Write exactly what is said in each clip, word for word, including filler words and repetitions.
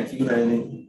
Thank you, Riley.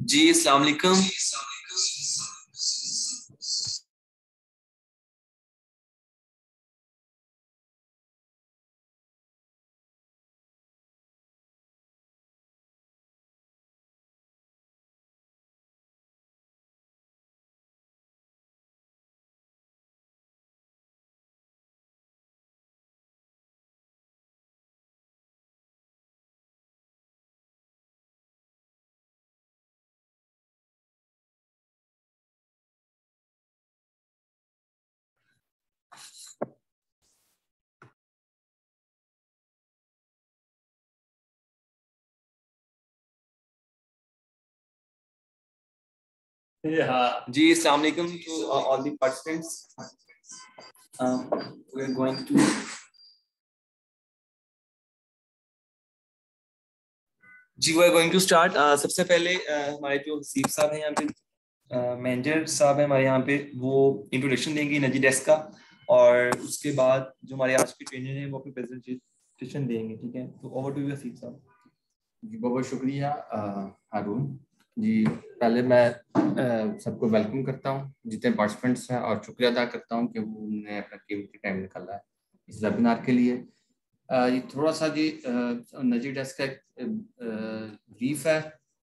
जी अस्सलाम वालेकुम। Yeah. जी अस्सलाम वालेकुम to uh, all the participants. Um, we are going to ji we are going to start. Uh, सबसे पहले uh, हमारे जो हसीब साहब हैं यहाँ पे मैनेजर साहब हैं हमारे यहाँ पे, वो इंट्रोडक्शन देंगे एनर्जी डेस्क का, और उसके बाद जो हमारे आज के ट्रेनर हैं वो अपनी प्रेजेंटेशन देंगे। ठीक है, तो ओवर टू यू हसीब साहब। जी बहुत बहुत शुक्रिया हारून जी। पहले मैं सबको वेलकम करता हूँ जितने पार्टिसिपेंट्स हैं, और शुक्रिया अदा करता हूँ कि उन्होंने अपना कीमती टाइम निकाला है इस वेबिनार के लिए। uh, ये थोड़ा सा जी एनर्जी डेस्क का ब्रीफ है।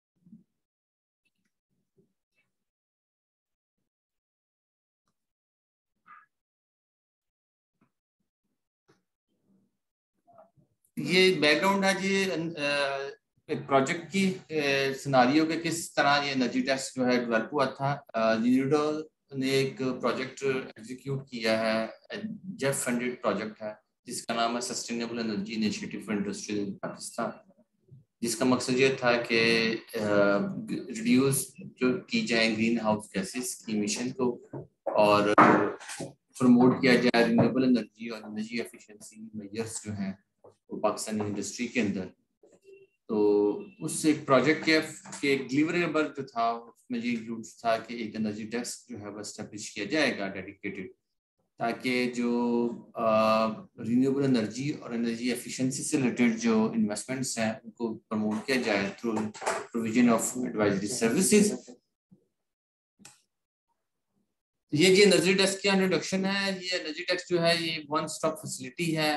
ये बैकग्राउंड है जी एक प्रोजेक्ट की सिनारियो के किस तरह ये एनर्जी डेस्क जो है डेवलप हुआ था। यूनिडो ने एक प्रोजेक्ट एग्जीक्यूट किया है, जेफ फंडेड प्रोजेक्ट है जिसका नाम है sustainable energy initiative for industry in Pakistan, जिसका मकसद ये था कि रिड्यूस जो की जाए ग्रीन हाउस गैसेस की इमिशन को, और प्रमोट किया जाए रिन्यूएबल एनर्जी और एनर्जी एफिशिएंसी मेजर्स जो हैं वो पाकिस्तानी इंडस्ट्री के अंदर। तो उस एक प्रोजेक्ट के के डिलीवरेबल जो था उसमें ये इंक्लूड था कि एक एनर्जी डेस्क जो है वो एस्टेब्लिश किया जाएगा डेडिकेटेड, ताकि जो रिन्यूएबल एनर्जी और एनर्जी एफिशिएंसी से रिलेटेड जो इन्वेस्टमेंट्स हैं उनको प्रमोट किया जाए through provision of advisory services. ये जी एनर्जी डेस्क का इंट्रोडक्शन है। ये एनर्जी डेस्क जो है ये वन स्टॉप फैसिलिटी है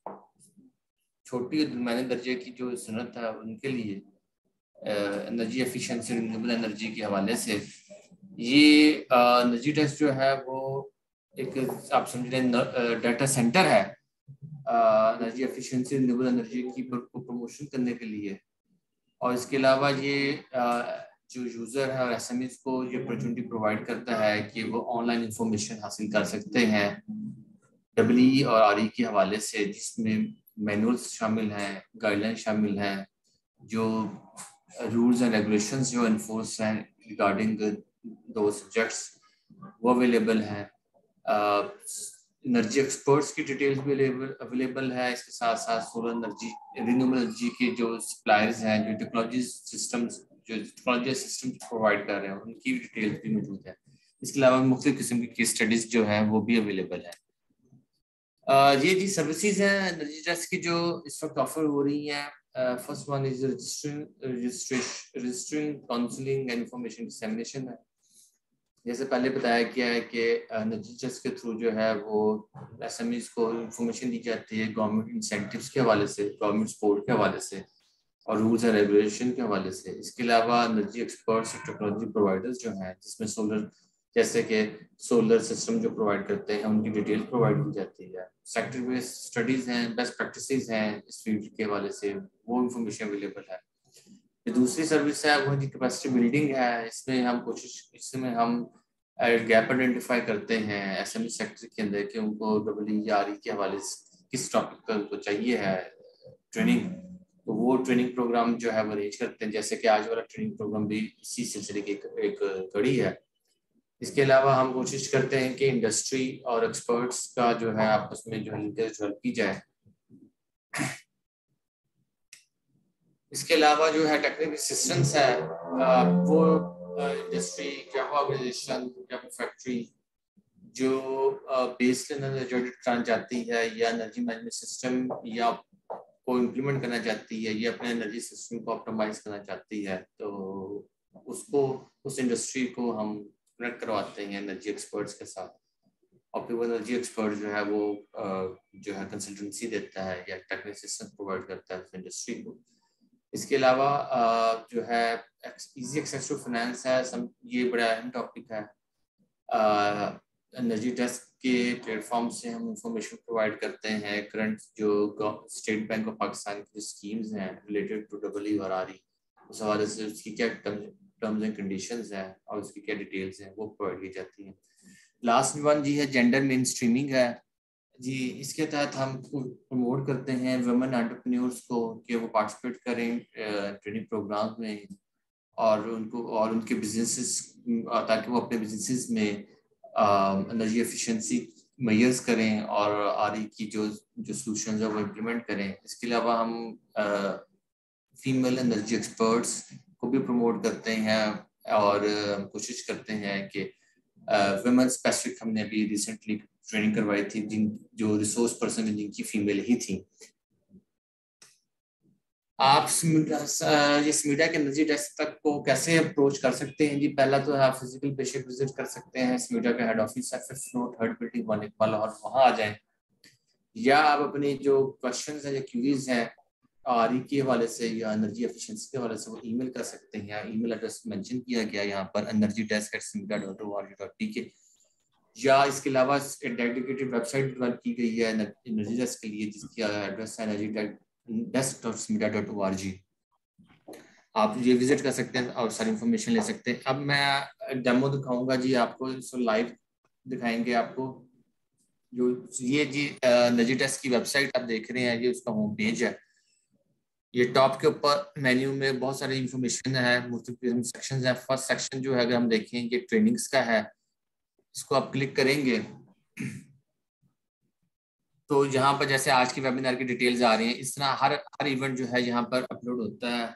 छोटी और दरमियाने दर्जे की जो सनत है उनके लिए एनर्जी एफिशिएंसी रिन्यूएबल एनर्जी के हवाले से। ये एनर्जी डेस्क जो है वो एक आप समझ रहे डाटा सेंटर है एनर्जी एफिशिएंसी रिन्यूएबल एनर्जी की को प्रमोशन करने के लिए। और इसके अलावा ये जो यूज़र है और एसएमईज को ये अपॉर्चुनिटी प्रोवाइड करता है कि वो ऑनलाइन इंफॉर्मेशन हासिल कर सकते हैं डब्ल्यू और आर ई के हवाले से, जिसमें मैनुअल्स शामिल हैं, गाइडलाइन शामिल हैं, जो रूल्स एंड रेगुलेशंस जो इन्फोर्स हैं रिगार्डिंग दो सब्जेक्ट्स वो अवेलेबल हैं। एनर्जी एक्सपर्ट्स की डिटेल्स भी अवेलेबल है। इसके साथ साथ सोलर एनर्जी रिन्यूएबल एनर्जी के जो सप्लायर्स हैं, जो टेक्नोलॉजी सिस्टम्स जो टेक्नोलॉजी सिस्टम्स प्रोवाइड कर रहे हैं उनकी भी डिटेल्स भी मौजूद है। इसके अलावा मुख्तलिफ किस्म की केस स्टडीज जो है वो भी अवेलेबल है। Uh, ये जी सर्विसेज हैं एनर्जी डेस्क की जो इस वक्त ऑफर हो रही हैं। First one is registering registering counselling and information dissemination है। जैसे पहले बताया गया है कि एनर्जी डेस्क के थ्रू जो है वो एसएमईज को इंफॉर्मेशन दी जाती है गवर्नमेंट इंसेंटिव्स के हवाले से, गवर्नमेंट सपोर्ट के हवाले से और रूल्स एंड रेगुलेशन के हवाले से। इसके अलावा एनर्जी एक्सपर्ट्स और टेक्नोलॉजी प्रोवाइडर्स जो हैं, जिसमें सोलर जैसे कि सोलर सिस्टम जो प्रोवाइड करते हैं उनकी डिटेल प्रोवाइड की जाती है। सेक्टर बेस्ड स्टडीज हैं, बेस्ट प्रैक्टिसेस हैं इस फील्ड के हवाले से, वो इंफॉर्मेशन अवेलेबल है। ये दूसरी सर्विस है वो जी कैपेसिटी बिल्डिंग है। इसमें हम कोशिश इसमें हम गैप आइडेंटिफाई करते हैं एसएमई सेक्टर के अंदर कि उनको डब्ल्यू आर ई के हवाले से किस टॉपिक पर उनको चाहिए है ट्रेनिंग, तो वो ट्रेनिंग प्रोग्राम जो है वो अरेंज करते हैं। जैसे कि आज वाला ट्रेनिंग प्रोग्राम भी इसी सिलसिले की एक कड़ी है। इसके अलावा हम कोशिश करते हैं कि इंडस्ट्री और एक्सपर्ट्स का जो है आपस में जो है लिंकेज डेवलप की जाए। इसके अलावा जो है टेक्निकल असिस्टेंस है, वो इंडस्ट्री क्या ऑर्गेनाइजेशन क्या फैक्ट्री जो बेस करना चाहती है या एनर्जी मैनेजमेंट सिस्टम या को इम्प्लीमेंट करना चाहती है या अपने एनर्जी सिस्टम को ऑप्टिमाइज करना चाहती है, तो उसको उस इंडस्ट्री को हम कनेक्ट करवाते हैं एनर्जी एक्सपर्ट्स के साथ, और फिर वो एनर्जी एक्सपर्ट जो है वो जो है कंसल्टेंसी देता है या टेक्निकल असिस्टेंस प्रोवाइड करता है उस इंडस्ट्री को। इसके अलावा जो है इजी एक्सेस टू फाइनेंस है, सम ये बड़ा अहम टॉपिक है। एनर्जी डेस्क के प्लेटफॉर्म से हम इंफॉर्मेशन प्रोवाइड करते हैं करंट जो स्टेट बैंक ऑफ पाकिस्तान की स्कीम्स हैं रिलेटेड टू डबल ई और आर ई, उस हवाले से उसकी क्या टर्म्स एंड कंडीशंस हैं और उसकी क्या डिटेल्स हैं वो प्रोवाइड की जाती हैं। लास्ट वन जी है जेंडर मेन स्ट्रीमिंग है जी। इसके तहत हम प्रमोट करते हैं वुमेन एंटरप्रेन्योर्स को कि वो पार्टिसिपेट करें ट्रेनिंग प्रोग्राम में और उनको और उनके बिजनेसेस, ताकि वो अपने बिजनेसेस में एनर्जी एफिशिएंसी मेजर्स करें और आर ई की जो जो सॉल्यूशंस है वो इम्प्लीमेंट करें। इसके अलावा हम फीमेल एनर्जी एक्सपर्ट्स को भी प्रमोट करते हैं और uh, कोशिश करते हैं कि वुमेन स्पेसिफिक हमने अभी रिसेंटली ट्रेनिंग करवाई थी जिन जो रिसोर्स पर्सन जिनकी फीमेल ही थी। आप इस मीडिया के एनर्जी डेस्क तक को कैसे अप्रोच कर सकते हैं जी? पहला तो आप फिजिकल बेशक विजिट कर सकते हैं इस मीडिया का हेड ऑफिस है fifth floor third building one Iqbal और वहाँ आ जाएं, या आप अपनी जो क्वेश्चंस हैं या क्यूरीज हैं आर ई के हवाले से या एनर्जी एफिशिएंसी के हवाले से वो ईमेल कर सकते हैं। ईमेल एड्रेस मेंशन किया गया यहाँ पर energy desk at SMEDA dot O R G dot P K, या इसके अलावा डेडिकेटेड वेबसाइट डेवलप की गई है एनर्जी डेस्क के लिए जिसकी एड्रेस है energy desk dot SMEDA dot O R G. आप ये विजिट कर सकते हैं और सारी इंफॉर्मेशन ले सकते हैं। अब मैं डेमो दिखाऊंगा जी आपको, इसको लाइव दिखाएंगे आपको। जो ये जी एनर्जी डेस्क की वेबसाइट आप देख रहे हैं, ये उसका होम पेज है। ये टॉप के ऊपर मेन्यू में बहुत सारी इंफॉर्मेशन है, मुख्तलिफ सेक्शंस हैं। फर्स्ट सेक्शन जो है अगर हम देखें ये ट्रेनिंग्स का है, इसको आप क्लिक करेंगे तो यहाँ पर जैसे आज की वेबिनार की डिटेल्स आ रही हैं, इस तरह हर हर इवेंट जो है यहाँ पर अपलोड होता है।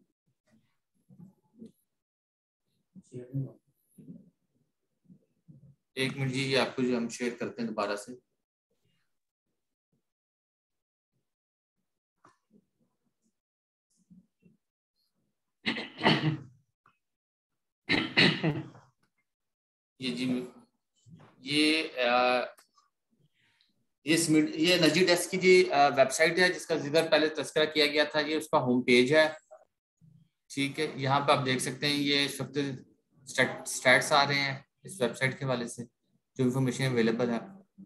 एक मिनट जी, ये आपको जो हम शेयर करते हैं दोबारा से। ये जी ये आ, ये ये एनर्जी डेस्क की जी वेबसाइट है जिसका जिक्र पहले तस्करा किया गया था। ये उसका होम पेज है, ठीक है। यहाँ पे आप देख सकते हैं ये इस वक्त स्टैट्स आ रहे हैं इस वेबसाइट के हवाले से जो इन्फॉर्मेशन अवेलेबल है।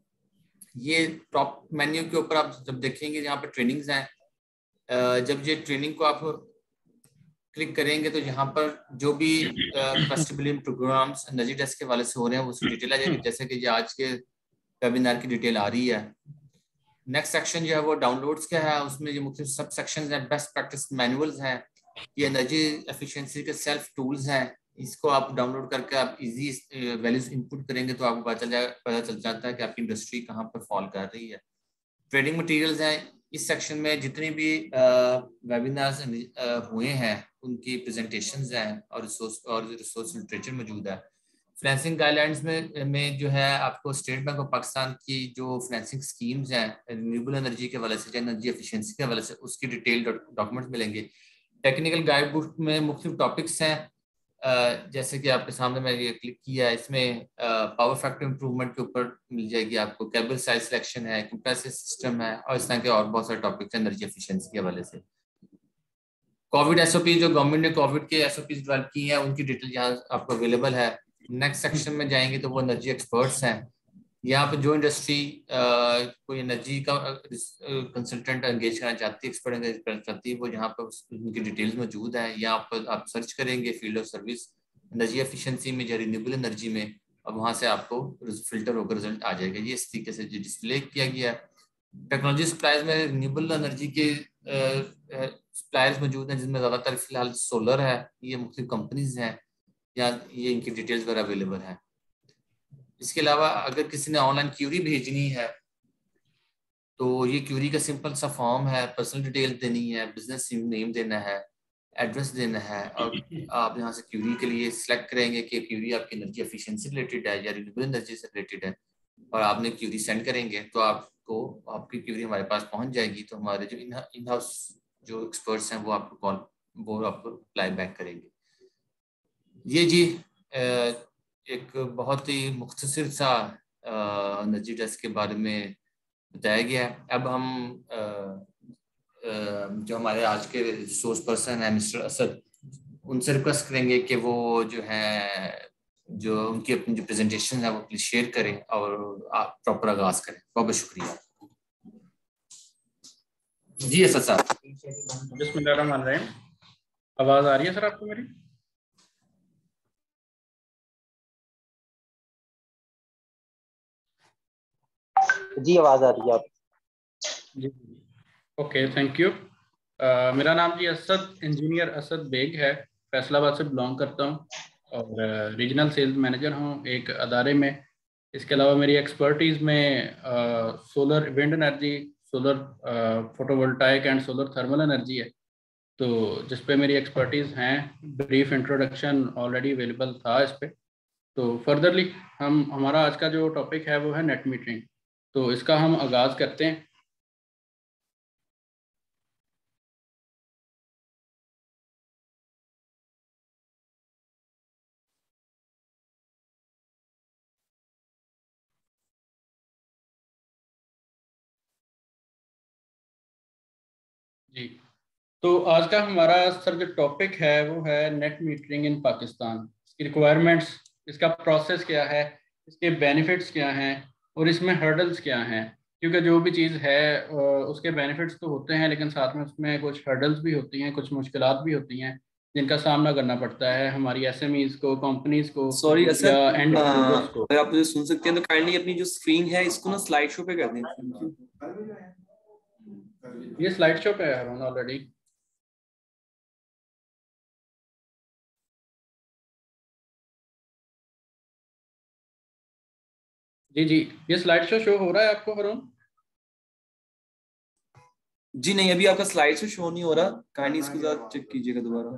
ये टॉप मेन्यू के ऊपर आप जब देखेंगे यहाँ पर ट्रेनिंग्स हैं, जब ये ट्रेनिंग को आप क्लिक करेंगे तो यहाँ पर जो भी फेस्टिवल प्रोग्राम्स एनर्जी डेस्क के हवाले से हो रहे हैं उसकी डिटेल आ जाएगी, जैसे कि ये आज के वेबिनार की डिटेल आ रही है। नेक्स्ट सेक्शन जो है वो डाउनलोड्स का है, उसमें जो मुख्य सब सेक्शंस हैं, बेस्ट प्रैक्टिस मैनुअल्स हैं, ये एनर्जी एफिशिएंसी के सेल्फ टूल्स हैं। इसको आप डाउनलोड करके आप इजी वैल्यूज इनपुट करेंगे तो आपको पता चल जाए पता चल जाता है कि आपकी इंडस्ट्री कहाँ पर फॉल कर रही है। ट्रेडिंग मटेरियल्स हैं, इस सेक्शन में जितने भी वेबिनार्स हुए हैं उनकी प्रेजेंटेशंस हैं और रिसोर्स और रिसोर्स लिटरेचर मौजूद है। फाइनेंसिंग गाइडलाइंस में में जो है आपको स्टेट बैंक ऑफ पाकिस्तान की जो फाइनेंसिंग स्कीम्स हैं रिन्यूएबल एनर्जी के हवाले से, एनर्जी एफिशिएंसी के हवाले से, उसकी डिटेल डॉक्यूमेंट्स मिलेंगे। टेक्निकल गाइड बुक में मुख्तलिफ टॉपिक्स हैं, जैसे कि आपके सामने मैं ये क्लिक किया है, इसमें पावर फैक्टर इंप्रूवमेंट के ऊपर मिल जाएगी आपको, केबल साइज सिलेक्शन है, कंप्रेसर सिस्टम है और इस तरह के और बहुत सारे टॉपिक्स हैं एनर्जी एफिशिएंसी के हवाले से। कोविड एसओपी जो गवर्नमेंट ने कोविड के एसओपी डेवलप की है उनकी डिटेल यहाँ आपको अवेलेबल है। नेक्स्ट सेक्शन में जाएंगे तो वो एनर्जी एक्सपर्ट्स हैं। यहाँ पे जो इंडस्ट्री कोई एनर्जी का कंसल्टेंट एंगेज करना चाहती है, एक्सपर्ट एंगेज करना चाहती है, वो यहाँ पर उनकी डिटेल्स मौजूद है। यहाँ पर आप सर्च करेंगे field of service energy efficiency में या रिन्यूएबल एनर्जी में, और वहाँ से आपको फिल्टर होकर रिजल्ट आ जाएगा। ये इस तरीके से जो डिस्प्ले किया गया है। टेक्नोलॉजी सप्लायर्स में रिन्यूएबल एनर्जी के सप्लायर्स मौजूद हैं जिनमें ज़्यादातर फिलहाल सोलर है, ये मुख्तलिफ कंपनीज हैं, या ये इनकी डिटेल्स वगैरह अवेलेबल है। इसके अलावा अगर किसी ने ऑनलाइन क्यूरी भेजनी है तो ये क्यूरी का सिंपल सा फॉर्म है, पर्सनल डिटेल देनी है, बिजनेस नेम देना है, एड्रेस देना है, और आप यहाँ से क्यूरी के लिए सिलेक्ट करेंगे कि क्यूरी आपकी एनर्जी एफिशिएंसी रिलेटेड है या रिन्यूएबल एनर्जी से रिलेटेड है, और आपने क्यूरी सेंड करेंगे तो आपको आपकी क्यूरी हमारे पास पहुँच जाएगी। तो हमारे जो इन हाउस जो एक्सपर्ट्स हैं वो आपको कॉल वो आपको रिप्लाई बैक करेंगे। ये जी अ, एक बहुत ही मुख्तसर सा एनर्जी डेस्क के बारे में बताया गया है। अब हम अ, अ, जो हमारे आज के रिसोर्स पर्सन है मिस्टर असद, उनसे रिक्वेस्ट करेंगे कि वो जो है जो उनकी अपनी जो प्रेजेंटेशन है वो प्लीज शेयर करें और आप प्रॉपर आगाज करें। बहुत बहुत शुक्रिया जी असद साहब। बिस्मिल्लाहिर्रहमानिर्रहीम। आवाज आ रही है सर आपको मेरी? जी आवाज आ रही है आप जी ओके, थैंक यू। अ, मेरा नाम जी असद इंजीनियर असद बेग है, फैसलाबाद से बिलोंग करता हूँ और रीजनल सेल्स मैनेजर हूँ एक अदारे में। इसके अलावा मेरी एक्सपर्टीज़ में solar wind energy, solar photovoltaic and solar thermal energy है, तो जिस पे मेरी एक्सपर्टीज़ हैं। ब्रीफ इंट्रोडक्शन ऑलरेडी अवेलेबल था इस पे। तो फर्दरली हम हमारा आज का जो टॉपिक है वो है नेट मीटरिंग, तो इसका हम आगाज़ करते हैं। जी, तो आज का हमारा सर जो टॉपिक है वो है नेट मीटरिंग इन पाकिस्तान। इसकी रिक्वायरमेंट्स, इसका प्रोसेस क्या है, इसके बेनिफिट्स क्या हैं और इसमें हर्डल्स क्या हैं। क्योंकि जो भी चीज़ है अ, उसके बेनिफिट्स तो होते हैं, लेकिन साथ में उसमें कुछ हर्डल्स भी होती हैं, कुछ मुश्किलात भी होती हैं जिनका सामना करना पड़ता है हमारी एसएमईज को, कंपनीज को सॉरी असद, या एंड अ, यूजर्स को। अगर आप मुझे सुन सकते हैं तो काइंडली अपनी जो स्क्रीन है इसको ना स्लाइड शो पे कर दें। ये स्लाइड शो पे है ऑलरेडी। जी जी, ये स्लाइड शो शो हो रहा है आपको हरून? जी नहीं, अभी आपका स्लाइड शो शो नहीं हो रहा, काइंडली इसको जरा चेक कीजिएगा दोबारा।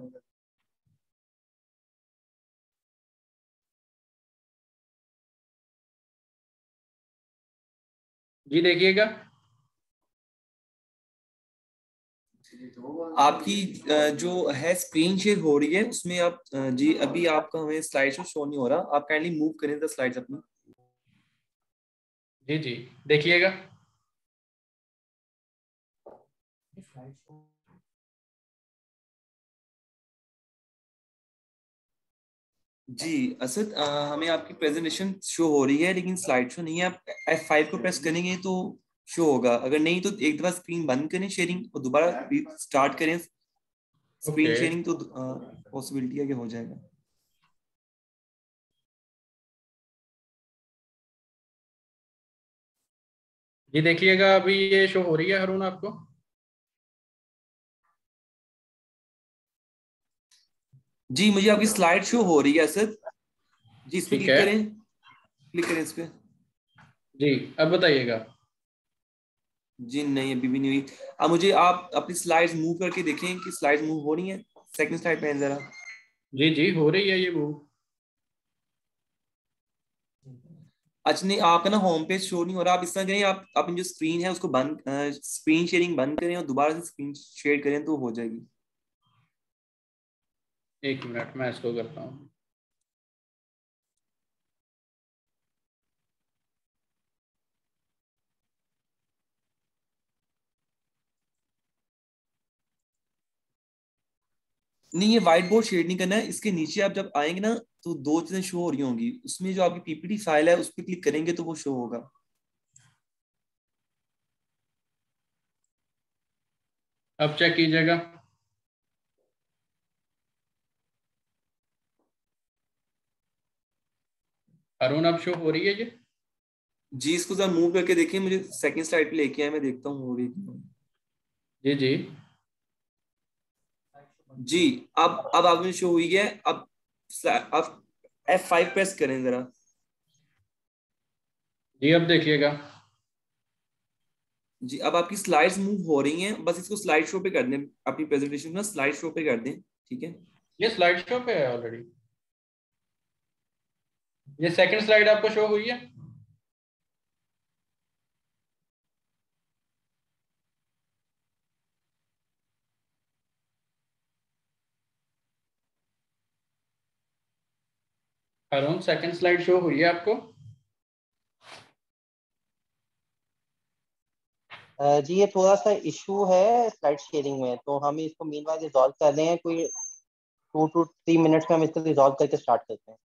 जी देखिएगा। आपकी अ, जो है स्क्रीन शेयर हो रही है उसमें आप अ, जी अभी आपका हमें स्लाइड शो शो नहीं हो रहा, आप काइंडली मूव करें द स्लाइड्स अपनी। जी जी देखिएगा। जी असद, अ, हमें आपकी प्रेजेंटेशन शो हो रही है लेकिन स्लाइड शो नहीं है। आप एफ फाइव को प्रेस करेंगे तो शो होगा, अगर नहीं तो एक दफा स्क्रीन बंद करें शेयरिंग और दोबारा स्टार्ट करें स्क्रीन ओके शेयरिंग, तो पॉसिबिलिटी है कि हो जाएगा। जी देखिएगा, अभी ये शो हो रही है हरून आपको? जी मुझे आपकी स्लाइड शो हो रही है असद। जी इस पे ठीक क्लिक है। करें, क्लिक करें इस पे। जी अब बताइएगा। जी नहीं अभी भी नहीं हुई। अब मुझे आप अपनी स्लाइड्स मूव करके देखें कि स्लाइड्स मूव हो रही हैं। सेकंड स्लाइड पे हैं जरा। जी जी हो रही है ये वो। अच्छा नहीं, आपका ना होम पेज शो नहीं हो रहा। आप इस तरह करें, आप अपनी जो स्क्रीन है उसको बंद, स्क्रीन शेयरिंग बंद करें और दोबारा से स्क्रीन शेयर करें तो हो जाएगी। एक मिनट मैं इसको करता हूँ। नहीं ये व्हाइट बोर्ड शेड नहीं करना है, इसके नीचे आप जब आएंगे ना तो दो चीजें शो हो रही होंगी, उसमें जो आपकी पीपीटी फाइल है उस पर क्लिक करेंगे तो वो शो होगा। अब चेक कीजिएगा। अरुण अब शो हो रही है ये? जी इसको जरा मूव करके देखिए, मुझे सेकंड स्लाइड पे लेके आए, मैं देखता हूँ हो रही है कि नहीं। जी जी जी अब अब आपने शो हुई है। अब अब एफ फाइव प्रेस करें जरा। जी अब देखिएगा। जी अब आपकी स्लाइड्स मूव हो रही हैं, बस इसको स्लाइड शो पे कर दें, अपनी प्रेजेंटेशन ना स्लाइड शो पे कर दें, ठीक है। ये स्लाइड शो पे है ऑलरेडी। ये सेकंड स्लाइड आपको शो हुई है? हारून सेकंड स्लाइड शो हुई है आपको? अ, जी ये थोड़ा सा इशू है स्लाइड शेयरिंग में, तो हम इसको मीनवाइल रिजॉल्व कर रहे हैं। कोई टू टू थ्री मिनट्स में हम इसको रिजॉल्व करके स्टार्ट करते हैं।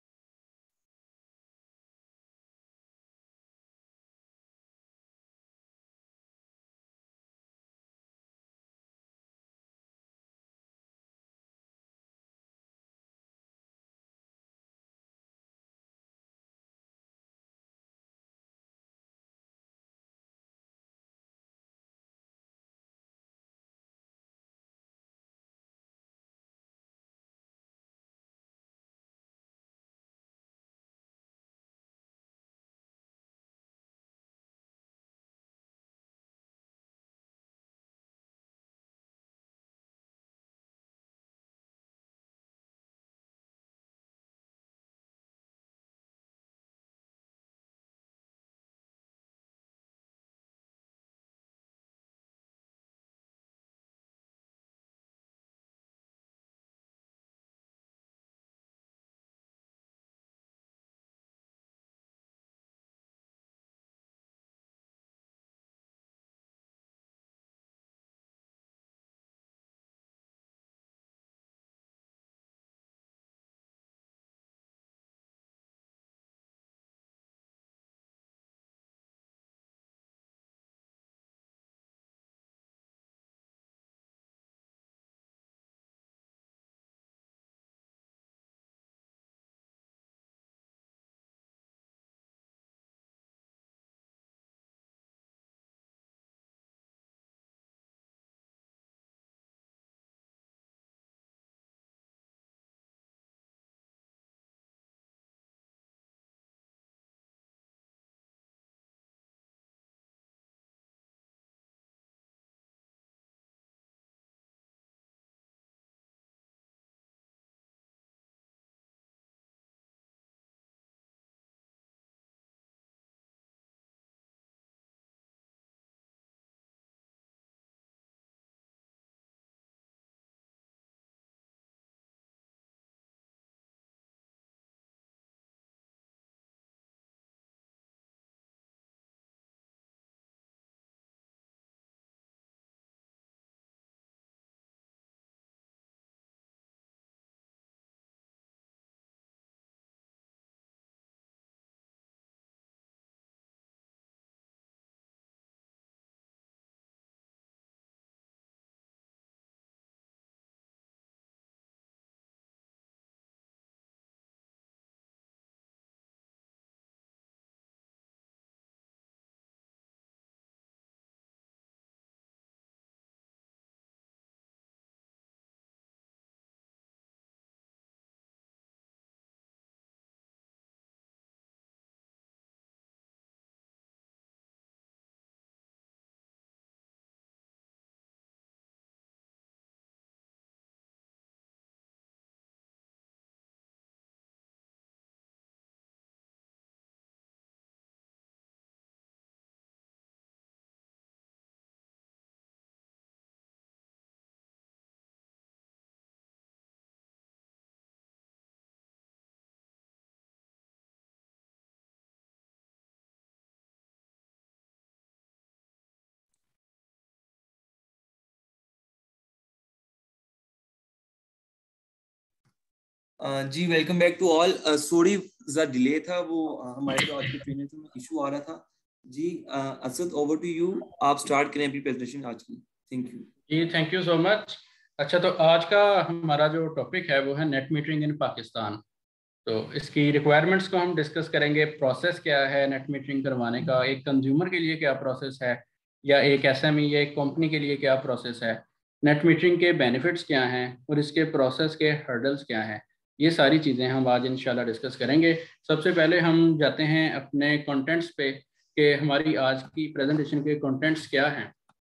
Uh, जी welcome back to all. Sorry जरा डिले था, वो uh, हमारे जो आज के ट्रेनर में इशू आ रहा था। जी uh, Asad over to you, आप स्टार्ट करें अपनी प्रेजेंटेशन आज की। थैंक यू जी, थैंक यू सो मच। अच्छा, तो आज का हमारा जो टॉपिक है वो है नेट मीटरिंग इन पाकिस्तान। तो इसकी रिक्वायरमेंट्स को हम डिस्कस करेंगे। प्रोसेस क्या है नेट मीटरिंग करवाने का, एक कंज्यूमर के लिए क्या प्रोसेस है, या एक एसएमई या एक कंपनी के लिए क्या प्रोसेस है, नेट मीटरिंग के बेनिफिट्स क्या हैं और इसके प्रोसेस के हर्डल्स क्या हैं। ये सारी चीज़ें हम आज इंशाल्लाह डिस्कस करेंगे। सबसे पहले हम जाते हैं अपने कंटेंट्स पे कि हमारी आज की प्रेजेंटेशन के कंटेंट्स क्या हैं।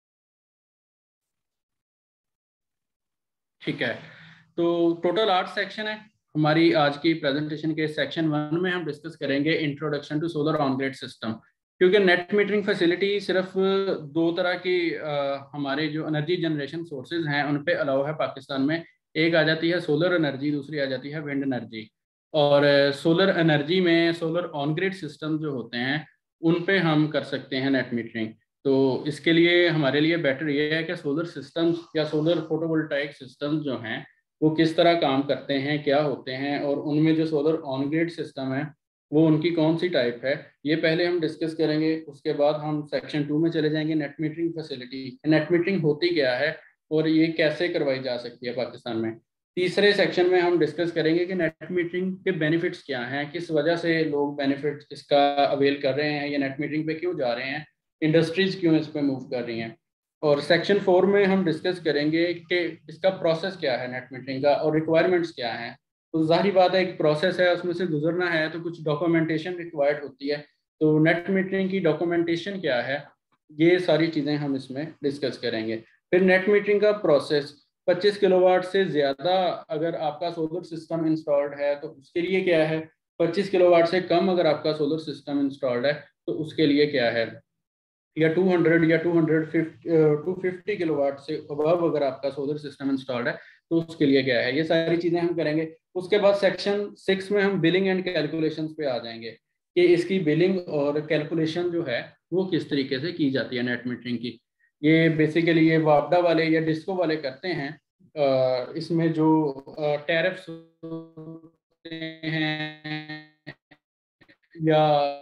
ठीक है, तो टोटल आठ सेक्शन है हमारी आज की प्रेजेंटेशन के। सेक्शन वन में हम डिस्कस करेंगे introduction to solar on grid system, क्योंकि नेट मीटरिंग फैसिलिटी सिर्फ दो तरह की आ, हमारे जो एनर्जी जनरेशन सोर्सेज हैं उन पे अलाउ है पाकिस्तान में। एक आ जाती है सोलर एनर्जी, दूसरी आ जाती है विंड एनर्जी। और सोलर एनर्जी में सोलर ऑन ग्रिड सिस्टम जो होते हैं उन पे हम कर सकते हैं नेट मीटरिंग। तो इसके लिए हमारे लिए बेटर ये है कि सोलर सिस्टम्स या सोलर फोटोवोल्टाइक सिस्टम्स जो हैं वो किस तरह काम करते हैं, क्या होते हैं, और उनमें जो सोलर ऑन ग्रिड सिस्टम है वो उनकी कौन सी टाइप है, ये पहले हम डिस्कस करेंगे। उसके बाद हम सेक्शन टू में चले जाएंगे, net metering facility, net metering होती क्या है और ये कैसे करवाई जा सकती है पाकिस्तान में। तीसरे सेक्शन में हम डिस्कस करेंगे कि नेट मीटरिंग के बेनिफिट्स क्या हैं, किस वजह से लोग बेनिफिट इसका अवेल कर रहे हैं, ये नेट मीटरिंग पे क्यों जा रहे हैं, इंडस्ट्रीज क्यों इस पे मूव कर रही हैं। और सेक्शन फोर में हम डिस्कस करेंगे कि इसका प्रोसेस क्या है नेट मीटरिंग का और रिक्वायरमेंट्स क्या हैं। तो जाहिर बात है एक प्रोसेस है, उसमें से गुजरना है तो कुछ डॉक्यूमेंटेशन रिक्वायर्ड होती है। तो नेट मीटरिंग की डॉक्यूमेंटेशन क्या है, ये सारी चीज़ें हम इसमें डिस्कस करेंगे। फिर नेट मीटरिंग का प्रोसेस, पच्चीस किलोवाट से ज़्यादा अगर आपका सोलर सिस्टम इंस्टॉल्ड है तो उसके लिए क्या है, पच्चीस किलोवाट से कम अगर आपका सोलर सिस्टम इंस्टॉल्ड है तो उसके लिए क्या है, या दो सौ या दो सौ पचास किलोवाट से अबव अगर आपका सोलर सिस्टम इंस्टॉल्ड है तो उसके लिए क्या है, ये सारी चीज़ें हम करेंगे। उसके बाद सेक्शन सिक्स में हम बिलिंग एंड कैलकुलेशंस पे आ जाएंगे कि इसकी बिलिंग और कैलकुलेशन जो है वो किस तरीके से की जाती है नेट मीटरिंग की। ये बेसिकली ये वापडा वाले या डिस्को वाले करते हैं। इसमें जो टैरिफ्स होते हैं या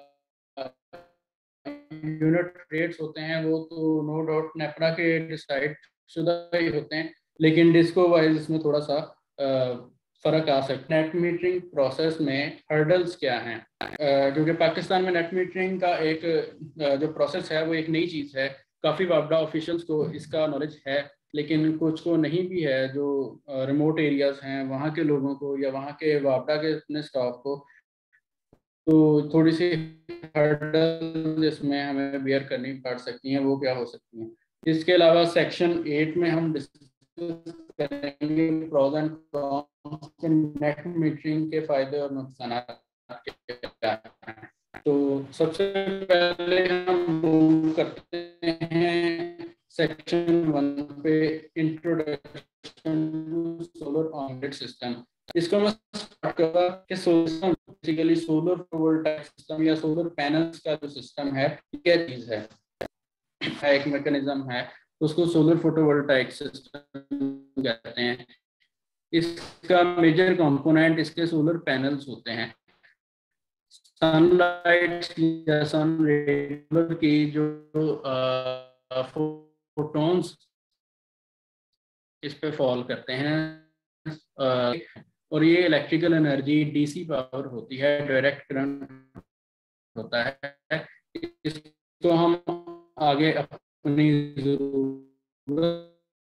यूनिट रेट्स होते हैं वो तो नो डाउट नेपरा के डिसाइड शुदा ही होते हैं, लेकिन डिस्को वाइज इसमें थोड़ा सा फर्क आ सकता है। नेट मीटरिंग प्रोसेस में हर्डल्स क्या हैं, क्योंकि पाकिस्तान में नेट मीटरिंग का एक जो प्रोसेस है वो एक नई चीज़ है। काफ़ी वापडा ऑफिशियल्स को इसका नॉलेज है लेकिन कुछ को नहीं भी है, जो रिमोट एरियाज हैं वहाँ के लोगों को या वहाँ के वापडा के अपने स्टाफ को, तो थोड़ी सी हर्डल जिसमें हमें बियर करनी पड़ सकती हैं वो क्या हो सकती हैं। इसके अलावा सेक्शन एट में हम डिस्कस करेंगे pros and cons, net metering के फायदे और नुकसान क्या हैं। तो सबसे पहले हम मूव करते हैं सेक्शन वन पे, introduction to solar on grid system. इसको मैं स्टार्ट करूंगा कि solar basically solar photovoltaic system या सोलर पैनल्स का जो सिस्टम है क्या चीज है, एक मैकेनिज्म है, उसको सोलर फोटोवोल्टाइक सिस्टम कहते हैं। इसका मेजर कंपोनेंट इसके सोलर पैनल्स होते हैं। सनलाइट या सन रे की जो फोटोन्स इस पे फॉल करते हैं आ, और ये इलेक्ट्रिकल एनर्जी डीसी पावर होती है, डायरेक्ट करंट होता है। इसको हम आगे अपनी जरूरत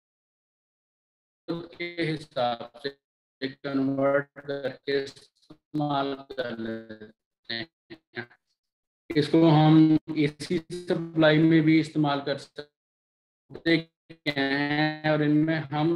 के हिसाब से कन्वर्ट करके इस्तेमाल कर लेते हैं। इसको हम एसी सप्लाई में भी इस्तेमाल कर सकते हैं और इनमें हम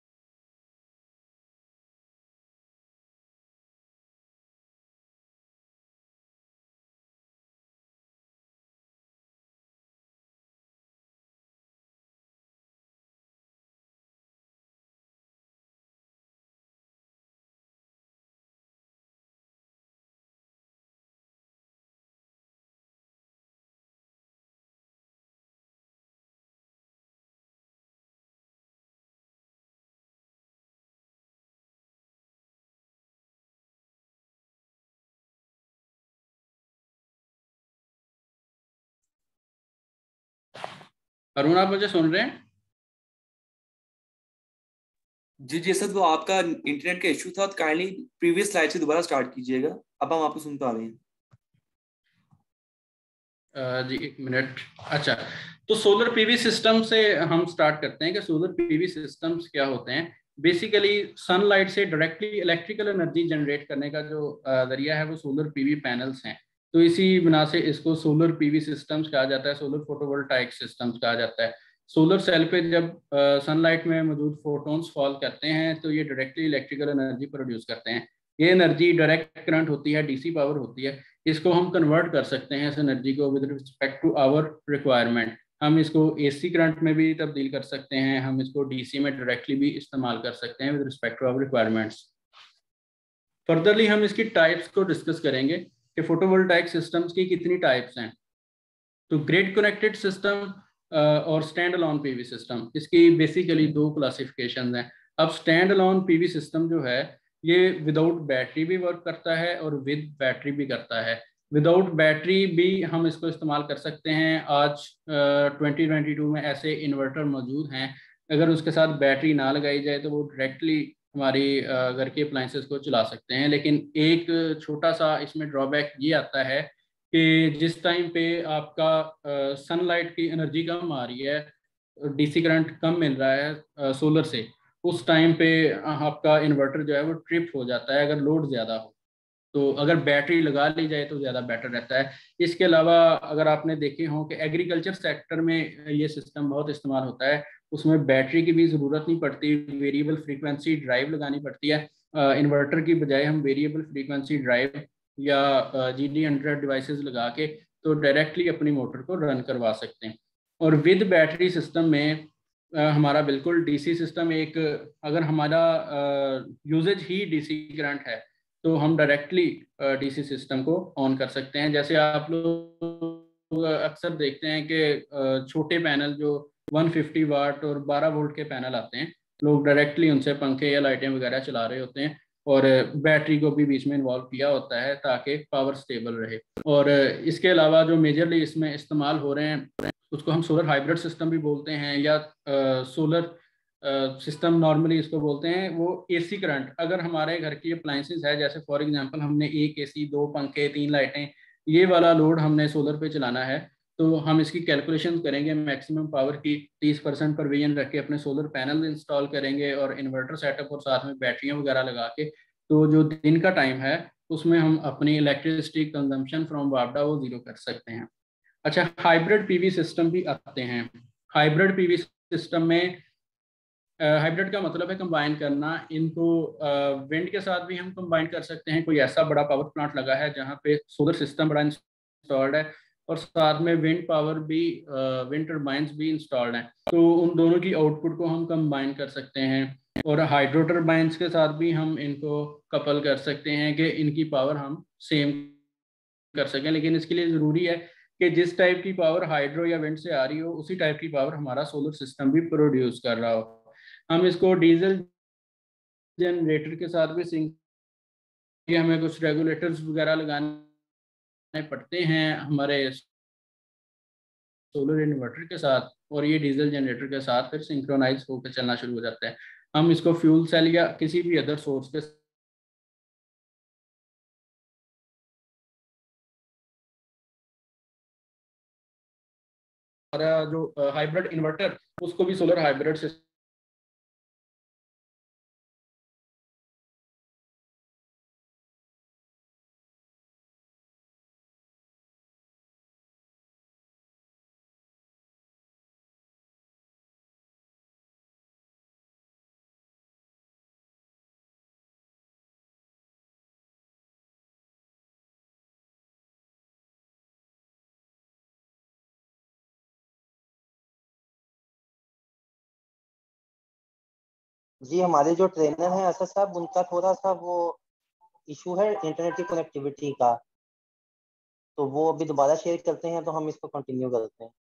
अरुण आप मुझे सुन रहे हैं? जी जी सर, वो आपका इंटरनेट का इशू था, काइंडली प्रीवियस स्लाइड से दोबारा स्टार्ट कीजिएगा। अब हम आपको सुन पा रहे हैं। uh, जी एक मिनट। अच्छा, तो सोलर पीवी सिस्टम से हम स्टार्ट करते हैं कि सोलर पीवी सिस्टम्स क्या होते हैं। बेसिकली सनलाइट से डायरेक्टली इलेक्ट्रिकल एनर्जी जनरेट करने का जो जरिया है वो सोलर पीवी पैनल्स हैं। तो इसी बिना से इसको सोलर पीवी सिस्टम्स कहा जाता है, सोलर फोटोवोल्टाइक सिस्टम्स कहा जाता है। सोलर सेल पे जब सनलाइट में मौजूद फोटोन्स फॉल करते हैं तो ये डायरेक्टली इलेक्ट्रिकल एनर्जी प्रोड्यूस करते हैं। ये एनर्जी डायरेक्ट करंट होती है, डीसी पावर होती है। इसको हम कन्वर्ट कर सकते हैं इस एनर्जी को with respect to our requirement. हम इसको एसी करंट में भी तब्दील कर सकते हैं, हम इसको डीसी में डायरेक्टली भी इस्तेमाल कर सकते हैं with respect to our requirements. Furtherly हम इसकी टाइप्स को डिस्कस करेंगे कि फोटोवोल्टाइक सिस्टम्स की कितनी टाइप्स हैं। तो ग्रिड कनेक्टेड सिस्टम और स्टैंड अलोन पीवी सिस्टम, इसकी बेसिकली दो क्लासिफिकेशन हैं। अब स्टैंड अलोन पीवी सिस्टम जो है ये विदाउट बैटरी भी वर्क करता है और विद बैटरी भी करता है। विदाउट बैटरी भी हम इसको इस्तेमाल कर सकते हैं। आज ट्वेंटी ट्वेंटी टू में ऐसे इन्वर्टर मौजूद हैं, अगर उसके साथ बैटरी ना लगाई जाए तो वो डायरेक्टली हमारी uh, घर के अप्लाइंसेस को चला सकते हैं। लेकिन एक छोटा सा इसमें ड्रॉबैक ये आता है कि जिस टाइम पे आपका सनलाइट की एनर्जी कम आ रही है, डीसी करंट कम मिल रहा है सोलर से, उस टाइम पे आपका इन्वर्टर जो है वो ट्रिप हो जाता है अगर लोड ज़्यादा हो। तो अगर बैटरी लगा ली जाए तो ज़्यादा बेटर रहता है। इसके अलावा अगर आपने देखे हों कि एग्रीकल्चर सेक्टर में ये सिस्टम बहुत इस्तेमाल होता है, उसमें बैटरी की भी ज़रूरत नहीं पड़ती, वेरिएबल फ्रीक्वेंसी ड्राइव लगानी पड़ती है। इन्वर्टर की बजाय हम वेरिएबल फ्रीक्वेंसी ड्राइव या जी डी हंड्रेड डिवाइसेस लगा के तो डायरेक्टली अपनी मोटर को रन करवा सकते हैं। और विद बैटरी सिस्टम में Uh, हमारा बिल्कुल डीसी सिस्टम एक, अगर हमारा यूजेज uh, ही डीसी करंट है तो हम डायरेक्टली डीसी सिस्टम को ऑन कर सकते हैं। जैसे आप लोग अक्सर देखते हैं कि छोटे पैनल जो वन फिफ्टी वाट और बारह वोल्ट के पैनल आते हैं, लोग डायरेक्टली उनसे पंखे या लाइटें वगैरह चला रहे होते हैं और बैटरी को भी बीच में इन्वॉल्व किया होता है ताकि पावर स्टेबल रहे। और इसके अलावा जो मेजरली इसमें इस्तेमाल हो रहे हैं उसको हम सोलर हाइब्रिड सिस्टम भी बोलते हैं या सोलर सिस्टम नॉर्मली इसको बोलते हैं। वो एसी करंट, अगर हमारे घर की अप्लाइंसेस है, जैसे फॉर एग्जांपल हमने एक एसी, दो पंखे, तीन लाइटें, ये वाला लोड हमने सोलर पे चलाना है, तो हम इसकी कैलकुलेशन करेंगे, मैक्सिमम पावर की तीस परसेंट प्रोविजन रख के अपने सोलर पैनल इंस्टॉल करेंगे और इन्वर्टर सेटअप और साथ में बैटरियाँ वगैरह लगा के, तो जो दिन का टाइम है उसमें हम अपनी इलेक्ट्रिसिटी कंजम्पशन फ्रॉम वापडा वो जीरो कर सकते हैं। अच्छा, हाइब्रिड पीवी सिस्टम भी आते हैं। हाइब्रिड पीवी सिस्टम में हाइब्रिड uh, का मतलब है कंबाइन करना। इनको विंड uh, के साथ भी हम कंबाइन कर सकते हैं। कोई ऐसा बड़ा पावर प्लांट लगा है जहाँ पे सोलर सिस्टम बड़ा इंस्टॉल्ड है और साथ में विंड पावर भी, विंड टर्बाइंस भी इंस्टॉल्ड हैं, तो उन दोनों की आउटपुट को हम कंबाइन कर सकते हैं। और हाइड्रो टर्बाइंस के साथ भी हम इनको कपल कर सकते हैं कि इनकी पावर हम सेम कर सकें। लेकिन इसके लिए ज़रूरी है कि जिस टाइप की पावर हाइड्रो या विंड से आ रही हो उसी टाइप की पावर हमारा सोलर सिस्टम भी प्रोड्यूस कर रहा हो। हम इसको डीजल जनरेटर के साथ भी सिंक, हमें कुछ रेगुलेटर्स वगैरह लगाने पड़ते हैं हमारे सोलर इन्वर्टर के साथ, और ये डीजल जनरेटर के साथ फिर सिंक्रोनाइज होकर चलना शुरू हो जाता है। हम इसको फ्यूल सेल या किसी भी अदर सोर्स के जो हाइब्रिड इन्वर्टर, उसको भी सोलर हाइब्रिड से जी, हमारे जो ट्रेनर हैं असद साहब, उनका थोड़ा सा वो इशू है इंटरनेट की कनेक्टिविटी का, तो वो अभी दोबारा शेयर करते हैं तो हम इसको कंटिन्यू करते हैं।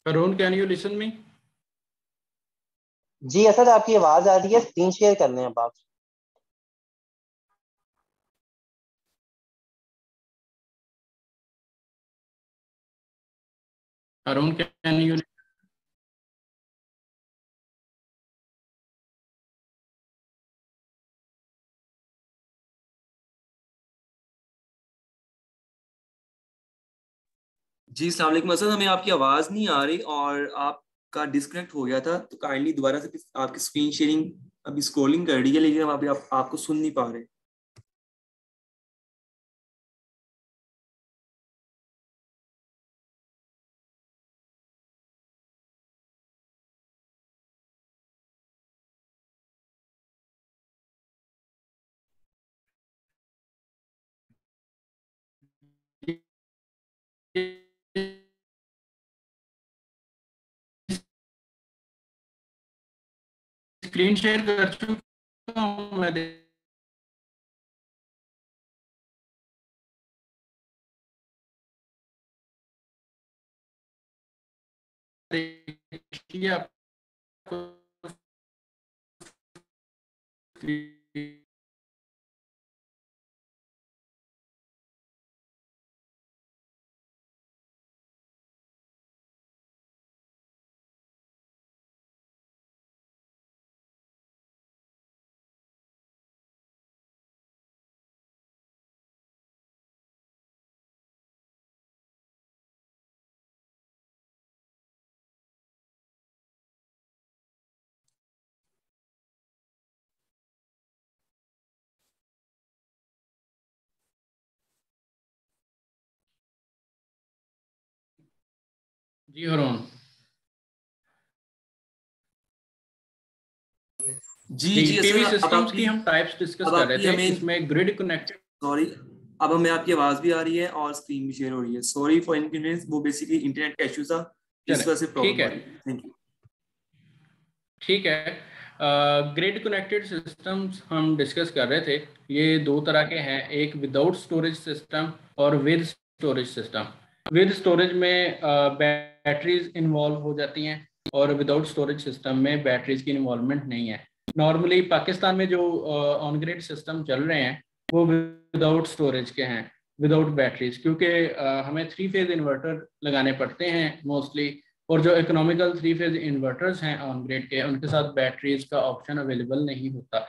Arun, can you listen me? जी असद आपकी आवाज आ रही है, स्क्रीन शेयर करने हैं आप। Arun, can you? जी अस्सलाम वालेकुम असद, हमें आपकी आवाज नहीं आ रही और आपका डिस्कनेक्ट हो गया था, तो काइंडली दोबारा से आपकी स्क्रीन शेयरिंग अभी स्क्रॉलिंग कर रही है, लेकिन हम अभी आप, आपको सुन नहीं पा रहे। स्क्रीन शेयर कर चुका हूं मैं। देखिए आपको जी हरून जी जी जी पीवी असद, सिस्टम्स की हम टाइप्स डिस्कस कर रहे थे। हमें इसमें ग्रिड कनेक्टेड, सॉरी, अब हमें आपकी आवाज भी आ रही है और स्क्रीन भी शेयर हो रही है। सॉरी फॉर इनकन्वीनियंस, वो बेसिकली इंटरनेट का इशू था, इस वजह से ठीक प्रॉब्लम है आ रही है। Thank you. ठीक है। ग्रिड कनेक्टेड सिस्टम्स हम डिस्कस कर रहे थे। ये दो तरह के हैं, एक विदाउट स्टोरेज सिस्टम और with storage system. With storage में बैटरीज इन्वॉल्व हो जाती हैं और विदाउट स्टोरेज सिस्टम में बैटरीज की इन्वॉल्वमेंट नहीं है। नॉर्मली पाकिस्तान में जो ऑन ग्रिड सिस्टम चल रहे हैं वो विदाउट स्टोरेज के हैं, विदाउट बैटरीज, क्योंकि uh, हमें थ्री फेज इन्वर्टर लगाने पड़ते हैं मोस्टली, और जो इकोनॉमिकल थ्री फेज इन्वर्टर्स हैं ऑन ग्रिड के, उनके साथ बैटरीज का ऑप्शन अवेलेबल नहीं होता।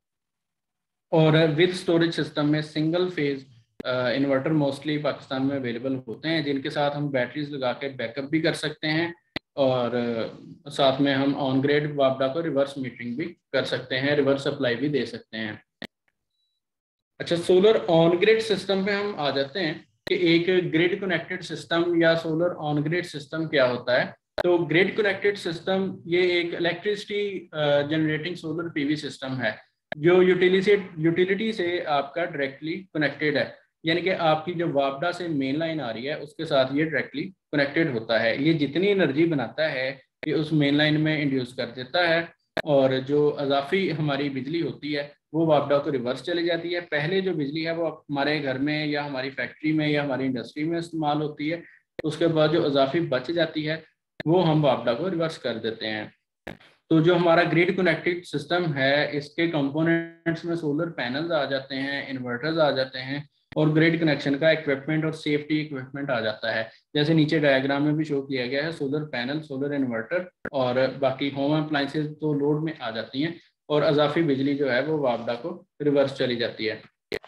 और विद स्टोरेज सिस्टम में single phase inverter mostly Pakistan में अवेलेबल होते हैं, जिनके साथ हम बैटरीज लगा के बैकअप भी कर सकते हैं और uh, साथ में हम ऑन ग्रिड वापडा को रिवर्स मीटरिंग भी कर सकते हैं, रिवर्स सप्लाई भी दे सकते हैं। अच्छा, सोलर ऑन ग्रिड सिस्टम पे हम आ जाते हैं कि एक ग्रिड कनेक्टेड सिस्टम या सोलर ऑन ग्रिड सिस्टम क्या होता है। तो ग्रिड कनेक्टेड सिस्टम ये एक electricity generating solar PV system है जो यूटिलिटी यूटिलिटी से आपका डायरेक्टली कनेक्टेड है, यानी कि आपकी जो वापडा से मेन लाइन आ रही है उसके साथ ये डायरेक्टली कनेक्टेड होता है। ये जितनी एनर्जी बनाता है ये उस मेन लाइन में इंड्यूस कर देता है और जो अजाफी हमारी बिजली होती है वो वापडा को रिवर्स चली जाती है। पहले जो बिजली है वो हमारे घर में या हमारी फैक्ट्री में या हमारी इंडस्ट्री में इस्तेमाल होती है, उसके बाद जो अजाफी बच जाती है वो हम वापडा को रिवर्स कर देते हैं। तो जो हमारा ग्रिड कनेक्टेड सिस्टम है इसके कंपोनेंट्स में सोलर पैनल्स आ जाते हैं, इन्वर्टर्स आ जाते हैं और ग्रिड कनेक्शन का इक्विपमेंट और सेफ्टी इक्विपमेंट आ जाता है। जैसे नीचे डायग्राम में भी शो किया गया है, सोलर पैनल, सोलर इन्वर्टर और बाकी होम अप्लायंसेस तो लोड में आ जाती हैं और अजाफी बिजली जो है वो वापडा को रिवर्स चली जाती है।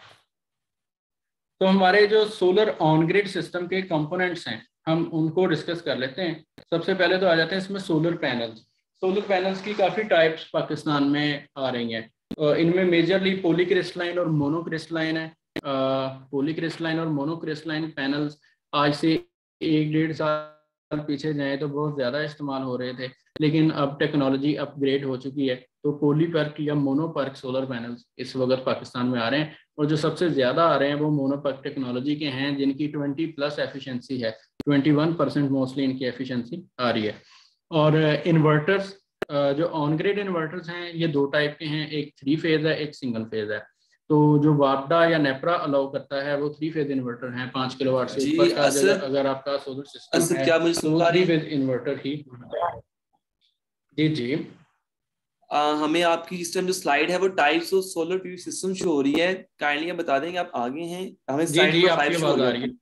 तो हमारे जो सोलर ऑन ग्रिड सिस्टम के कंपोनेंट्स हैं हम उनको डिस्कस कर लेते हैं। सबसे पहले तो आ जाते हैं इसमें सोलर पैनल्स। सोलर पैनल्स की काफ़ी टाइप्स पाकिस्तान में आ रही हैं। इनमें मेजरली पॉलीक्रिस्टलाइन और मोनोक्रिस्टलाइन है। पॉलीक्रिस्टलाइन और मोनोक्रिस्टलाइन पैनल्स आज से एक डेढ़ साल पीछे जाए तो बहुत ज़्यादा इस्तेमाल हो रहे थे, लेकिन अब टेक्नोलॉजी अपग्रेड हो चुकी है तो पॉलीपर्क या मोनोपर्क सोलर पैनल्स इस वक्त पाकिस्तान में आ रहे हैं और जो सबसे ज़्यादा आ रहे हैं वो मोनोपर्क टेक्नोलॉजी के हैं जिनकी ट्वेंटी प्लस एफिशिएंसी है, ट्वेंटी वन परसेंट मोस्टली इनकी एफिशिएंसी आ रही है। और इन्वर्टर्स जो ऑन ग्रिड इन्वर्टर्स हैं ये दो टाइप के हैं, एक थ्री फेज है एक सिंगल फेज है। तो जो वापडा या नेपरा अलाउ करता है वो थ्री फेज इन्वर्टर हैं, पाँच किलोवाट से ऊपर का अगर, अगर आपका सोलर सिस्टम है क्या मुझे तो वो थ्री फेज इन्वर्टर ही। जी जी आ, हमें आपकी इस टाइम जो स्लाइड है वो types of solar PV system show हो रही है, काइंडली आप बता देंगे आप आगे हैं, हमें जी स्लाइड जी नंबर आपकी फाइव शो हो आवाज आ रही रही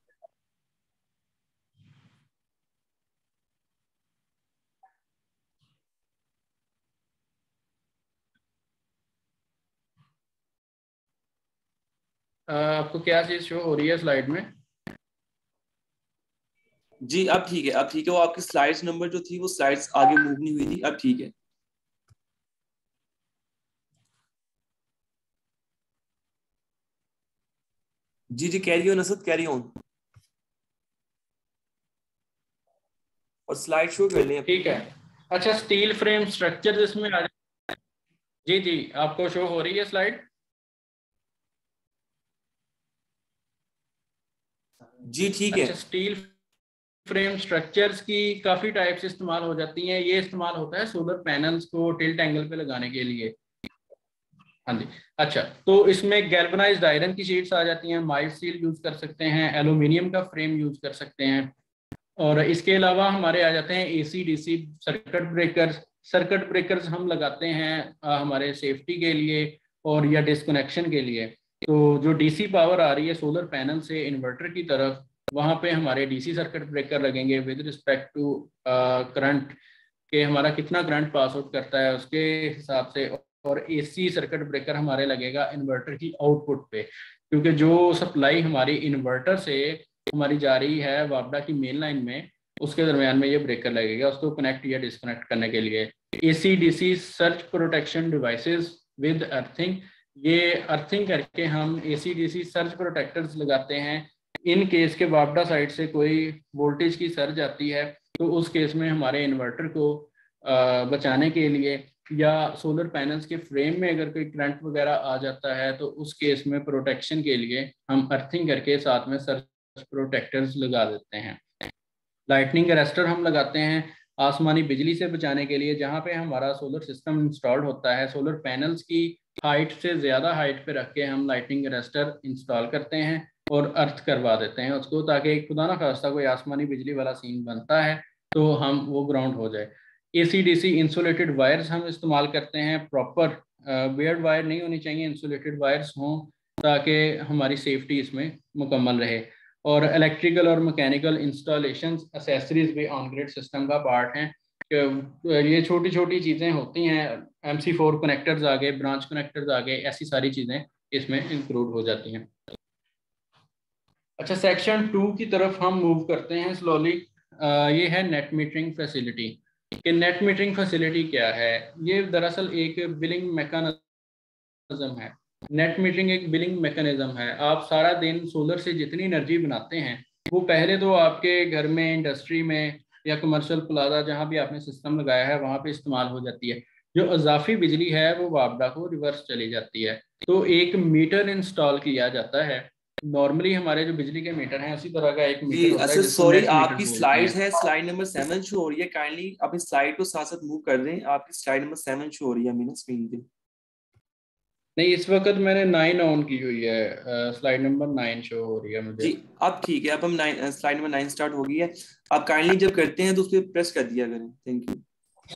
है। है। आपको क्या चीज शो हो रही है स्लाइड में? जी अब ठीक है, अब ठीक है, वो आपकी स्लाइड्स नंबर जो थी वो स्लाइड्स आगे मूव नहीं हुई थी, अब ठीक है। जी जी carry on Asad, carry on, और स्लाइड शो कर लें। ठीक है। अच्छा, स्टील फ्रेम स्ट्रक्चर इसमें आ जाए। जी जी आपको शो हो रही है स्लाइड? जी ठीक है। अच्छा, स्टील फ्रेम स्ट्रक्चर्स की काफी टाइप्स इस्तेमाल हो जाती हैं। ये इस्तेमाल होता है सोलर पैनल्स को टिल्ट एंगल पे लगाने के लिए। हाँ जी। अच्छा, तो इसमें गैल्वनाइज्ड आयरन की शीट्स आ जाती हैं, माइल्ड स्टील यूज कर सकते हैं, एल्यूमिनियम का फ्रेम यूज कर सकते हैं, और इसके अलावा हमारे आ जाते हैं AC DC circuit breakers. Circuit breakers हम लगाते हैं आ, हमारे सेफ्टी के लिए और या डिस्कनेक्शन के लिए। तो जो डीसी पावर आ रही है सोलर पैनल से इन्वर्टर की तरफ, वहाँ पे हमारे डीसी सर्किट ब्रेकर लगेंगे विद रिस्पेक्ट टू करंट, के हमारा कितना करंट पास आउट करता है उसके हिसाब से। और एसी सर्किट ब्रेकर हमारे लगेगा इन्वर्टर की आउटपुट पे, क्योंकि जो सप्लाई हमारी इन्वर्टर से हमारी जा रही है वापडा की मेन लाइन में, उसके दरमियान में ये ब्रेकर लगेगा उसको कनेक्ट या डिस्कनेक्ट करने के लिए। AC DC surge protection devices with earthing, ये अर्थिंग करके हम एसी डीसी सर्च प्रोटेक्टर्स लगाते हैं। इन केस के वापडा साइड से कोई वोल्टेज की सर्ज आती है तो उस केस में हमारे इन्वर्टर को बचाने के लिए, या सोलर पैनल्स के फ्रेम में अगर कोई करंट वगैरह आ जाता है तो उस केस में प्रोटेक्शन के लिए हम अर्थिंग करके साथ में सर्च प्रोटेक्टर्स लगा देते हैं। लाइटनिंग अरेस्टर हम लगाते हैं आसमानी बिजली से बचाने के लिए। जहाँ पे हमारा सोलर सिस्टम इंस्टॉल्ड होता है, सोलर पैनल्स की हाइट से ज़्यादा हाइट पे रख के हम लाइटनिंग अरेस्टर इंस्टॉल करते हैं और अर्थ करवा देते हैं उसको, ताकि खुदा ना खास्ता कोई आसमानी बिजली वाला सीन बनता है तो हम वो ग्राउंड हो जाए। एसी डीसी इंसुलेटेड वायर्स हम इस्तेमाल करते हैं, प्रॉपर बियर्ड वायर नहीं होनी चाहिए, इंसुलेटेड वायर्स हों ताकि हमारी सेफ्टी इसमें मुकम्मल रहे। और इलेक्ट्रिकल और मैकेनिकल इंस्टॉलेशंस एसेसरीज भी ऑन ग्रिड सिस्टम का पार्ट हैं। ये छोटी छोटी चीज़ें होती हैं, एम सी फोर कनेक्टर्स आ गए, ब्रांच कनेक्टर्स आ गए, ऐसी सारी चीज़ें इसमें इंक्लूड हो जाती हैं। अच्छा, सेक्शन टू की तरफ हम मूव करते हैं स्लोली। ये है नेट मीटरिंग फैसिलिटी। कि नेट मीटरिंग फैसिलिटी क्या है? ये दरअसल एक बिलिंग मैकेनिज्म है। नेट मीटरिंग एक बिलिंग मैकेनिज्म है। आप सारा दिन सोलर से जितनी एनर्जी बनाते हैं वो पहले तो आपके घर में, इंडस्ट्री में या कमर्शियल प्लाजा जहाँ भी आपने सिस्टम लगाया है वहाँ पे इस्तेमाल हो जाती है। जो अजाफी बिजली है वो वापडा को रिवर्स चली जाती है। तो एक मीटर इंस्टॉल किया जाता है। नॉर्मली हमारे जो बिजली के मीटर हैं उसी तरह का एक मीटर होता है जिसको सॉरी नेट मीटर आपकी बोलते स्लाइड्स हैं। है, स्लाइड नंबर सेवन शो हो रही है, काइंडली अपनी स्लाइड को साथ साथ मूव कर दें। आपकी स्लाइड नंबर सेवन शो हो रही है मेरी स्क्रीन पे। नहीं, इस वक्त मैंने नाइन ऑन की हुई है, स्लाइड नंबर नाइन शो हो रही है मुझे। जी अब ठीक है, अब हम nine, slide number nine start हो गई है। आप काइंडली जब करते हैं तो उस पर प्रेस कर दिया करें। Thank you.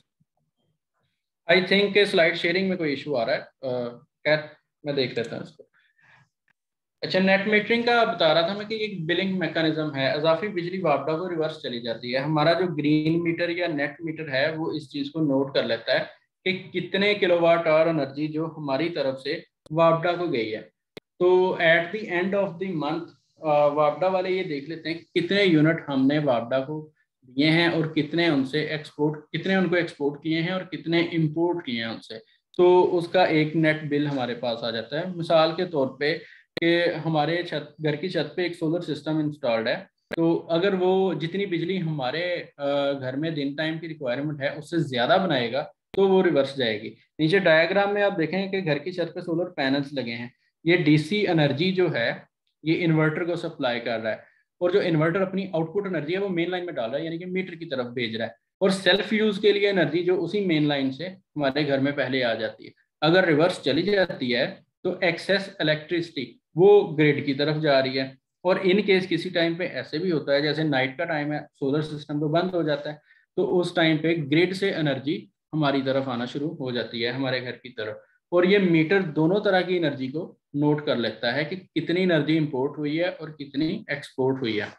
I think slide sharing में कोई इशू आ रहा है, खैर मैं देख लेता हूँ इसको। अच्छा, नेट मीटरिंग का बता रहा था मैं कि एक बिलिंग मैकेनिज्म है। अजाफी बिजली वापडा को रिवर्स चली जाती है। हमारा जो ग्रीन मीटर या नेट मीटर है वो इस चीज़ को नोट कर लेता है कि कितने किलोवाट आवर एनर्जी जो हमारी तरफ से वापडा को गई है। तो at the end of the month वापडा वाले ये देख लेते हैं कितने यूनिट हमने वापडा को दिए हैं और कितने उनसे एक्सपोर्ट कितने उनको एक्सपोर्ट किए हैं और कितने इंपोर्ट किए हैं उनसे। तो उसका एक नेट बिल हमारे पास आ जाता है। मिसाल के तौर पे कि हमारे छत घर की छत पे एक सोलर सिस्टम इंस्टॉल्ड है, तो अगर वो जितनी बिजली हमारे घर में दिन टाइम की रिक्वायरमेंट है उससे ज़्यादा बनाएगा तो वो रिवर्स जाएगी। नीचे डायग्राम में आप देखें कि घर की छत पे सोलर पैनल्स लगे हैं। ये डीसी एनर्जी जो है ये इन्वर्टर को सप्लाई कर रहा है, और जो इन्वर्टर अपनी आउटपुट एनर्जी है वो मेन लाइन में डाल रहा है, यानी कि मीटर की तरफ भेज रहा है। और सेल्फ यूज के लिए एनर्जी जो उसी मेन लाइन से हमारे घर में पहले आ जाती है। अगर रिवर्स चली जाती है तो एक्सेस इलेक्ट्रिसिटी वो ग्रिड की तरफ जा रही है। और इन केस किसी टाइम पे ऐसे भी होता है, जैसे नाइट का टाइम है, सोलर सिस्टम तो बंद हो जाता है, तो उस टाइम पे ग्रिड से एनर्जी हमारी तरफ आना शुरू हो जाती है, हमारे घर की तरफ। और ये मीटर दोनों तरह की एनर्जी को नोट कर लेता है कि कितनी एनर्जी इंपोर्ट हुई है और कितनी एक्सपोर्ट हुई है।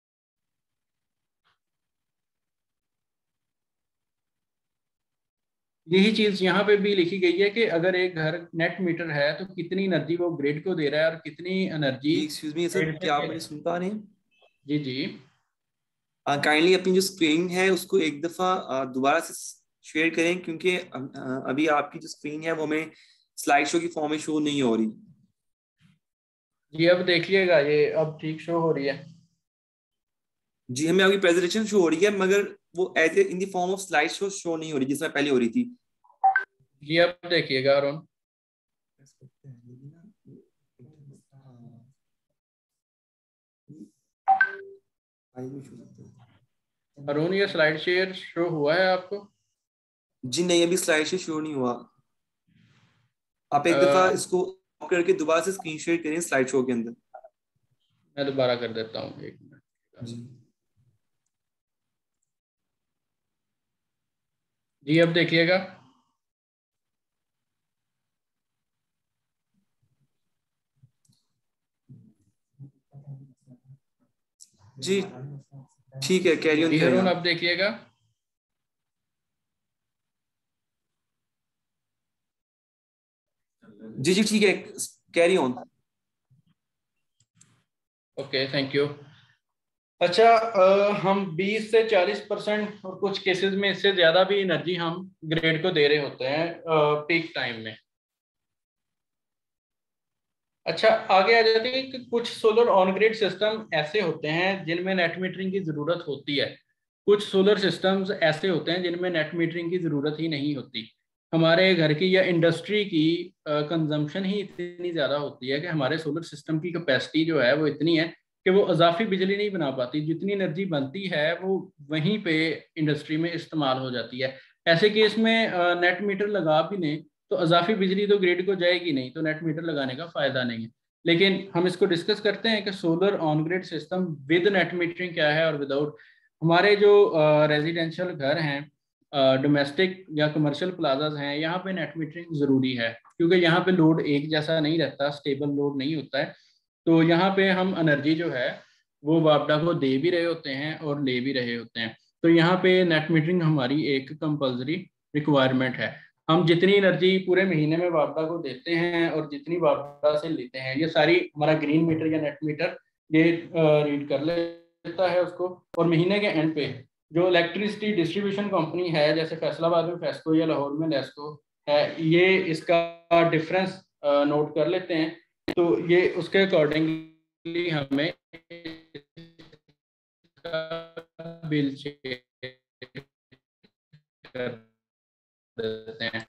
यही चीज यहाँ पे भी लिखी गई है कि अगर एक घर नेट मीटर है तो कितनी एनर्जी वो ग्रिड को दे रहा है और कितनी एनर्जी जी एक्सक्यूज मी सर, ग्रिड से क्या आप ले मुझे रहा है। सुन पा रहे हैं? जी जी। काइंडली अपनी जो स्क्रीन है उसको एक दफा अ, दोबारा से शेयर करें, क्योंकि अ, अ, अभी आपकी जो स्क्रीन है वो हमें स्लाइड शो की फॉर्म में शो नहीं हो रही। जी अब देखिएगा, ये अब ठीक शो हो रही है। जी हमें आपकी प्रेजेंटेशन शो हो रही है, मगर वो as a in the form of slide show show नहीं हो रही जिसमें पहले हो रही थी। जी अब देखिएगा अरुण। अरुण ये स्लाइड शेयर शो हुआ है आपको? जी नहीं, अभी स्लाइड शो शो नहीं हुआ। आप एक दफा अ, इसको ऑफ करके दोबारा से स्क्रीन शेयर करें स्लाइड शो के अंदर। मैं दोबारा कर देता हूँ, एक मिनट। जी जी अब देखिएगा। जी ठीक है, कैरी ऑन जी करें अरुण आप। अब देखिएगा। जी जी ठीक है, carry on. Okay thank you. अच्छा, अ, हम बीस से चालीस परसेंट और कुछ केसेस में इससे ज्यादा भी एनर्जी हम ग्रिड को दे रहे होते हैं पीक टाइम में। अच्छा, आगे आ जाते हैं कि कुछ सोलर ऑन ग्रिड सिस्टम ऐसे होते हैं जिनमें नेट मीटरिंग की जरूरत होती है। कुछ सोलर सिस्टम्स ऐसे होते हैं जिनमें नेट मीटरिंग की जरूरत ही नहीं होती। हमारे घर की या इंडस्ट्री की कंजम्पशन ही इतनी ज्यादा होती है कि हमारे सोलर सिस्टम की कैपेसिटी जो है वो इतनी है कि वो अजाफी बिजली नहीं बना पाती। जितनी एनर्जी बनती है वो वहीं पे इंडस्ट्री में इस्तेमाल हो जाती है। ऐसे केस में नेट मीटर लगा भी लें तो अजाफी बिजली तो ग्रिड को जाएगी नहीं, तो नेट मीटर लगाने का फायदा नहीं है। लेकिन हम इसको डिस्कस करते हैं कि solar on grid system with net metering क्या है और विदाउट। हमारे जो रेजिडेंशियल घर हैं, डोमेस्टिक या कमर्शियल प्लाजाज हैं, यहाँ पे नेट मीटरिंग ज़रूरी है, क्योंकि यहाँ पे लोड एक जैसा नहीं रहता, स्टेबल लोड नहीं होता है। तो यहाँ पे हम एनर्जी जो है वो वापडा को दे भी रहे होते हैं और ले भी रहे होते हैं। तो यहाँ पे नेट मीटरिंग हमारी एक कंपल्सरी रिक्वायरमेंट है। हम जितनी एनर्जी पूरे महीने में वापडा को देते हैं और जितनी वापडा से लेते हैं, ये सारी हमारा ग्रीन मीटर या नेट मीटर ये रीड कर लेता है उसको। और महीने के एंड पे जो इलेक्ट्रिसिटी डिस्ट्रीब्यूशन कंपनी है, जैसे फैसलाबाद में फेस्को या लाहौर में नेस्को है, ये इसका डिफरेंस नोट कर लेते हैं। तो ये उसके अकॉर्डिंगली हमें बिल शेयर कर देते हैं।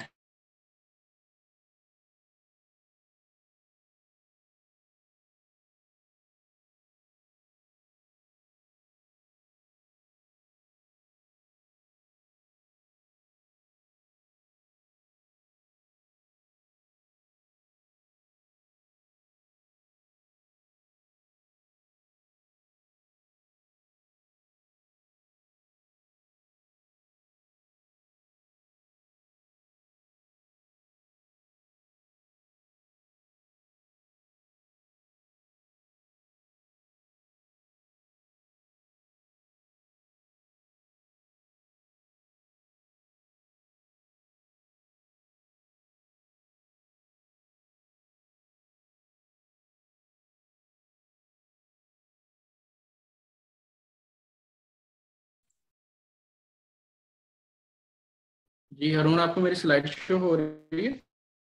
जी अरुण, आपको मेरी स्लाइड शो हो रही है?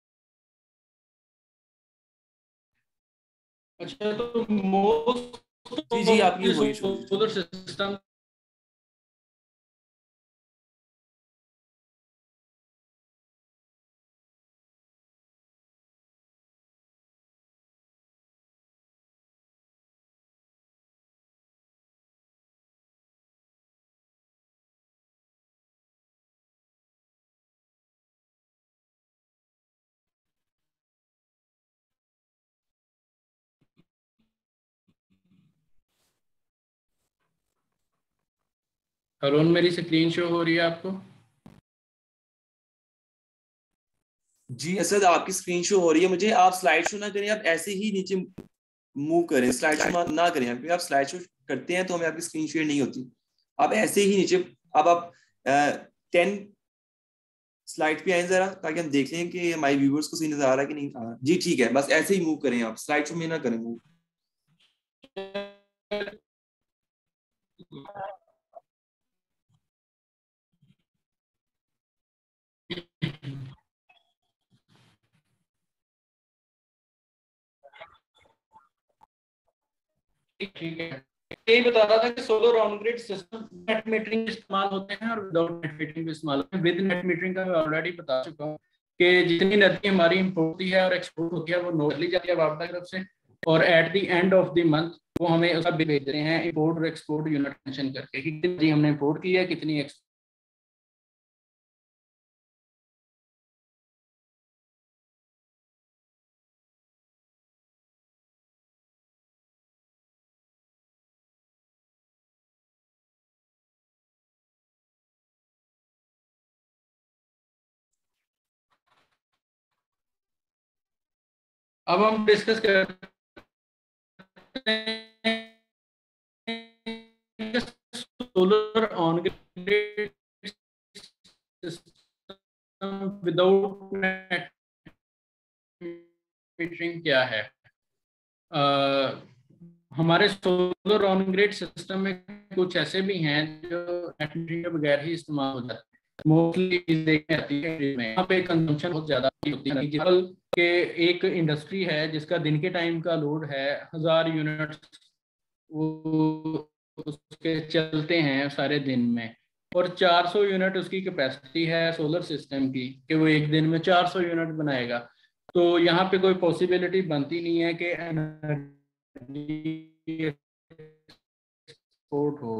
अच्छा, तो मोस्ट जी जी ऑफ आपकी द हो रही है शो। सोलर सिस्टम अरुण, मेरी स्क्रीन शो हो रही है आपको? जी असद, आपकी स्क्रीन शो हो रही है मुझे। आप स्लाइड शो ना करें, आप ऐसे ही नीचे मूव करें, स्लाइड शो ना करें, क्योंकि आप स्लाइड शो करते हैं तो हमें आपकी स्क्रीन शेयर नहीं होती। आप ऐसे ही नीचे, अब आप टेन स्लाइड पे आए जरा, ताकि हम देख लें कि हमारे व्यूअर्स को सही नजर आ रहा है कि नहीं आ रहा। जी ठीक है, बस ऐसे ही मूव करें, आप स्लाइड शो में ना करें मूव। ठीक है, यही बता रहा था कि solar on grid system net metering इस्तेमाल होते हैं और विदाउट नेट मीटरिंग भी इस्तेमाल होते हैं। विद नेट मीटरिंग का मैं ऑलरेडी बता चुका हूँ कि जितनी एनर्जी हमारी इंपोर्ट होती है और एक्सपोर्ट होती है वो नोट ली जाती है वापडा की तरफ से, और at the end of the month वो हमें उसका बिल भेज रहे हैं इंपोर्ट और एक्सपोर्ट यूनिट मेंशन करके कि कितनी हमने इंपोर्ट की है, कितनी एक्सपोर्ट। अब हम डिस्कस करते हैं solar on grid system without net metering क्या है। uh, हमारे सोलर ऑन ग्रिड सिस्टम में कुछ ऐसे भी हैं जो नेट मीटरिंग के बगैर ही इस्तेमाल हो जाते हैं। मोस्टली देखने आती है यहाँ पे कंजम्पशन बहुत ज्यादा होती है। एग्जाम्पल के एक इंडस्ट्री है जिसका दिन के टाइम का लोड है हजार यूनिट, वो उसके चलते हैं सारे दिन में, और चार सौ यूनिट उसकी कैपेसिटी है सोलर सिस्टम की कि वो एक दिन में चार सौ यूनिट बनाएगा। तो यहाँ पे कोई पॉसिबिलिटी बनती नहीं है कि एनर्जी एक्सपोर्ट हो।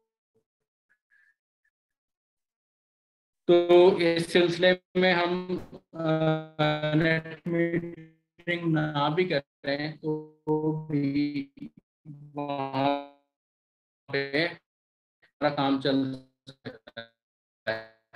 तो इस सिलसिले में हम नेट मीटरिंग ना भी कर रहे हैं तो भी वहाँ पे हमारा काम चल सकता है।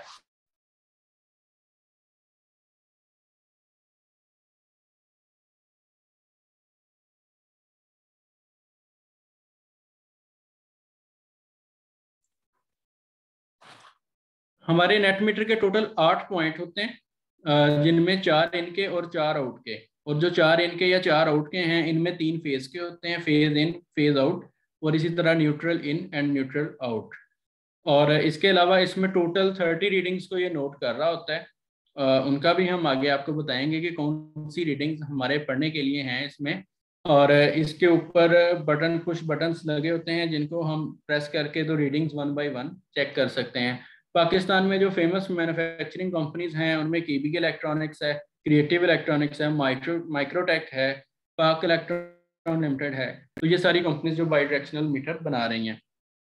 हमारे नेट मीटर के टोटल आठ पॉइंट होते हैं, जिनमें चार इन के और चार आउट के। और जो चार इन के या चार आउट के हैं इनमें तीन फेज के होते हैं, फेज इन, फेज आउट, और इसी तरह neutral in and neutral out. और इसके अलावा इसमें टोटल थर्टी रीडिंग्स को ये नोट कर रहा होता है। uh, उनका भी हम आगे आपको बताएंगे कि कौन सी रीडिंग्स हमारे पढ़ने के लिए हैं इसमें। और इसके ऊपर बटन, कुछ बटन्स लगे होते हैं जिनको हम प्रेस करके तो readings one by one check कर सकते हैं। पाकिस्तान में जो फेमस मैन्युफैक्चरिंग कंपनीज हैं उनमें केबीके इलेक्ट्रॉनिक्स है, क्रिएटिव इलेक्ट्रॉनिक्स है, माइक्रो माइक्रोटेक है, पाक इलेक्ट्रॉन लिमिटेड है। तो ये सारी कंपनीज जो बाई डायरेक्शनल मीटर बना रही हैं।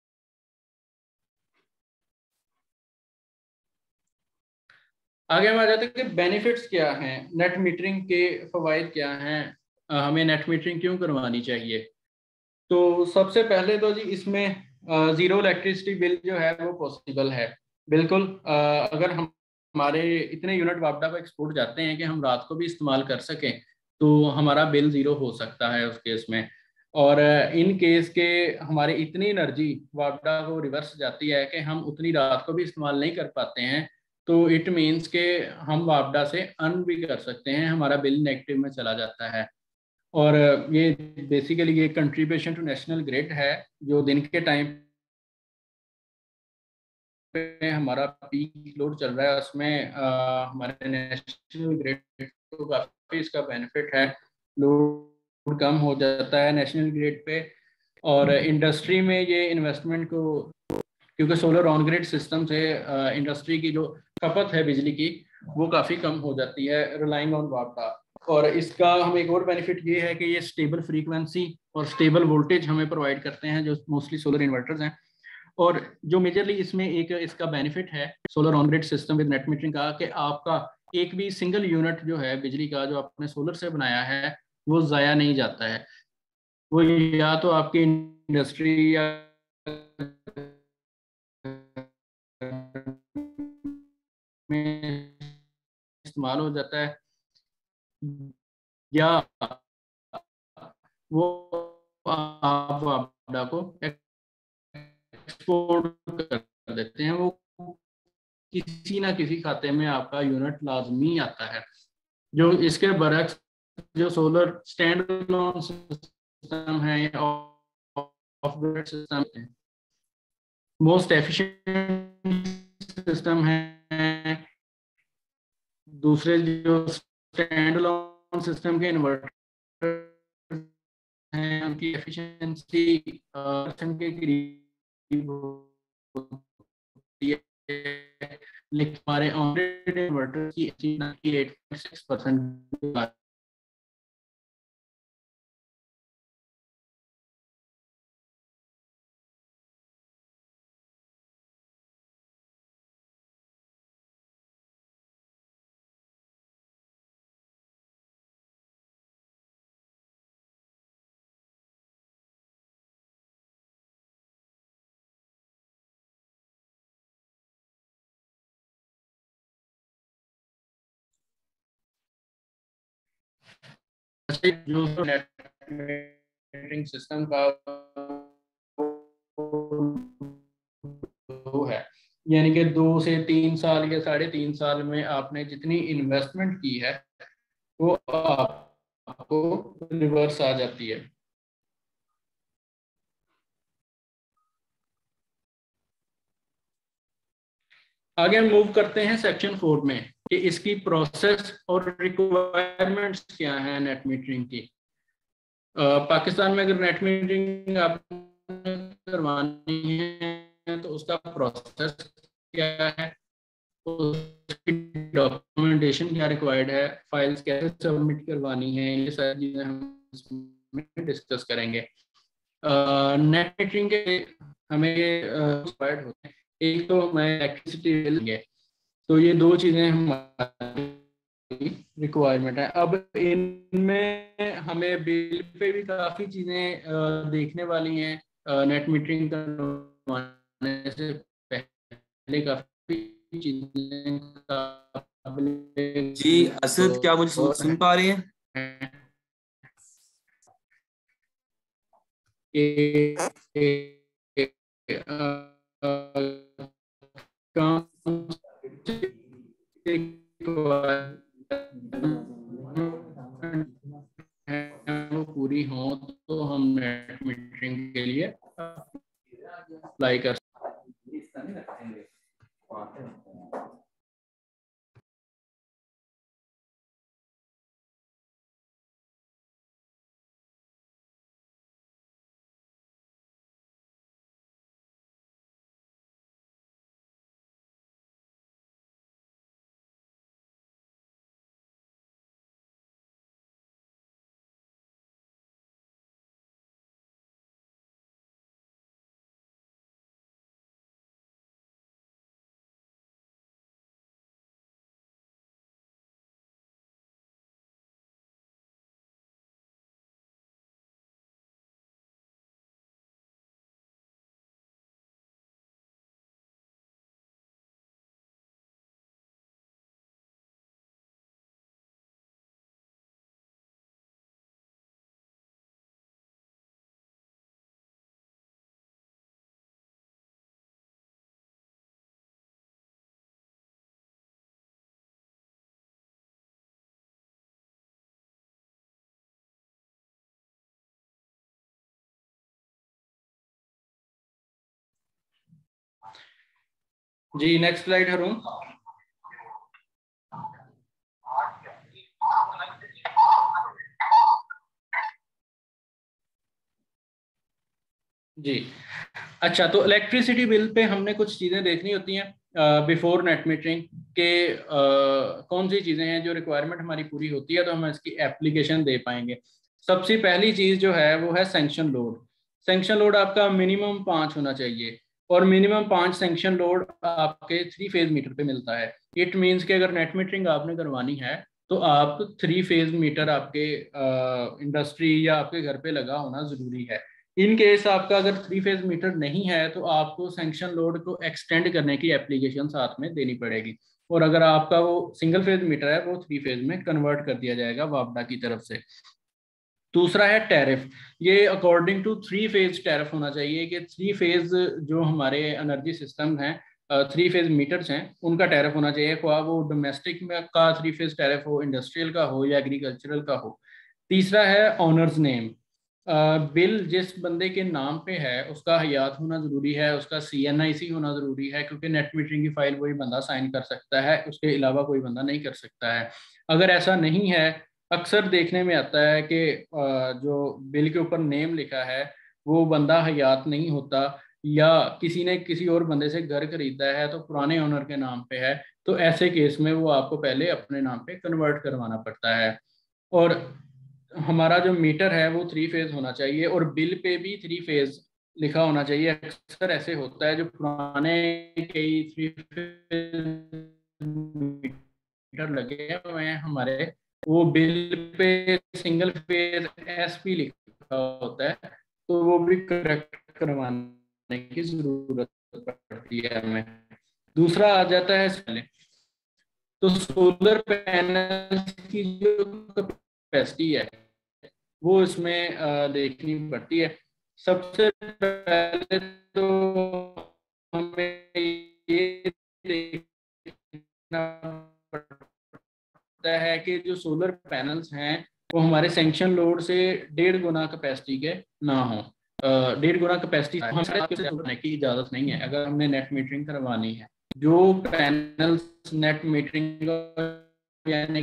आगे हम आ जाते हैं कि बेनिफिट्स क्या हैं, नेट मीटरिंग के फवाइद क्या हैं, हमें नेट मीटरिंग क्यों करवानी चाहिए। तो सबसे पहले तो जी इसमें जीरो इलेक्ट्रिसिटी बिल जो है वो पॉसिबल है। बिल्कुल, अगर हम हमारे इतने यूनिट वापडा को एक्सपोर्ट जाते हैं कि हम रात को भी इस्तेमाल कर सकें तो हमारा बिल ज़ीरो हो सकता है उस केस में। और इन केस के हमारे इतनी एनर्जी वापडा को रिवर्स जाती है कि हम उतनी रात को भी इस्तेमाल नहीं कर पाते हैं, तो इट मीन्स के हम वापडा से अर्न भी कर सकते हैं, हमारा बिल नेगेटिव में चला जाता है। और ये बेसिकली ये कंट्रीब्यूशन टू नेशनल ग्रिड है, जो दिन के टाइम पे हमारा पीक लोड चल रहा है उसमें आ, हमारे नेशनल ग्रिड को काफ़ी इसका बेनिफिट है, लोड कम हो जाता है नेशनल ग्रिड पे। और इंडस्ट्री में ये इन्वेस्टमेंट को, क्योंकि सोलर ऑन ग्रिड सिस्टम से इंडस्ट्री की जो खपत है बिजली की वो काफ़ी कम हो जाती है रिलाइंग ऑन वापडा। और इसका हम एक और बेनिफिट ये है कि ये स्टेबल फ्रीक्वेंसी और स्टेबल वोल्टेज हमें प्रोवाइड करते हैं जो मोस्टली सोलर इन्वर्टर्स हैं। और जो मेजरली इसमें एक इसका बेनिफिट है solar on grid system with net metering का, कि आपका एक भी सिंगल यूनिट जो है बिजली का जो आपने सोलर से बनाया है वो ज़ाया नहीं जाता है। वो या तो आपकी इंडस्ट्री या में इस्तेमाल हो जाता है, या वो आप वापडा को एक्सपोर्ट कर देते हैं, वो किसी ना किसी खाते में आपका यूनिट लाजमी आता है। जो इसके बरक्स जो सोलर स्टैंड अलोन सिस्टम है या ऑफ ग्रिड सिस्टम है, मोस्ट एफिशिएंट सिस्टम है। दूसरे जो स्टैंड अलोन सिस्टम के इन्वर्टर हैं उनकी एफिशिएंसी परसेंट के करीब होती है, लेकिन हमारे ऑन ग्रिड इन्वर्टर की अठानवे पॉइंट सिक्स परसेंट जो नेटवर्किंग सिस्टम का वो है, यानी कि दो से तीन साल या साढ़े तीन साल में आपने जितनी इन्वेस्टमेंट की है वो आपको रिवर्स आ जाती है। आगे हम मूव करते हैं सेक्शन फोर में कि इसकी प्रोसेस और रिक्वायरमेंट्स क्या हैं नेट मीटरिंग की। आ, पाकिस्तान में अगर नेट मीटरिंग आपने करवानी है तो उसका प्रोसेस क्या है, उसकी डॉक्यूमेंटेशन क्या रिक्वायर्ड है, फाइल्स कैसे सबमिट करवानी है, ये सारी चीजें हम इसमें डिस्कस करेंगे। नेट मीटरिंग के हमें रिक्वायर्ड होते हैं, एक तो हमें इलेक्ट्रिसिटी बिल है, तो ये दो चीजें हमारी रिक्वायरमेंट है। अब इनमें हमें बिल पे भी काफी चीजें देखने वाली हैं। नेट मीटरिंग करवाने से पहले काफी चीजें जी असद, क्या मुझे सुन, सुन पा रहे हैं? ए, ए, ए, वो पूरी हो तो हम नेट मीटरिंग के लिए अप्लाई कर जी। Next slide Haroon. जी अच्छा, तो इलेक्ट्रिसिटी बिल पे हमने कुछ चीज़ें देखनी होती हैं बिफोर नेट मीटरिंग के। uh, कौन सी चीज़ें हैं जो रिक्वायरमेंट हमारी पूरी होती है तो हम इसकी एप्लीकेशन दे पाएंगे। सबसे पहली चीज़ जो है वो है सैंक्शन लोड। सैंक्शन लोड आपका मिनिमम पाँच होना चाहिए और मिनिमम पाँच सैंक्शन लोड आपके थ्री फेज मीटर पे मिलता है। इट मीन्स कि अगर नेट मीटरिंग आपने करवानी है तो आप थ्री फेज मीटर आपके इंडस्ट्री uh, या आपके घर पे लगा होना ज़रूरी है। इन केस आपका अगर थ्री फेज मीटर नहीं है तो आपको सैंक्शन लोड को एक्सटेंड करने की एप्लीकेशन साथ में देनी पड़ेगी। और अगर आपका वो सिंगल फेज मीटर है वो थ्री फेज में कन्वर्ट कर दिया जाएगा वापडा की तरफ से। दूसरा है टैरिफ, ये according to three phase tariff होना चाहिए कि थ्री फेज जो हमारे एनर्जी सिस्टम हैं, थ्री फेज मीटर्स हैं, उनका टैरिफ होना चाहिए, ख्वाह वो डोमेस्टिक में का थ्री फेज टैरिफ हो, इंडस्ट्रियल का हो या एग्रीकल्चरल का हो। तीसरा है ऑनर्स नेम, बिल जिस बंदे के नाम पे है उसका हयात होना ज़रूरी है, उसका सी एन आई सी होना ज़रूरी है, क्योंकि नेट मीटरिंग की फाइल वही बंदा साइन कर सकता है, उसके अलावा कोई बंदा नहीं कर सकता है। अगर ऐसा नहीं है, अक्सर देखने में आता है कि जो बिल के ऊपर नेम लिखा है वो बंदा हयात नहीं होता, या किसी ने किसी और बंदे से घर खरीदा है तो पुराने ओनर के नाम पे है, तो ऐसे केस में वो आपको पहले अपने नाम पे कन्वर्ट करवाना पड़ता है। और हमारा जो मीटर है वो थ्री फेज होना चाहिए और बिल पे भी थ्री फेज लिखा होना चाहिए। अक्सर ऐसे होता है जो पुराने कई थ्री फेज मीटर लगे हुए हैं हमारे, वो bill pay single phase S P लिखा होता है, तो वो भी करेक्ट करवाने की जरूरत पड़ती है हमें। दूसरा आ जाता है पहले तो सोलर पैनल की जो कैपेसिटी है वो इसमें देखनी पड़ती है। सबसे पहले तो हमें ये देखना पड़ता है कि जो सोलर पैनल्स हैं वो हमारे सैंक्शन लोड से डेढ़ गुना कैपेसिटी के ना हो। डेढ़ गुना कैपेसिटी हमें की इजाजत नहीं है अगर हमने नेट मीटरिंग करवानी है। जो पैनल्स नेट मीटरिंग यानी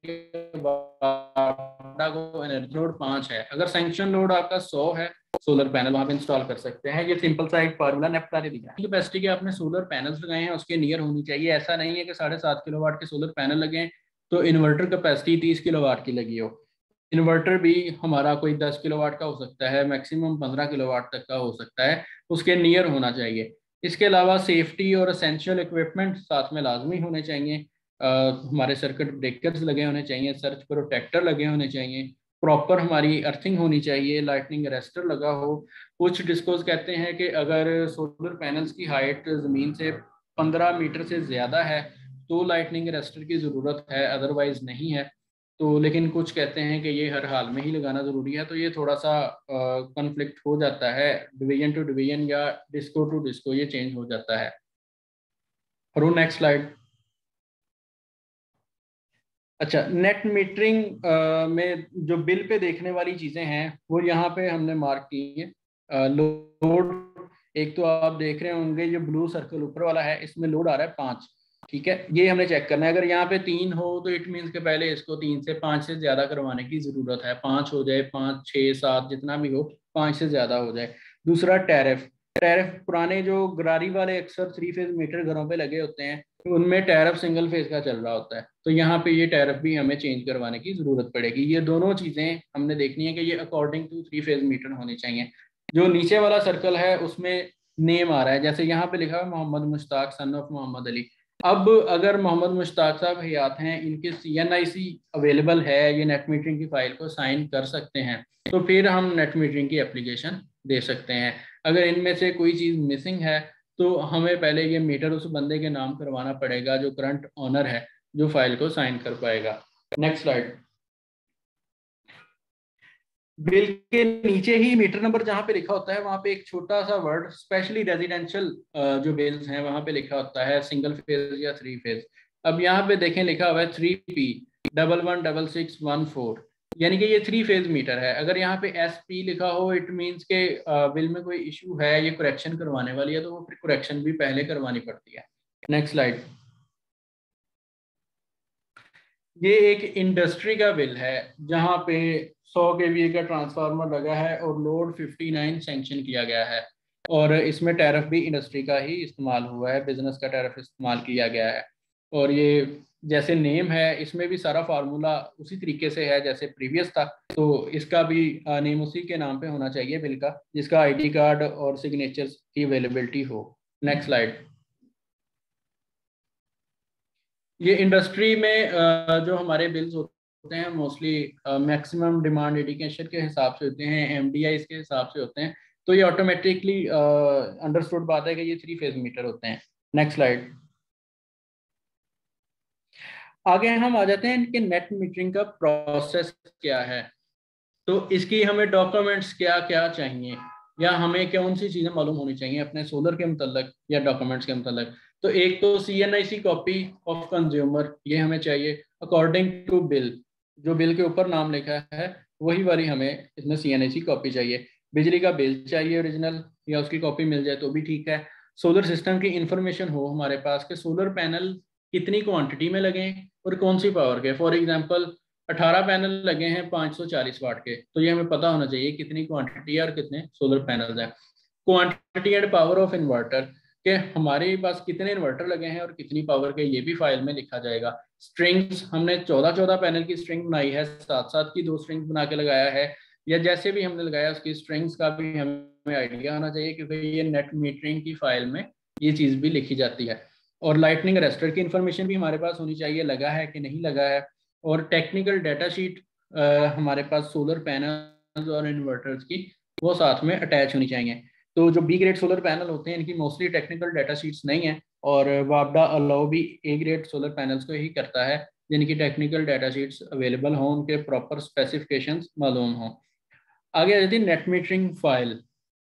को एनर्जी लोड पाँच है, अगर सैंक्शन लोड आपका सौ है सोलर पैनल वहां पे इंस्टॉल कर सकते हैं। ये सिंपल सा एक फार्मूला नेफ्टा ने दिया है। कैपेसिटी के आपने सोलर पैनल्स लगाए हैं उसके नियर होनी चाहिए। ऐसा नहीं है कि साढ़े सात किलोवाट के सोलर पैनल लगे तो इन्वर्टर कैपेसिटी तीस किलोवाट की लगी हो। इन्वर्टर भी हमारा कोई दस किलोवाट का हो सकता है, मैक्सिमम पंद्रह किलोवाट तक का हो सकता है, उसके नियर होना चाहिए। इसके अलावा सेफ्टी और एसेंशियल इक्विपमेंट साथ में लाजमी होने चाहिए। Uh, हमारे सर्किट ब्रेकर्स लगे होने चाहिए, सर्च प्रोटेक्टर लगे होने चाहिए, प्रॉपर हमारी अर्थिंग होनी चाहिए, लाइटनिंग अरेस्टर लगा हो। कुछ डिस्कोज कहते हैं कि अगर सोलर पैनल्स की हाइट ज़मीन से पंद्रह मीटर से ज़्यादा है तो लाइटनिंग अरेस्टर की ज़रूरत है, अदरवाइज नहीं है। तो लेकिन कुछ कहते हैं कि ये हर हाल में ही लगाना ज़रूरी है, तो ये थोड़ा सा कॉन्फ्लिक्ट हो जाता है, डिवीजन टू डिवीजन या डिस्को टू डिस्को ये चेंज हो जाता है। और नेक्स्ट स्लाइड। अच्छा, नेट मीटरिंग में जो बिल पे देखने वाली चीज़ें हैं वो यहाँ पे हमने मार्क की है। लोड एक तो आप देख रहे होंगे जो ब्लू सर्कल ऊपर वाला है इसमें लोड आ रहा है पाँच, ठीक है, ये हमने चेक करना है। अगर यहाँ पे तीन हो तो इट मीन्स के पहले इसको तीन से पाँच से ज़्यादा करवाने की ज़रूरत है। पाँच हो जाए, पाँच छः सात जितना भी हो, पाँच से ज़्यादा हो जाए। दूसरा टैरिफ, टैरिफ पुराने जो गरारी वाले अक्सर थ्री फेज मीटर घरों पे लगे होते हैं तो उनमें टैरिफ सिंगल फेज का चल रहा होता है, तो यहाँ पे ये टैरिफ भी हमें चेंज करवाने की जरूरत पड़ेगी। ये दोनों चीजें हमने देखनी है कि ये according to three phase meter होने चाहिए। जो नीचे वाला सर्कल है उसमें नेम आ रहा है, जैसे यहाँ पे लिखा है मोहम्मद मुश्ताक सन ऑफ मोहम्मद अली। अब अगर मोहम्मद मुश्ताक साहब हयात हैं, इनके सी एन आई सी अवेलेबल है, ये नेट मीटरिंग की फाइल को साइन कर सकते हैं, तो फिर हम नेट मीटरिंग की एप्लीकेशन दे सकते हैं। अगर इनमें से कोई चीज़ मिसिंग है तो हमें पहले ये मीटर उस बंदे के नाम करवाना पड़ेगा जो करंट ओनर है, जो फाइल को साइन कर पाएगा। Next slide. बिल के नीचे ही मीटर नंबर जहाँ पे लिखा होता है वहाँ पे एक छोटा सा वर्ड स्पेशली रेजिडेंशियल जो बिल्स हैं वहाँ पे लिखा होता है सिंगल फेज या थ्री फेज। अब यहाँ पे देखें लिखा हुआ है three P double one double six one four, यानी कि ये थ्री फेज मीटर है। अगर यहाँ पे एस पी लिखा हो इट मीन्स के बिल में कोई इशू है, ये करेक्शन करवाने वाली है, तो वो फिर करेक्शन भी पहले करवानी पड़ती है। Next slide. ये एक इंडस्ट्री का बिल है जहाँ पे सौ केवीए का ट्रांसफार्मर लगा है और लोड उनसठ सैंक्शन किया गया है, और इसमें टैरिफ भी इंडस्ट्री का ही इस्तेमाल हुआ है, बिजनेस का टैरिफ इस्तेमाल किया गया है। और ये जैसे नेम है इसमें भी सारा फार्मूला उसी तरीके से है जैसे प्रीवियस था, तो इसका भी नेम उसी के नाम पे होना चाहिए बिल का, जिसका आईडी कार्ड और सिग्नेचर्स की अवेलेबिलिटी हो। Next slide. ये इंडस्ट्री में जो हमारे बिल्स होते हैं मोस्टली मैक्सिमम डिमांड इंडिकेशन के हिसाब से होते हैं, एमडीआई के हिसाब से होते हैं, तो ये ऑटोमेटिकली अंडरस्टूड बात है कि ये थ्री फेज मीटर होते हैं। Next slide. आगे हम आ जाते हैं इनके नेट मीटरिंग का प्रोसेस क्या है। तो इसकी हमें डॉक्यूमेंट्स क्या क्या चाहिए, या हमें कौन सी चीज़ें मालूम होनी चाहिए अपने सोलर के मतलब या डॉक्यूमेंट्स के मतलब। तो एक तो C N I C copy of consumer, ये हमें चाहिए अकॉर्डिंग टू बिल। जो बिल के ऊपर नाम लिखा है वही वाली हमें इसमें सी एन आई सी कॉपी चाहिए। बिजली का बिल चाहिए ओरिजिनल, या उसकी कॉपी मिल जाए तो भी ठीक है। सोलर सिस्टम की इंफॉर्मेशन हो हमारे पास कि सोलर पैनल कितनी क्वांटिटी में लगे और कौन सी पावर के। फॉर एग्जांपल अठारह पैनल लगे हैं पाँच सौ चालीस वाट के, तो ये हमें पता होना चाहिए कितनी क्वांटिटी है और कितने सोलर पैनल्स हैं। Quantity and power of inverter, के हमारे पास कितने इन्वर्टर लगे हैं और कितनी पावर के, ये भी फाइल में लिखा जाएगा। स्ट्रिंग्स, हमने चौदह चौदह पैनल की स्ट्रिंग बनाई है, सात सात की दो स्ट्रिंग्स बना के लगाया है, या जैसे भी हमने लगाया उसकी स्ट्रिंग्स का भी हमें आइडिया होना चाहिए, क्योंकि ये नेट मीटरिंग की फाइल में ये चीज़ भी लिखी जाती है। और लाइटनिंग अरेस्टर की इंफॉर्मेशन भी हमारे पास होनी चाहिए, लगा है कि नहीं लगा है। और टेक्निकल डाटा शीट हमारे पास सोलर पैनल्स और इन्वर्टर्स की वो साथ में अटैच होनी चाहिए। तो जो बी ग्रेड सोलर पैनल होते हैं इनकी मोस्टली टेक्निकल डाटा शीट्स नहीं है, और वापडा अलाउ भी ए ग्रेड सोलर पैनल्स को ही करता है जिनकी टेक्निकल डाटा शीट्स अवेलेबल हों, उनके प्रॉपर स्पेसिफिकेशंस मालूम हों। आगे आ जाती है net metering file.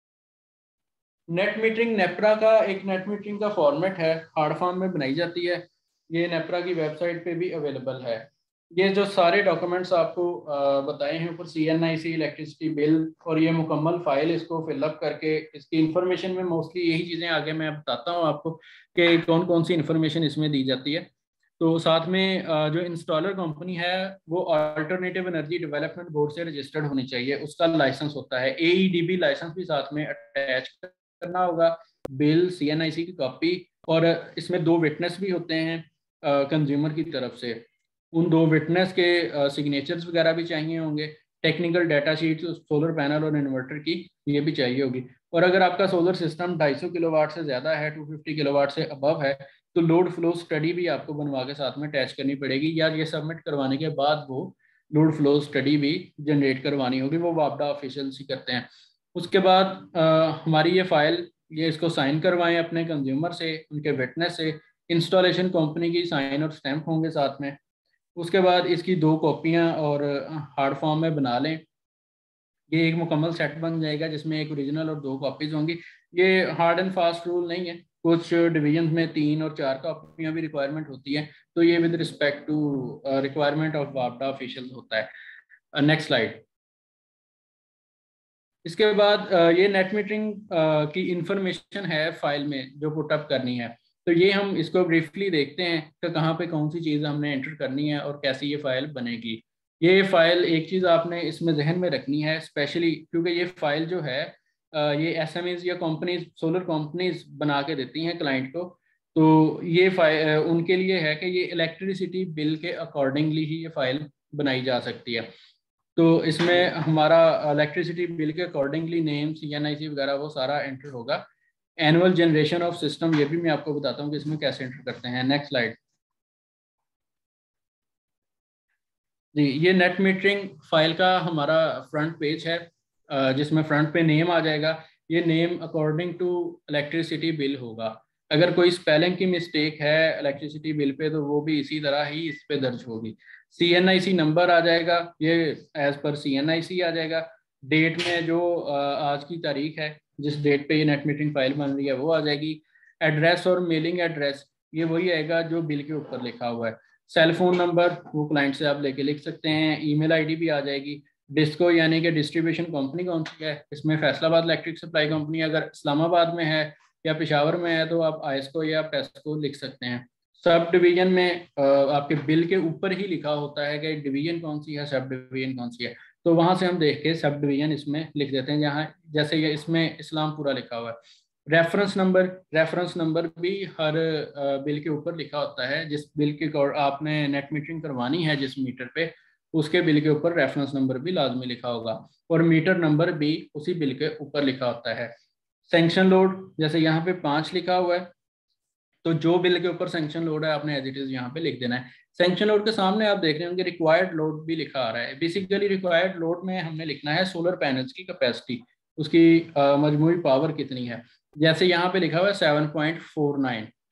Net metering NEPRA का एक नेट मीटरिंग का फॉर्मेट है, हार्ड फॉर्म में बनाई जाती है। ये नेपरा की वेबसाइट पे भी अवेलेबल है। ये जो सारे डॉक्यूमेंट्स आपको बताए हैं ऊपर, C N I C, electricity bill, और ये मुकम्मल फाइल, इसको फिलअप करके इसकी इंफॉर्मेशन में मोस्टली यही चीज़ें आगे मैं बताता हूँ आपको कि कौन कौन सी इंफॉर्मेशन इसमें दी जाती है। तो साथ में जो इंस्टॉलर कंपनी है वो अल्टरनेटिव एनर्जी डेवलपमेंट बोर्ड से रजिस्टर्ड होनी चाहिए, उसका लाइसेंस होता है। A E D B licence भी साथ में अटैच करना होगा, बिल, सी एन आई सी की कॉपी, और इसमें दो विटनेस भी होते हैं कंज्यूमर की तरफ से, उन दो विटनेस के सिग्नेचर्स uh, वगैरह भी चाहिए होंगे। Technical data sheet solar panel और इन्वर्टर की ये भी चाहिए होगी। और अगर आपका सोलर सिस्टम दो सौ पचास किलोवाट से ज़्यादा है, दो सौ पचास किलोवाट से अबव है, तो लोड फ्लो स्टडी भी आपको बनवा के साथ में अटैच करनी पड़ेगी, या ये सबमिट करवाने के बाद वो लोड फ्लो स्टडी भी जनरेट करवानी होगी, वो वापडा ऑफिशियल्स ही करते हैं। उसके बाद आ, हमारी ये फाइल, ये इसको साइन करवाएं अपने कंज्यूमर से, उनके विटनेस से, इंस्टॉलेशन कंपनी की साइन और स्टैंप होंगे साथ में। उसके बाद इसकी दो कॉपियां और हार्ड फॉर्म में बना लें, ये एक मुकम्मल सेट बन जाएगा जिसमें एक ओरिजिनल और दो कॉपीज होंगी। ये हार्ड एंड फास्ट रूल नहीं है, कुछ डिवीजन में तीन और चार कॉपियां भी रिक्वायरमेंट होती है, तो ये with respect to requirement of वापडा ऑफिशियल होता है। Next uh, slide. इसके बाद uh, ये नेट मीटरिंग uh, की इंफॉर्मेशन है फाइल में जो पुटअप करनी है। तो ये हम इसको ब्रीफली देखते हैं कि कहाँ पे कौन सी चीज़ हमने एंटर करनी है और कैसे ये फाइल बनेगी। ये फाइल, एक चीज़ आपने इसमें जहन में रखनी है स्पेशली, क्योंकि ये फाइल जो है ये एस एम एज या कंपनीज, सोलर कंपनीज बना के देती हैं क्लाइंट को। तो ये फाइल उनके लिए है कि ये इलेक्ट्रिसिटी बिल के अकॉर्डिंगली ही ये फाइल बनाई जा सकती है। तो इसमें हमारा इलेक्ट्रिसिटी बिल के accordingly name, C N I C वगैरह वो सारा एंटर होगा। एनुअल जनरेशन ऑफ सिस्टम, ये भी मैं आपको बताता हूँ कि इसमें कैसे एंटर करते हैं। नेक्स्ट स्लाइड जी। ये नेट मीटरिंग फाइल का हमारा फ्रंट पेज है, जिसमें फ्रंट पे नेम आ जाएगा। ये name according to electricity bill होगा। अगर कोई स्पेलिंग की मिस्टेक है इलेक्ट्रिसिटी बिल पे तो वो भी इसी तरह ही इस पे दर्ज होगी। सी एन आई सी नंबर आ जाएगा, ये as per C N I सी आ जाएगा। डेट में जो आज की तारीख है, जिस डेट पे ये नेट मीटरिंग फाइल बन रही है वो आ जाएगी। एड्रेस और मेलिंग एड्रेस ये वही आएगा जो बिल के ऊपर लिखा हुआ है। सेल फोन नंबर वो क्लाइंट से आप लेके लिख सकते हैं। ईमेल आईडी भी आ जाएगी। डिस्को यानी कि डिस्ट्रीब्यूशन कंपनी कौन सी है, इसमें फैसलाबाद इलेक्ट्रिक सप्लाई कंपनी, अगर इस्लामाबाद में है या पेशावर में है तो आप आइस्को या पेस्को लिख सकते हैं। सब डिवीजन में आपके बिल के ऊपर ही लिखा होता है कि डिवीजन कौन सी है, सब डिवीजन कौन सी है, तो वहां से हम देख के सब डिवीजन इसमें लिख देते हैं। जहाँ जैसे ये इसमें इस्लामपुरा लिखा हुआ है। रेफरेंस नंबर, रेफरेंस नंबर भी हर बिल के ऊपर लिखा होता है। जिस बिल के आपने नेट मीटरिंग करवानी है जिस मीटर पे, उसके बिल के ऊपर रेफरेंस नंबर भी लाजमी लिखा होगा, और मीटर नंबर भी उसी बिल के ऊपर लिखा होता है। सैंक्शन लोड, जैसे यहाँ पे पाँच लिखा हुआ है तो जो बिल के ऊपर सैंक्शन लोड है आपने एज इट इज यहाँ पे लिख देना है। सैंक्शन लोड के सामने आप देख रहे होंगे रिक्वायर्ड लोड भी लिखा आ रहा है। बेसिकली रिक्वायर्ड लोड में हमने लिखना है सोलर पैनल्स की कैपेसिटी, उसकी मजमूई पावर कितनी है। जैसे यहाँ पे लिखा हुआ है सेवन पॉइंट फोर नाइन,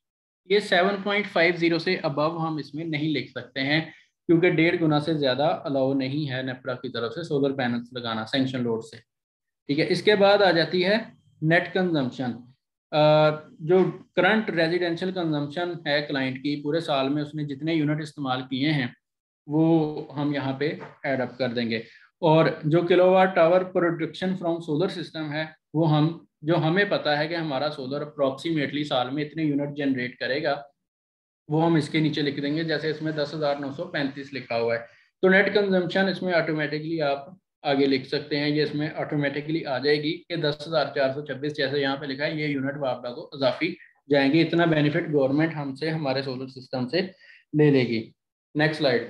ये सेवन पॉइंट फाइव जीरो से अबव हम इसमें नहीं लिख सकते हैं, क्योंकि डेढ़ गुना से ज़्यादा अलाउ नहीं है नेपरा की तरफ से सोलर पैनल्स लगाना सैंक्शन लोड से। ठीक है, इसके बाद आ जाती है नेट कंजम्पशन। जो करंट रेजिडेंशियल कंजम्पशन है क्लाइंट की पूरे साल में, उसने जितने यूनिट इस्तेमाल किए हैं वो हम यहाँ पे ऐड अप कर देंगे, और जो kilowatt hour production from solar system है वो हम जो हमें पता है कि हमारा सोलर अप्रॉक्सीमेटली साल में इतने यूनिट जनरेट करेगा, वो हम इसके नीचे लिख देंगे, जैसे इसमें दस हज़ार नौ सौ पैंतीस लिखा हुआ है। तो नेट कंजम्पशन इसमें ऑटोमेटिकली आप आगे लिख सकते हैं, ये इसमें ऑटोमेटिकली आ जाएगी कि दस हज़ार चार सौ छब्बीस जैसे यहाँ पे लिखा है, ये यूनिट वापडा को इजाफी जाएंगे। इतना बेनिफिट गवर्नमेंट हमसे हमारे सोलर सिस्टम से ले लेगी। नेक्स्ट स्लाइड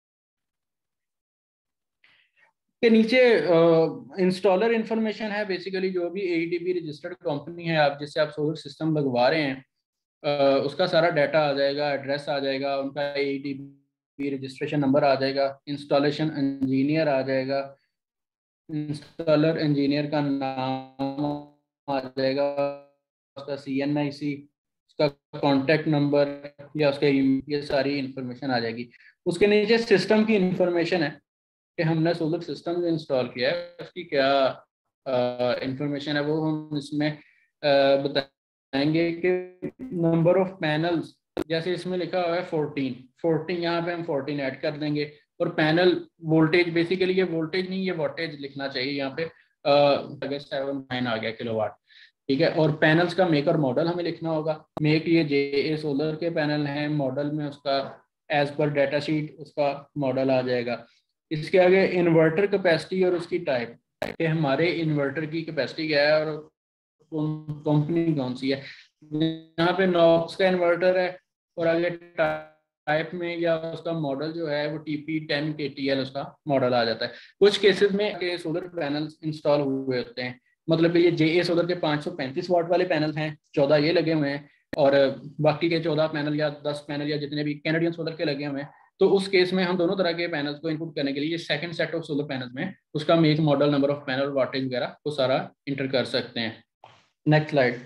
के नीचे इंस्टॉलर इंफॉर्मेशन है। बेसिकली जो भी एईडीबी रजिस्टर्ड कंपनी है आप जिससे आप सोलर सिस्टम लगवा रहे हैं, uh, उसका सारा डाटा आ जाएगा, एड्रेस आ जाएगा, उनका एईडीबी रजिस्ट्रेशन नंबर आ जाएगा, इंस्टॉलेशन इंजीनियर आ जाएगा, इंस्टॉलर इंजीनियर का नाम आ जाएगा, उसका सी एन आई सी, उसका कॉन्टैक्ट नंबर या उसके ये सारी इंफॉर्मेशन आ जाएगी। उसके नीचे सिस्टम की इंफॉर्मेशन है कि हमने सोलर सिस्टम जो इंस्टॉल किया है उसकी क्या इंफॉर्मेशन है, वो हम इसमें बताएंगे कि नंबर ऑफ पैनल्स, जैसे इसमें लिखा हुआ है फोर्टीन, फोर्टीन यहाँ पे हम फोर्टीन ऐड कर देंगे। और पैनल वोल्टेज, बेसिकली ये वोल्टेज नहीं ये वोल्टेज लिखना चाहिए यहाँ पे, सेवन नाइन आ गया किलोवाट। ठीक है, और पैनल्स का मेक और मॉडल हमें लिखना होगा। मेक ये जे ए सोलर के पैनल हैं, मॉडल में उसका एज पर डाटा शीट उसका मॉडल आ जाएगा। इसके आगे इन्वर्टर कैपेसिटी और उसकी टाइप, कि हमारे इन्वर्टर की कैपेसिटी क्या है और कंपनी कौन सी है। यहाँ पे नॉक्स का इन्वर्टर है, और आगे टाइप में या उसका मॉडल जो है वो T P ten K T L उसका मॉडल आ जाता है। कुछ केसेस में सोलर पैनल्स इंस्टॉल हुए होते हैं, मतलब कि ये जे ए सोलर के पाँच सौ पैंतीस वाट वाले पैनल हैं, चौदह ये लगे हुए हैं, और बाकी के चौदह पैनल या दस पैनल या जितने भी कैनेडियन सोलर के लगे हुए हैं। तो उस केस में हम दोनों तरह के पैनल्स को इनपुट करने के लिए second set of solar panels में उसका make, model, number of panel, wattage वगैरह वो सारा इंटर कर सकते हैं। Next slide.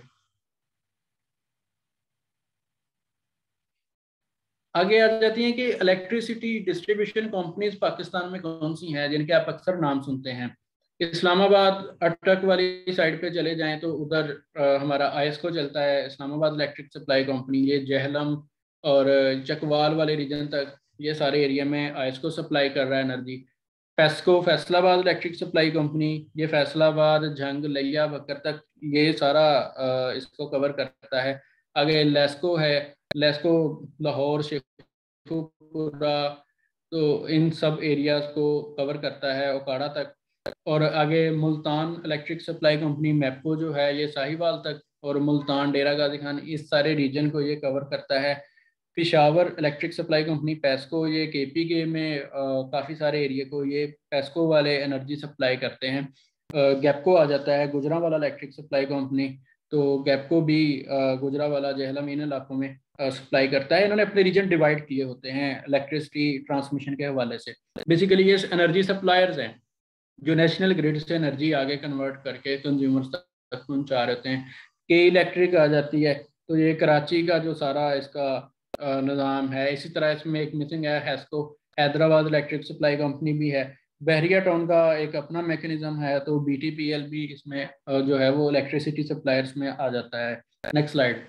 आगे आ जाती है कि इलेक्ट्रिसिटी डिस्ट्रीब्यूशन कंपनीज पाकिस्तान में कौन सी हैं जिनके आप अक्सर नाम सुनते हैं। इस्लामाबाद अटक वाली साइड पे चले जाएं तो उधर हमारा आईएसको चलता है, इस्लामाबाद इलेक्ट्रिक सप्लाई कंपनी। ये जहलम और चकवाल वाले रीजन तक ये सारे एरिया में आईएसको सप्लाई कर रहा है energy. FESCO Faisalabad electric supply company, ये फैसलाबाद, झंग, लिया, बकर तक ये सारा इसको कवर करता है। आगे लेस्को है, लेस्को लाहौर, शेखुपुरा, तो इन सब एरियाज को कवर करता है, ओकाड़ा तक। और आगे Multan electric supply company MEPCO जो है ये साहिवाल तक, और मुल्तान, डेरा गाजी खान, इस सारे रीजन को ये कवर करता है। Peshawar electric supply company PESCO, ये के पी के में काफ़ी सारे एरिया को ये पैस्को वाले एनर्जी सप्लाई करते हैं। गैपको आ जाता है, गुजरावाला इलेक्ट्रिक सप्लाई कंपनी, तो गैपको भी गुजरावाला, जहलम, इन इलाकों में सप्लाई करता है। इन्होंने अपने रीजन डिवाइड किए होते हैं इलेक्ट्रिसिटी ट्रांसमिशन के हवाले से। बेसिकली ये एनर्जी सप्लायर्स हैं जो नेशनल ग्रिड से एनर्जी आगे कन्वर्ट करके कंज्यूमर्स तक पहुंचा रहे हैं। के इलेक्ट्रिक आ जाती है, तो ये कराची का जो सारा इसका निज़ाम है। इसी तरह इसमें एक मिसिंग है HESCO, Hyderabad electric supply company भी है। बहरिया टाउन का एक अपना मैकेनिज्म है, तो बी टी पी एल भी इसमें जो है वो इलेक्ट्रिसिटी सप्लायर्स में आ जाता है। Next slide.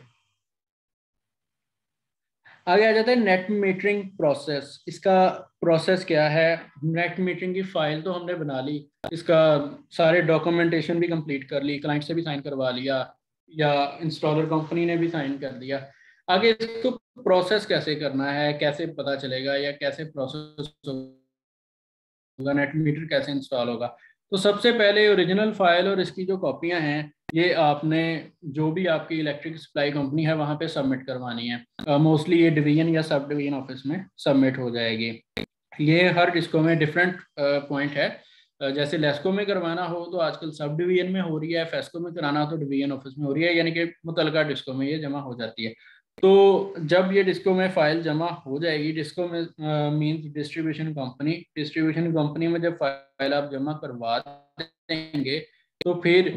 आगे आ जाता है नेट मीटरिंग प्रोसेस। इसका प्रोसेस क्या है? नेट मीटरिंग की फाइल तो हमने बना ली, इसका सारे डॉक्यूमेंटेशन भी कंप्लीट कर ली, क्लाइंट से भी साइन करवा लिया या इंस्टॉलर कंपनी ने भी साइन कर दिया। आगे इसको प्रोसेस कैसे करना है, कैसे पता चलेगा या कैसे प्रोसेस होगा, नेट मीटर कैसे इंस्टॉल होगा। तो सबसे पहले ओरिजिनल फाइल और इसकी जो कॉपियां हैं ये आपने जो भी आपकी इलेक्ट्रिक सप्लाई कंपनी है वहाँ पे सबमिट करवानी है। मोस्टली uh, ये डिवीजन या सब डिवीजन ऑफिस में सबमिट हो जाएगी। ये हर डिस्को में डिफरेंट पॉइंट uh, है। uh, जैसे लेस्को में करवाना हो तो आजकल सब डिवीजन में हो रही है, फेस्को में कराना हो तो डिवीजन ऑफिस में हो रही है, यानी कि मुतलका डिस्को में ये जमा हो जाती है। तो जब ये डिस्को में फाइल जमा हो जाएगी, डिस्को में means distribution company, distribution company में जब फाइल आप जमा करवा देंगे तो फिर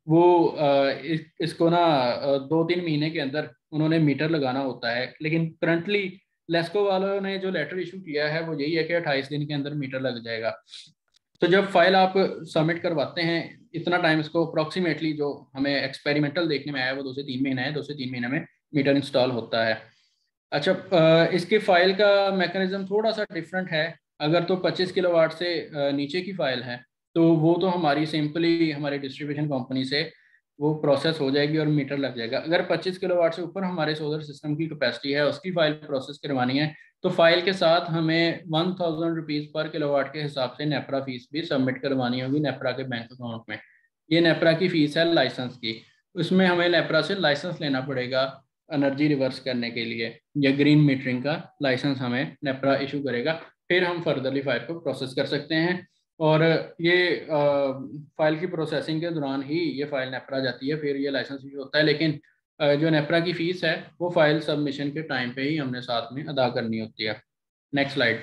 वो इस, इसको ना दो तीन महीने के अंदर उन्होंने मीटर लगाना होता है, लेकिन करंटली लेस्को वालों ने जो लेटर इशू किया है वो यही है कि अट्ठाईस दिन के अंदर मीटर लग जाएगा। तो जब फाइल आप सबमिट करवाते हैं, इतना टाइम इसको अप्रॉक्सीमेटली जो हमें एक्सपेरिमेंटल देखने में आया वो दो से तीन महीना है, दो से तीन महीने में मीटर इंस्टॉल होता है। अच्छा, इसकी फाइल का मैकेनिज्म थोड़ा सा डिफरेंट है। अगर तो पच्चीस किलोवाट से नीचे की फाइल है तो वो तो हमारी सिंपली हमारी डिस्ट्रीब्यूशन कंपनी से वो प्रोसेस हो जाएगी और मीटर लग जाएगा। अगर पच्चीस किलोवाट से ऊपर हमारे सोलर सिस्टम की कैपेसिटी है, उसकी फाइल प्रोसेस करवानी है, तो फाइल के साथ हमें one thousand rupees per kilowatt के हिसाब से नेपरा फीस भी सबमिट करवानी होगी नेपरा के बैंक अकाउंट में। ये नेपरा की फीस है लाइसेंस की। उसमें हमें नेपरा से लाइसेंस लेना पड़ेगा एनर्जी रिवर्स करने के लिए, या ग्रीन मीटरिंग का लाइसेंस हमें नेपरा इशू करेगा, फिर हम फर्दरली फाइल को प्रोसेस कर सकते हैं। और ये आ, फाइल की प्रोसेसिंग के दौरान ही ये फाइल नेपरा जाती है, फिर ये लाइसेंस इशू होता है। लेकिन आ, जो नेपरा की फीस है वो फाइल सबमिशन के टाइम पे ही हमने साथ में अदा करनी होती है। Next slide.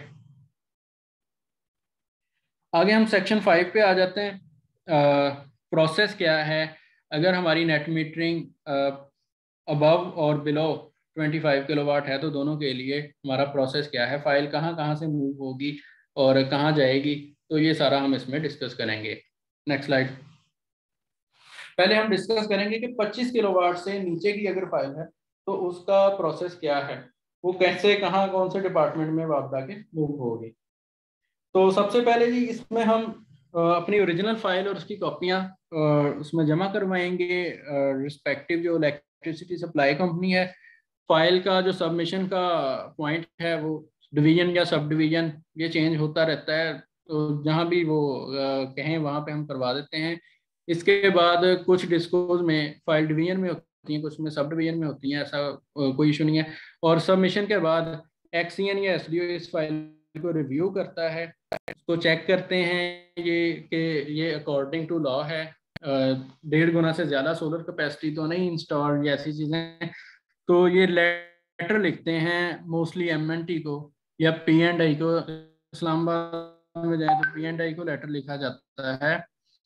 आगे हम सेक्शन फाइव पे आ जाते हैं। प्रोसेस क्या है अगर हमारी नेट मीटरिंग अबव और बिलो पच्चीस किलोवाट है, तो दोनों के लिए हमारा प्रोसेस क्या है, फाइल कहाँ कहाँ से मूव होगी और कहाँ जाएगी, तो ये सारा हम इसमें डिस्कस करेंगे। Next slide. पहले हम डिस्कस करेंगे कि पच्चीस किलोवाट से नीचे की अगर फाइल है तो उसका प्रोसेस क्या है, वो कैसे कहाँ कौन से डिपार्टमेंट में वापदा के मूव होगी। तो सबसे पहले जी इसमें हम अपनी ओरिजिनल फाइल और उसकी कॉपियाँ उसमें जमा करवाएंगे। रिस्पेक्टिव जो इलेक्ट्रिसिटी सप्लाई कंपनी है, फाइल का जो सबमिशन का पॉइंट है वो डिवीजन या सब डिवीजन ये चेंज होता रहता है, तो जहाँ भी वो कहें वहाँ पे हम करवा देते हैं। इसके बाद कुछ डिस्कोज में फाइल डिवीजन में होती हैं, कुछ में सब डिवीजन में होती हैं, ऐसा कोई इशू नहीं है। और सबमिशन के बाद एक्सीएन या एसडीओ इस फाइल को रिव्यू करता है, उसको चेक करते हैं ये कि ये अकॉर्डिंग टू लॉ है, डेढ़ गुना से ज़्यादा सोलर कैपेसिटी तो नहीं इंस्टॉल या ऐसी चीज़ें। तो ये लेटर लिखते हैं मोस्टली एमएनटी को या पी एंड आई को। इस्लामाबाद में जाए तो पी एंड आई को लेटर लिखा जाता है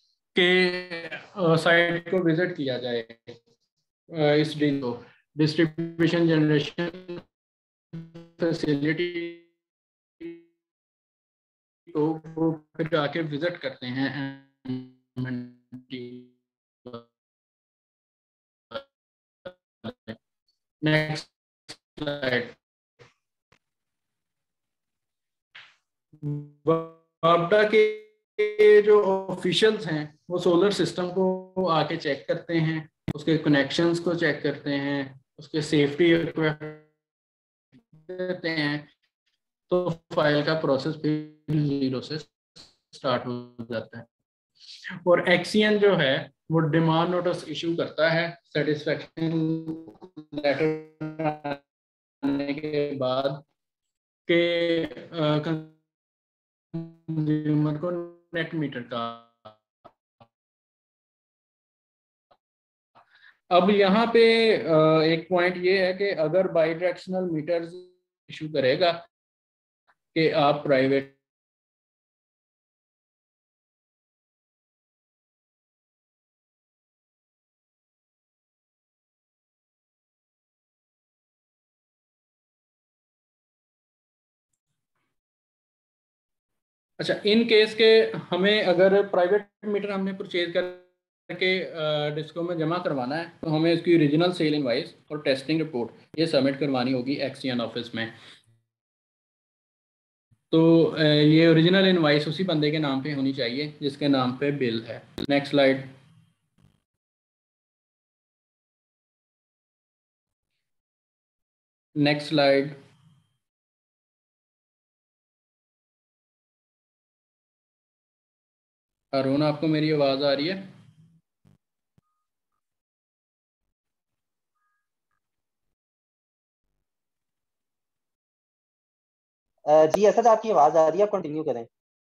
कि साइट को विजिट किया जाए, इस डील को डिस्ट्रीब्यूशन जनरेशन फैसिलिटी को वो फिर आके विजिट करते हैं। Next slide. वापडा के जो ऑफिशियल्स हैं वो सोलर सिस्टम को आके चेक करते हैं, उसके कनेक्शंस को चेक करते हैं, उसके सेफ्टी देते हैं, तो फाइल का प्रोसेस फिर जीरो से स्टार्ट हो जाता है। और एक्सीएन जो है वो डिमांड नोटिस इशू करता है सेटिस्फेक्शन लेटर आने के बाद के कंज्यूमर को नेट मीटर का। अब यहाँ पे एक पॉइंट ये है कि अगर बाई डायरेक्शनल मीटर्स इशू करेगा कि आप प्राइवेट अच्छा इन केस के हमें अगर प्राइवेट मीटर हमने परचेज करके डिस्को में जमा करवाना है तो हमें इसकी ओरिजिनल सेल इनवाइस और टेस्टिंग रिपोर्ट ये सबमिट करवानी होगी एक्सीएन ऑफिस में। तो ये ओरिजिनल इनवाइस उसी बंदे के नाम पे होनी चाहिए जिसके नाम पे बिल है। Next slide. Next slide. Arun आपको मेरी आवाज़ आ रही है? जी असद आपकी आवाज़ आ रही है, आप कंटिन्यू करें।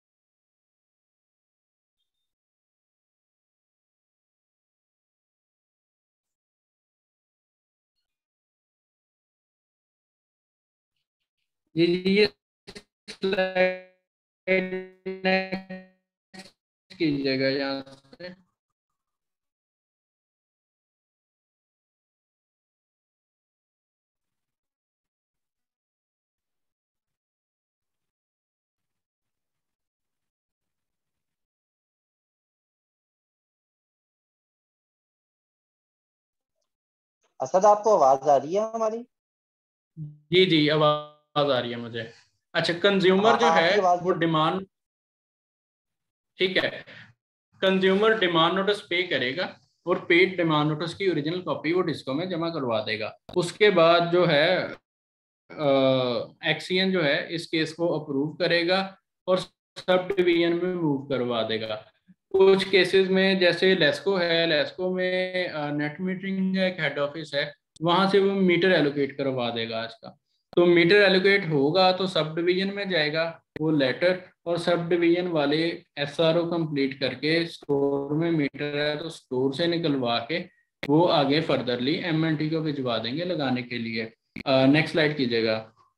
ये ये स्लाइड कीजिएगा यहाँ से। असद आपको आवाज आ रही है हमारी? जी जी आवाज आ रही है मुझे। अच्छा, कंज्यूमर हाँ जो हाँ, है आपकी आवाज वो डिमांड, ठीक है, कंज्यूमर डिमांड नोटिस पे करेगा और पेड डिमांड नोटिस की ओरिजिनल कॉपी वो डिस्को में जमा करवा देगा। उसके बाद जो है एक्सीएन जो है इस केस को अप्रूव करेगा और सब डिवीजन में मूव करवा देगा। कुछ केसेस में जैसे लेस्को है, लेस्को में नेट मीटरिंग का एक हेड ऑफिस है, वहां से वो मीटर एलोकेट करवा देगा आज का। तो मीटर एलोकेट होगा तो सब डिवीजन में जाएगा वो लेटर, और सब डिवीजन वाले एसआरओ कंप्लीट करके स्टोर में मीटर है तो स्टोर से निकलवा के वो आगे फर्दरली एमएनटी को भिजवा देंगे लगाने के लिए। नेक्स्ट स्लाइड कीजिएगा।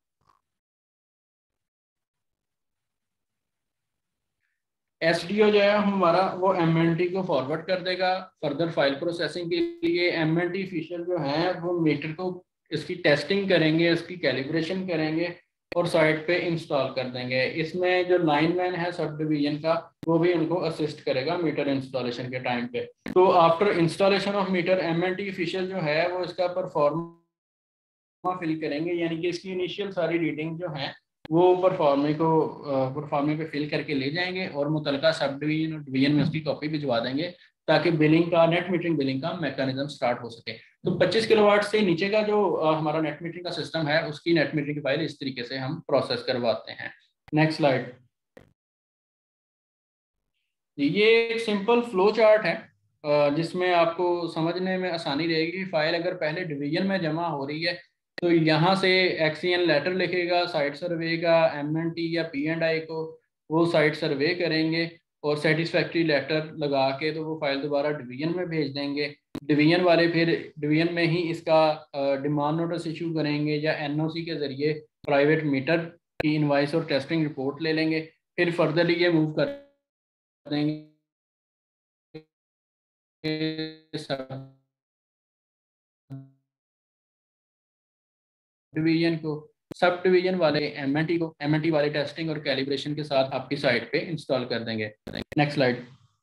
एसडीओ जो है हमारा वो एमएनटी को फॉरवर्ड कर देगा फर्दर फाइल प्रोसेसिंग के लिए। एमएनटी ऑफिशियल जो है वो मीटर को इसकी टेस्टिंग करेंगे, इसकी कैलिब्रेशन करेंगे और साइट पे इंस्टॉल कर देंगे। इसमें जो लाइनमैन है सब डिवीजन का वो भी उनको असिस्ट करेगा मीटर इंस्टॉलेशन के टाइम पे। तो after installation of meter MNT official जो है वो इसका परफॉर्मेंस फिल करेंगे, यानी कि इसकी इनिशियल सारी रीडिंग जो है वो परफॉर्मे को परफॉर्मे पे फिल करके ले जाएंगे और मुतलका सब डिवीजन और डिवीजन में उसकी कॉपी भिजवा देंगे ताकि बिलिंग का, नेट मीटरिंग बिलिंग का मैकेनिज्म स्टार्ट हो सके। तो पच्चीस किलोवाट से नीचे का जो uh, हमारा नेट मीटरिंग का सिस्टम है उसकी नेट मीटरिंग की फाइल इस तरीके से हम प्रोसेस करवाते हैं। Next slide. ये एक सिंपल फ्लो चार्ट है जिसमें आपको समझने में आसानी रहेगी। फाइल अगर पहले डिवीजन में जमा हो रही है तो यहाँ से एक्सीएन लेटर लिखेगा साइट सर्वे का, एमएनटी या पी एंड आई को वो साइट सर्वे करेंगे और सेटिस्फैक्ट्री लेटर लगा के तो वो फाइल दोबारा डिवीजन में भेज देंगे। डिवीजन वाले फिर डिवीजन में ही इसका डिमांड नोटिस इशू करेंगे या एनओसी के जरिए प्राइवेट मीटर की इनवाइस और टेस्टिंग रिपोर्ट ले लेंगे। फिर फर्दरली ये मूव कर देंगे डिवीजन को, सब डिवीजन वाले एमएनटी को, एमएनटी वाले टेस्टिंग और कैलिब्रेशन के साथ आपकी साइट पे इंस्टॉल कर देंगे। Next slide.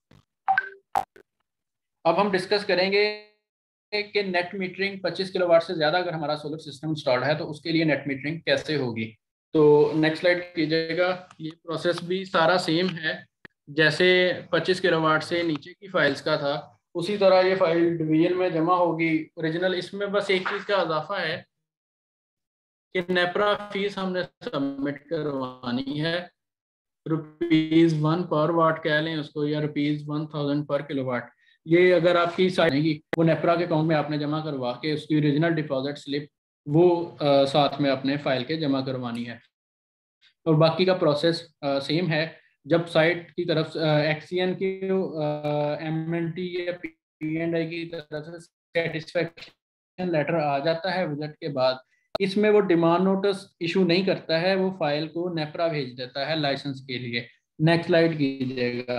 अब हम डिस्कस करेंगे कि नेट मीटरिंग पच्चीस किलोवाट से ज्यादा अगर हमारा सोलर सिस्टम इंस्टॉल्ड है तो उसके लिए नेट मीटरिंग कैसे होगी। तो नेक्स्ट स्लाइड कीजिएगा। ये प्रोसेस भी सारा सेम है जैसे पच्चीस किलोवाट से नीचे की फाइल्स का था, उसी तरह ये फाइल डिवीजन में जमा होगी ओरिजिनल। इसमें बस एक चीज का इजाफा है कि नेपरा फीस हमने सबमिट करवानी है, रुपीज वन पर वाट कह लें उसको या rupees one thousand per kilowatt. ये अगर आपकी साइट है वो नेपरा के अकाउंट में आपने जमा करवा के उसकी ओरिजिनल डिपॉजिट स्लिप वो आ, साथ में अपने फाइल के जमा करवानी है। और बाकी का प्रोसेस सेम है। जब साइट की तरफ एक्सीएन की एमएनटी या पी एंड आई की तरफ से सेटिस्फेक्शन लेटर आ जाता है विजिट के बाद, इसमें वो डिमांड नोटिस इशू नहीं करता है, वो फाइल को नेपरा भेज देता है लाइसेंस के लिए। नेक्स्ट स्लाइड कीजिएगा।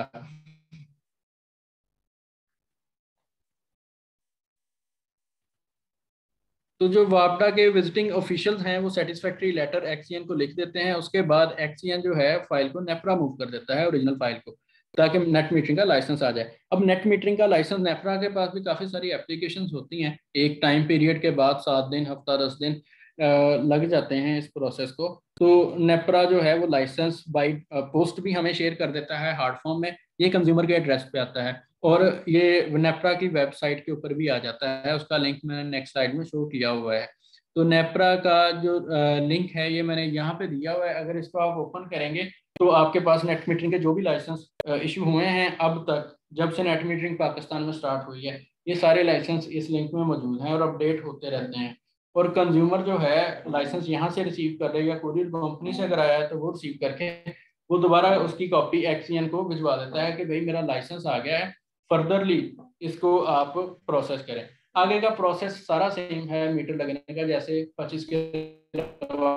तो जो वापडा के विजिटिंग ऑफिशियल्स हैं वो सेटिस्फैक्ट्री लेटर एक्सीएन को लिख देते हैं। उसके बाद एक्सीएन जो है फाइल को नेपरा मूव कर देता है ओरिजिनल फाइल को, ताकि नेट मीटरिंग का लाइसेंस आ जाए। अब नेट मीटरिंग का लाइसेंस नेपरा के पास भी काफ़ी सारी एप्लीकेशंस होती हैं, एक टाइम पीरियड के बाद सात दिन हफ्ता दस दिन लग जाते हैं इस प्रोसेस को। तो नेपरा जो है वो लाइसेंस बाई पोस्ट भी हमें शेयर कर देता है हार्ड फॉर्म में, ये कंज्यूमर के एड्रेस पे आता है और ये नेपरा की वेबसाइट के ऊपर भी आ जाता है। उसका लिंक मैंने नेक्स्ट स्लाइड में शो किया हुआ है। तो नेपरा का जो लिंक है ये मैंने यहाँ पे दिया हुआ है, अगर इसको आप ओपन करेंगे तो आपके पास नेट मीटरिंग के जो भी लाइसेंस इशू हुए हैं अब तक, जब से नेट मीटरिंग पाकिस्तान में स्टार्ट हुई है, ये सारे लाइसेंस इस लिंक में मौजूद हैं और अपडेट होते रहते हैं। और कंज्यूमर जो है लाइसेंस यहाँ से रिसीव कर लेगा, कोरियर कंपनी से अगर आया है तो वो रिसीव करके वो दोबारा उसकी कॉपी एक्सीएन को भिजवा देता है कि भाई मेरा लाइसेंस आ गया है, फर्दरली इसको आप प्रोसेस करें। आगे का प्रोसेस सारा सेम है मीटर लगने का, जैसे पच्चीस के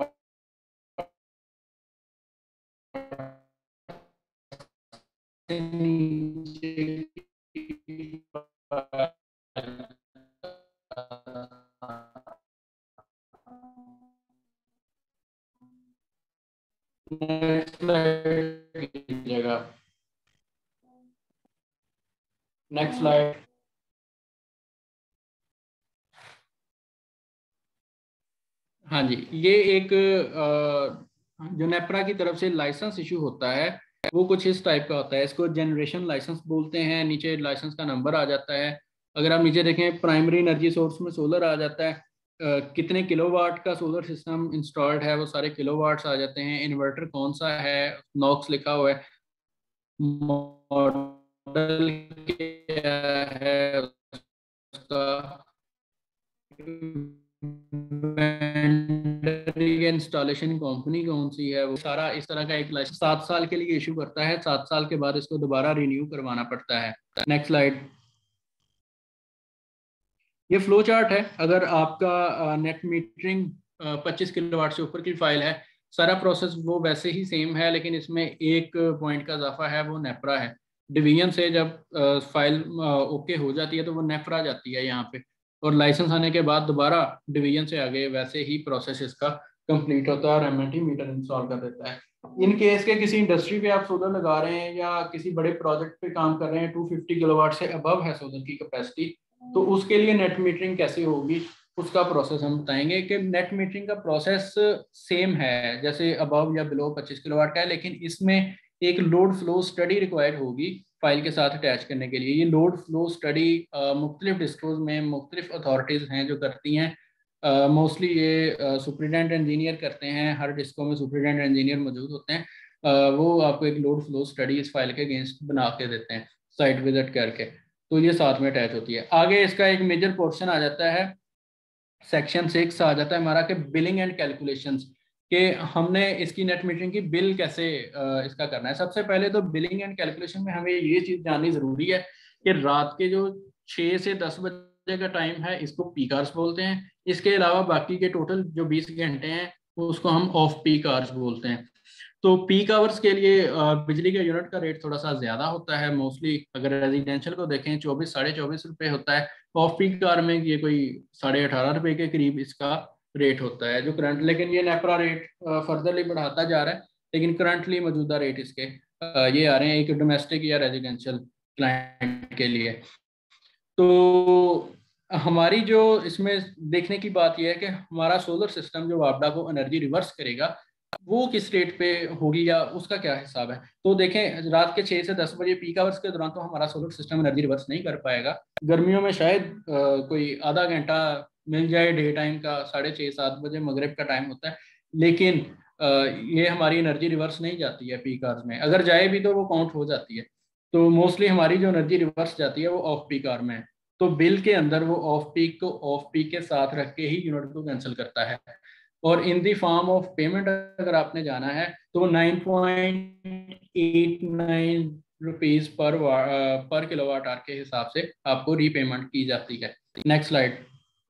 नेक्स्ट स्लाइड। हाँ जी, ये एक जो नेपरा की तरफ से लाइसेंस इशू होता है वो कुछ इस टाइप का होता है। इसको जनरेशन लाइसेंस बोलते हैं। नीचे लाइसेंस का नंबर आ जाता है। अगर आप नीचे देखें प्राइमरी एनर्जी सोर्स में सोलर आ जाता है, uh, कितने किलोवाट का सोलर सिस्टम इंस्टॉल्ड है वो सारे किलोवाट्स आ जाते हैं। इन्वर्टर कौन सा है, नॉक्स लिखा हुआ है, मॉडल क्या है उसका, इंस्टॉलेशन कंपनी कौन सी है, वो सारा इस तरह का एक लाइसेंस सात साल के लिए इशू करता है। सात साल के बाद इसको दोबारा रिन्यू करवाना पड़ता है। Next slide. ये फ्लो चार्ट है। अगर आपका नेट मीटरिंग पच्चीस किलोवाट से ऊपर की फाइल है, सारा प्रोसेस वो वैसे ही सेम है, लेकिन इसमें एक पॉइंट का इजाफा है, वो नेपरा है। डिवीजन से जब फाइल ओके हो जाती है तो वो नेपरा जाती है यहाँ पे, और लाइसेंस आने के बाद दोबारा डिवीजन से आगे वैसे ही प्रोसेस इसका कंप्लीट होता है और एमएनटी मीटर इंस्टॉल कर देता है। इन केस के किसी इंडस्ट्री पे आप सोलर लगा रहे हैं या किसी बड़े प्रोजेक्ट पे काम कर रहे हैं, टू फिफ्टी किलोवाट से अबव है सोलर की कैपेसिटी, तो उसके लिए नेट मीटरिंग कैसे होगी उसका प्रोसेस हम बताएंगे। कि नेट मीटरिंग का प्रोसेस सेम है जैसे अबव या बिलो पच्चीस किलोवाट का है, लेकिन इसमें एक लोड फ्लो स्टडी रिक्वायर्ड होगी फाइल के साथ अटैच करने के लिए। ये लोड फ्लो स्टडी मुख्तलिफ डिस्ट्रिक्ट्स में मुख्तलिफ अथॉरिटीज़ हैं जो करती हैं। मोस्टली uh, ये सुपरिटेंडेंट uh, इंजीनियर करते हैं। हर डिस्को में सुपरिटेंडेंट इंजीनियर मौजूद होते हैं। uh, वो आपको एक लोड फ्लो स्टडी इस फाइल के अगेंस्ट बना के देते हैं साइट विजिट करके, तो ये साथ में अटैच होती है। आगे इसका एक मेजर पोर्शन आ जाता है, सेक्शन सिक्स आ जाता है हमारा कि बिलिंग एंड कैलकुलेशंस, कि हमने इसकी नेट मीटरिंग की बिल कैसे uh, इसका करना है। सबसे पहले तो बिलिंग एंड कैलकुलेशन में हमें ये चीज़ जाननी ज़रूरी है कि रात के जो छः से दस बजे का टाइम है इसको पीक आवर्स बोलते हैं। इसके अलावा बाकी के टोटल जो बीस घंटे हैं उसको हम ऑफ पीक आवर्स बोलते हैं। तो पीक आवर्स के लिए बिजली के यूनिट का रेट थोड़ा सा ज़्यादा होता है। मोस्टली अगर रेजिडेंशियल को देखें चौबीस साढ़े चौबीस रुपये होता है। ऑफ पीक आवर में ये कोई साढ़े अठारह रुपये के करीब इसका रेट होता है जो करंट, लेकिन ये नेपरा रेट फर्दरली बढ़ाता जा रहा है, लेकिन करंटली मौजूदा रेट इसके ये आ रहे हैं एक डोमेस्टिक या रेजिडेंशियल क्लाइंट के लिए। तो हमारी जो इसमें देखने की बात यह है कि हमारा सोलर सिस्टम जो वापडा को एनर्जी रिवर्स करेगा वो किस रेट पे होगी या उसका क्या हिसाब है। तो देखें रात के छः से दस बजे पीक आवर्स के दौरान तो हमारा सोलर सिस्टम एनर्जी रिवर्स नहीं कर पाएगा। गर्मियों में शायद आ, कोई आधा घंटा मिल जाए डे टाइम का, साढ़े छः सात बजे मगरिब का टाइम होता है, लेकिन आ, ये हमारी एनर्जी रिवर्स नहीं जाती है पीक आवर्स में। अगर जाए भी तो वो काउंट हो जाती है। तो मोस्टली हमारी जो एनर्जी रिवर्स जाती है वो ऑफ पीक आवर में है। तो बिल के अंदर वो ऑफ पीक को ऑफ पीक के साथ रख के ही यूनिट को कैंसिल करता है। और in the form of payment अगर आपने जाना है तो nine point eight nine rupees per per kilowatt hour के हिसाब से आपको रीपेमेंट की जाती है। Next slide.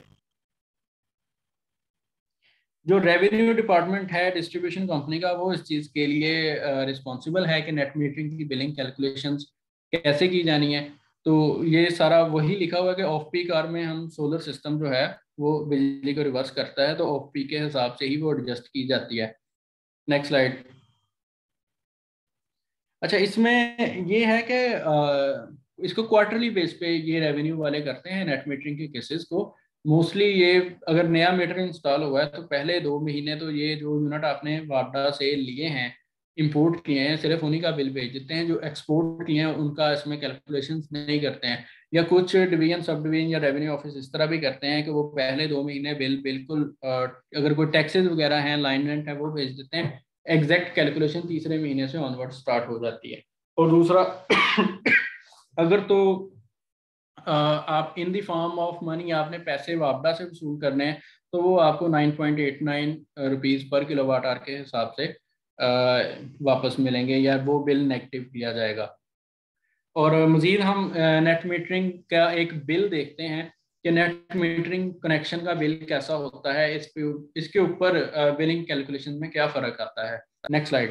जो रेवेन्यू डिपार्टमेंट है डिस्ट्रीब्यूशन कंपनी का, वो इस चीज़ के लिए रिस्पॉन्सिबल है कि नेट मीटरिंग की बिलिंग कैलकुलेशंस कैसे की जानी है। तो ये सारा वही लिखा हुआ है कि ऑफ पीक आवर में हम सोलर सिस्टम जो है वो बिजली को रिवर्स करता है, तो ऑफ पीक के हिसाब से ही वो एडजस्ट की जाती है। Next slide. अच्छा, इसमें ये है कि इसको क्वार्टरली बेस पे ये रेवेन्यू वाले करते हैं नेट मीटरिंग के केसेस को। मोस्टली ये अगर नया मीटर इंस्टॉल हुआ है तो पहले दो महीने तो ये जो यूनिट आपने वापडा से लिए हैं, इंपोर्ट किए हैं, सिर्फ उन्हीं का बिल भेज देते हैं। जो एक्सपोर्ट किए हैं उनका इसमें कैलकुलेशंस नहीं करते हैं। या कुछ डिवीजन सब डिवीजन या रेवेन्यू ऑफिस इस तरह भी करते हैं कि वो पहले दो महीने बिल बिल्कुल, अगर कोई टैक्सेस वगैरह हैं, लाइन रेंट है, वो भेज देते हैं। एग्जैक्ट कैलकुलेशन तीसरे महीने से ऑनवर्ड स्टार्ट हो जाती है। और दूसरा अगर तो आप in the form of money आपने पैसे वापडा से वसूल करने हैं तो वो आपको nine point eight nine rupees पर किलोवाट आवर के हिसाब से वापस मिलेंगे या वो बिल नेगेटिव किया जाएगा। और मज़ीद हम नेट मीटरिंग का एक बिल देखते हैं कि नेट मीटरिंग कनेक्शन का बिल कैसा होता है, इस पे इसके ऊपर बिलिंग कैलकुलेशन में क्या फ़र्क आता है। Next slide.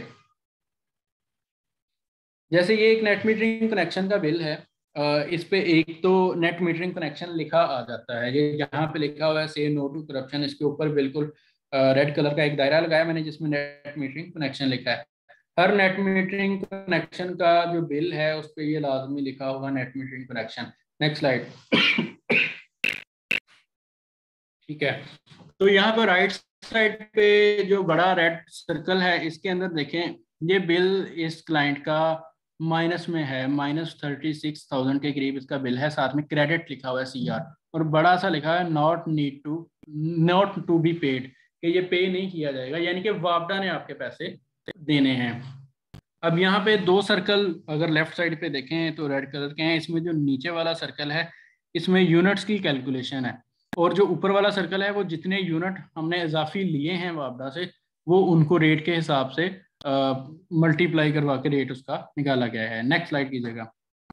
जैसे ये एक नेट मीटरिंग कनेक्शन का बिल है, इस पे एक तो नेट मीटरिंग कनेक्शन लिखा आ जाता है। ये यहाँ पे लिखा हुआ है से नो टू करप्शन, इसके ऊपर बिल्कुल रेड कलर का एक दायरा लगाया मैंने जिसमें नेट मीटरिंग कनेक्शन लिखा है। हर नेट मीटरिंग कनेक्शन का जो बिल है उस पर ये लाजमी लिखा होगा net metering connection. Next slide. ठीक है, तो यहाँ पर राइट साइड पे जो बड़ा रेड सर्कल है इसके अंदर देखें, ये बिल इस क्लाइंट का माइनस में है, माइनस थर्टी सिक्स थाउजेंड के करीब इसका बिल है, साथ में क्रेडिट लिखा हुआ है सी आर, और बड़ा सा लिखा है not need to not to be paid, कि ये पे नहीं किया जाएगा, यानी कि वापडा ने आपके पैसे देने हैं। अब यहाँ पे दो सर्कल अगर लेफ्ट साइड पे देखें तो रेड कलर के हैं, इसमें जो नीचे वाला सर्कल है इसमें यूनिट्स की कैलकुलेशन है, और जो ऊपर वाला सर्कल है वो जितने यूनिट हमने इजाफी लिए हैं वापडा से वो उनको रेट के हिसाब से मल्टीप्लाई करवा के रेट उसका निकाला गया है। नेक्स्ट स्लाइड कीजिएगा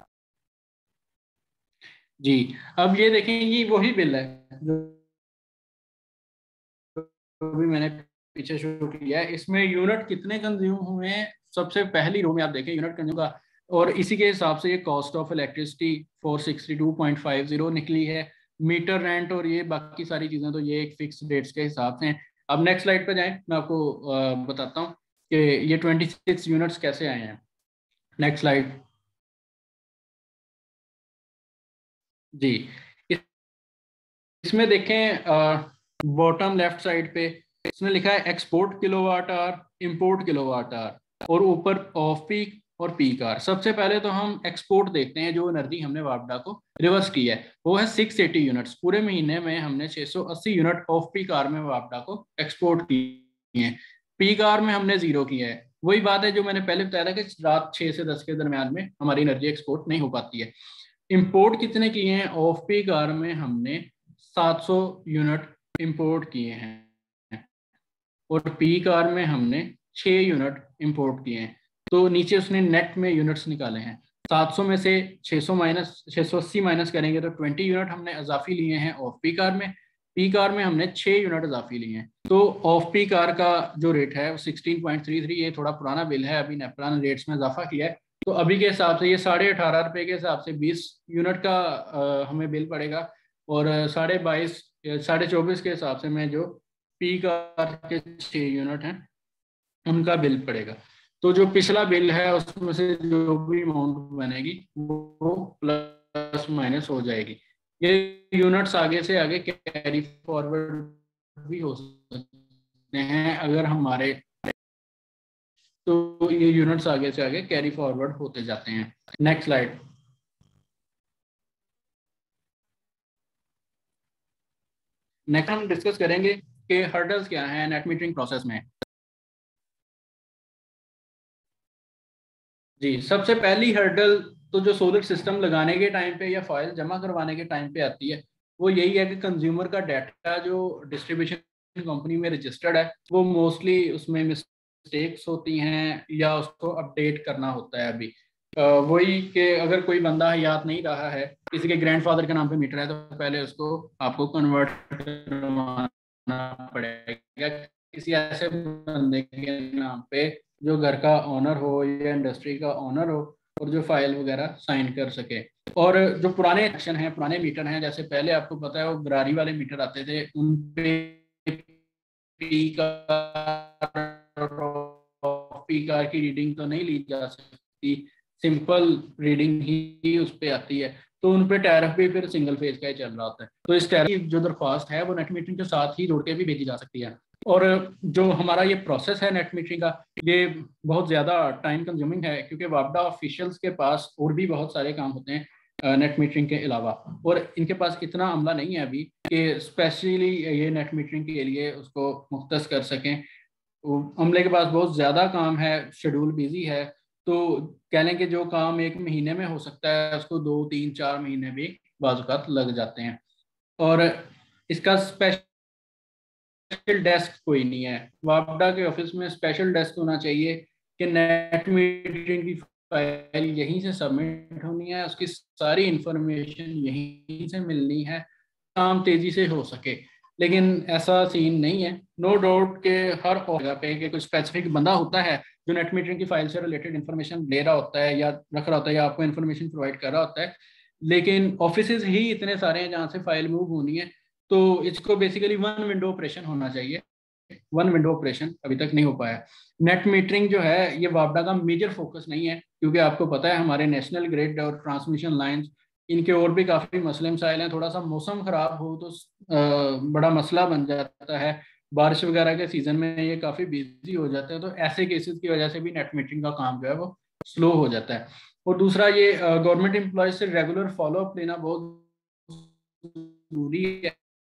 जी। अब ये देखें, ये वही बिल है जो भी मैंने पीछे शो किया है, इसमें यूनिट कितने कंज्यूम हुए हैं सबसे पहली रो में आप देखें यूनिट कंज्यूम का, और इसी के हिसाब से ये cost of electricity four sixty two point five zero निकली है। मीटर रेंट और ये बाकी सारी चीजें तो ये एक फिक्स डेट्स के हिसाब से हैं। अब नेक्स्ट स्लाइड पे जाएं, मैं आपको बताता हूँ कि ये ट्वेंटी सिक्स यूनिट्स कैसे आए हैं। नेक्स्ट स्लाइड जी। इसमें देखें बॉटम लेफ्ट साइड पे इसमें लिखा है export kilowatt hour, import kilowatt hour, और ऊपर ऑफ पीक और पीक आवर। सबसे पहले तो हम एक्सपोर्ट देखते हैं, जो एनर्जी हमने वापडा को रिवर्स की है वो है सिक्स एटी यूनिट्स। पूरे महीने में हमने छह सौ अस्सी यूनिट ऑफ पीक आवर में वापडा को एक्सपोर्ट किए हैं, पीक आवर में हमने जीरो किया है। वही बात है जो मैंने पहले बताया था कि रात छः से दस के दरमियान में हमारी एनर्जी एक्सपोर्ट नहीं हो पाती है। इम्पोर्ट कितने किए हैं, ऑफ पीक आवर में हमने सात सौ यूनिट इंपोर्ट किए हैं, और पीक आवर में हमने छः यूनिट इंपोर्ट किए हैं। तो नीचे उसने नेट में यूनिट्स निकाले हैं, सात सौ में से छह सौ माइनस छह सौ अस्सी माइनस करेंगे तो बीस यूनिट हमने इजाफी लिए हैं ऑफ पीक आवर में, पीक आवर में हमने छः यूनिट इजाफी लिए हैं। तो ऑफ पीक आवर का जो रेट है वो सिक्सटीन पॉइंट थ्री थ्री, ये थोड़ा पुराना बिल है, अभी नेपरा ने रेट्स में इजाफा किया है, तो अभी के हिसाब से ये साढ़े अठारह रुपये के हिसाब से बीस यूनिट का आ, हमें बिल पड़ेगा, और साढ़े बाईस साढ़े चौबीस के हिसाब से मैं जो पीक आवर के छः यूनिट हैं उनका बिल पड़ेगा। तो जो पिछला बिल है उसमें से जो भी अमाउंट बनेगी वो प्लस माइनस हो जाएगी। ये यूनिट्स आगे से आगे कैरी फॉरवर्ड भी हो सकते हैं अगर हमारे, तो ये यूनिट्स आगे से आगे कैरी फॉरवर्ड होते जाते हैं। Next slide. नेक्स्ट हम डिस्कस करेंगे कि हर्डल्स क्या हैं नेट मीटरिंग प्रोसेस में। जी, सबसे पहली हर्डल तो जो सोलर सिस्टम लगाने के टाइम पे या फाइल जमा करवाने के टाइम पे आती है वो यही है कि कंज्यूमर का डाटा जो डिस्ट्रीब्यूशन कंपनी में रजिस्टर्ड है वो मोस्टली उसमें मिस्टेक्स होती हैं या उसको अपडेट करना होता है। अभी वही कि अगर कोई बंदा याद नहीं रहा है, किसी के ग्रैंडफादर के नाम पे मीटर है, तो पहले उसको आपको कन्वर्ट करवाना पड़ेगा किसी ऐसे बंदे के नाम पे जो घर का ओनर हो या इंडस्ट्री का ओनर हो और जो फाइल वगैरह साइन कर सके। और जो पुराने एक्शन हैं, पुराने मीटर हैं, जैसे पहले आपको पता है वो गरारी वाले मीटर आते थे, उन पे पी कार की रीडिंग तो नहीं ली जा सकती, सिंपल रीडिंग ही उस पर आती है, तो उन पे टैरिफ भी फिर सिंगल फेज का ही चल रहा होता है। तो इस टैरिफ की जो दरख्वास्त है वो नेट मीटरिंग के साथ ही जोड़ के भी भेजी जा सकती है। और जो हमारा ये प्रोसेस है नेट मीटरिंग का, ये बहुत ज़्यादा टाइम कंज्यूमिंग है क्योंकि वापडा ऑफिशियल्स के पास और भी बहुत सारे काम होते हैं नेट मीटरिंग के अलावा, और इनके पास इतना अमला नहीं है अभी कि स्पेशली ये नेट मीटरिंग के लिए उसको मुख्तस कर सकें। अमले के पास बहुत ज़्यादा काम है, शेड्यूल बिजी है, तो कह लें कि जो काम एक महीने में हो सकता है उसको दो तीन चार महीने भी बाज़ लग जाते हैं। और इसका स्पेशल डेस्क कोई नहीं है, वापडा के ऑफिस में स्पेशल डेस्क होना चाहिए कि नेट मीटरिंग की फाइल यहीं से सबमिट होनी है, उसकी सारी इंफॉर्मेशन यहीं से मिलनी है, काम तेजी से हो सके। लेकिन ऐसा सीन नहीं है। नो डाउट के हर जगह पे कि कोई स्पेसिफिक बंदा होता है जो नेट मीटरिंग की फाइल से रिलेटेड इन्फॉर्मेशन ले रहा होता है या रख रहा होता है या आपको इन्फॉर्मेशन प्रोवाइड कर रहा होता है, लेकिन ऑफिसेज ही इतने सारे हैं जहाँ से फाइल मूव होनी है, तो इसको बेसिकली वन विंडो ऑपरेशन होना चाहिए। वन विंडो ऑपरेशन अभी तक नहीं हो पाया। नेट मीटरिंग जो है ये वापडा का मेजर फोकस नहीं है, क्योंकि आपको पता है हमारे नेशनल ग्रिड और ट्रांसमिशन लाइंस इनके और भी काफ़ी मसले मसाइल हैं। थोड़ा सा मौसम ख़राब हो तो आ, बड़ा मसला बन जाता है, बारिश वगैरह के सीजन में ये काफ़ी बिजी हो जाते हैं, तो ऐसे केसेस की वजह से भी नेट मीटरिंग का काम जो है वो स्लो हो जाता है। और दूसरा ये गवर्नमेंट एम्प्लॉयज से रेगुलर फॉलोअप लेना बहुत जरूरी है।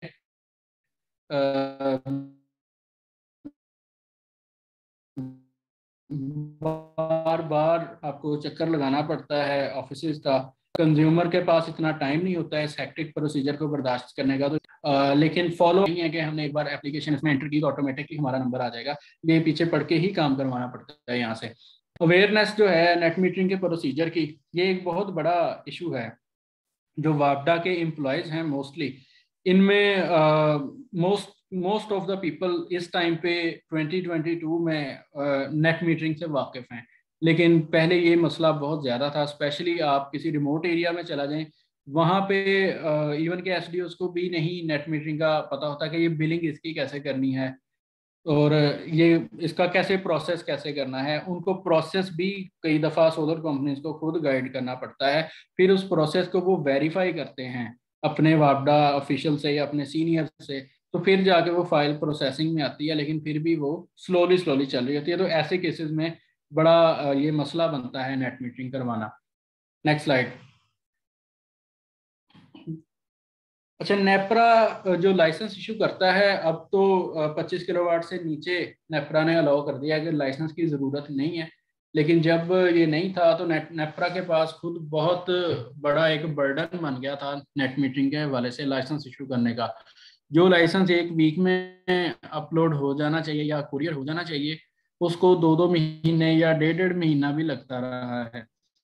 बार बार आपको चक्कर लगाना पड़ता है ऑफिस का, कंज्यूमर के पास इतना टाइम नहीं होता है इस हेक्टिक प्रोसीजर को बर्दाश्त करने का। तो आ, लेकिन फॉलो नहीं है कि हमने एक बार एप्लीकेशन इसमें एंटर की तो ऑटोमेटिकली हमारा नंबर आ जाएगा, ये पीछे पढ़ के ही काम करवाना पड़ता है। यहाँ से अवेयरनेस जो है नेट मीटरिंग के प्रोसीजर की, ये एक बहुत बड़ा इशू है। जो वापडा के एम्प्लॉयज हैं मोस्टली, इनमें most most of the people इस टाइम पे ट्वेंटी ट्वेंटी टू में नेट uh, मीटरिंग से वाकिफ हैं, लेकिन पहले ये मसला बहुत ज़्यादा था। स्पेशली आप किसी रिमोट एरिया में चला जाएं, वहाँ पे even uh, K S D Os को भी नहीं नेट मीटरिंग का पता होता कि ये बिलिंग इसकी कैसे करनी है और ये इसका कैसे प्रोसेस कैसे करना है। उनको प्रोसेस भी कई दफ़ा सोलर कंपनीज को खुद गाइड करना पड़ता है, फिर उस प्रोसेस को वो वेरीफाई करते हैं अपने वापडा ऑफिशियल से या अपने सीनियर से, तो फिर जाके वो फाइल प्रोसेसिंग में आती है, लेकिन फिर भी वो स्लोली स्लोली चल रही होती है। तो ऐसे केसेस में बड़ा ये मसला बनता है नेट मीटरिंग करवाना। Next slide. अच्छा, नेपरा जो लाइसेंस इशू करता है, अब तो पच्चीस किलोवाट से नीचे नेपरा ने अलाउ कर दिया कि लाइसेंस की ज़रूरत नहीं है, लेकिन जब ये नहीं था तो नेट नेपरा के पास खुद बहुत बड़ा एक बर्डन बन गया था नेट मीटरिंग के हवाले से लाइसेंस इशू करने का। जो लाइसेंस एक वीक में अपलोड हो जाना चाहिए या कुरियर हो जाना चाहिए, उसको दो दो महीने या डेढ़ डेढ़ महीना भी लगता रहा है।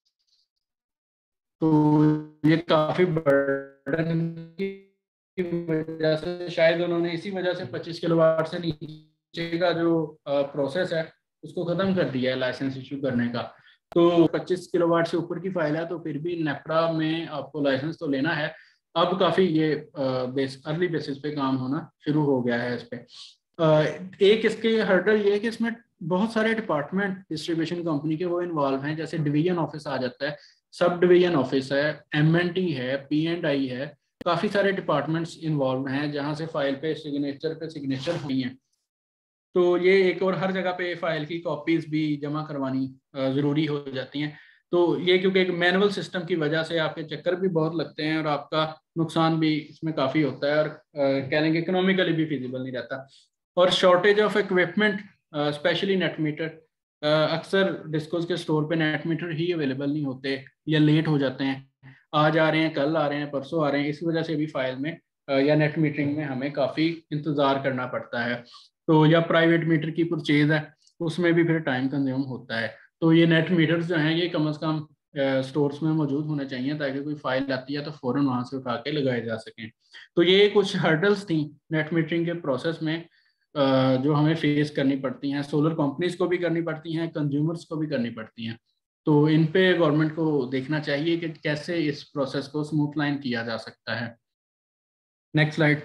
तो ये काफ़ी बर्डन की वजह से शायद उन्होंने इसी वजह से पच्चीस किलोवाट से नीचे का जो प्रोसेस है उसको ख़त्म कर दिया है लाइसेंस इशू करने का। तो पच्चीस किलोवाट से ऊपर की फाइल है तो फिर भी नेपरा में आपको लाइसेंस तो लेना है। अब काफ़ी ये बेस अर्ली बेसिस पे काम होना शुरू हो गया है इस पर। एक इसके हर्डल ये है कि इसमें बहुत सारे डिपार्टमेंट डिस्ट्रीब्यूशन कंपनी के वो इन्वॉल्व हैं, जैसे डिवीजन ऑफिस आ जाता है, सब डिवीजन ऑफिस है, एम एन टी है, पी एंड आई है, काफ़ी सारे डिपार्टमेंट्स इन्वॉल्व हैं जहाँ से फाइल पे सिग्नेचर पे सिग्नेचर हुई हैं। तो ये एक और हर जगह पे फाइल की कॉपीज़ भी जमा करवानी ज़रूरी हो जाती हैं। तो ये क्योंकि एक मैनुअल सिस्टम की वजह से आपके चक्कर भी बहुत लगते हैं और आपका नुकसान भी इसमें काफ़ी होता है और कह लेंगे इकोनॉमिकली भी फिजिबल नहीं रहता। और shortage of equipment specially net meter, अक्सर डिस्कोस के स्टोर पे नेट मीटर ही अवेलेबल नहीं होते या लेट हो जाते हैं, आज आ रहे हैं कल आ रहे हैं परसों आ रहे हैं, इस वजह से भी फाइल में या नेट मीटरिंग में हमें काफ़ी इंतज़ार करना पड़ता है। तो या प्राइवेट मीटर की परचेज है उसमें भी फिर टाइम कंज्यूम होता है। तो ये नेट मीटर्स जो हैं ये कम अज़ कम स्टोर्स में मौजूद होने चाहिए ताकि कोई फाइल आती है तो फ़ौरन वहाँ से उठा के लगाए जा सकें। तो ये कुछ हर्डल्स थी नेट मीटरिंग के प्रोसेस में जो हमें फेस करनी पड़ती हैं, सोलर कंपनीज को भी करनी पड़ती हैं, कंज्यूमर्स को भी करनी पड़ती हैं। तो इन पे गवर्नमेंट को देखना चाहिए कि कैसे इस प्रोसेस को स्मूथ लाइन किया जा सकता है। Next slide.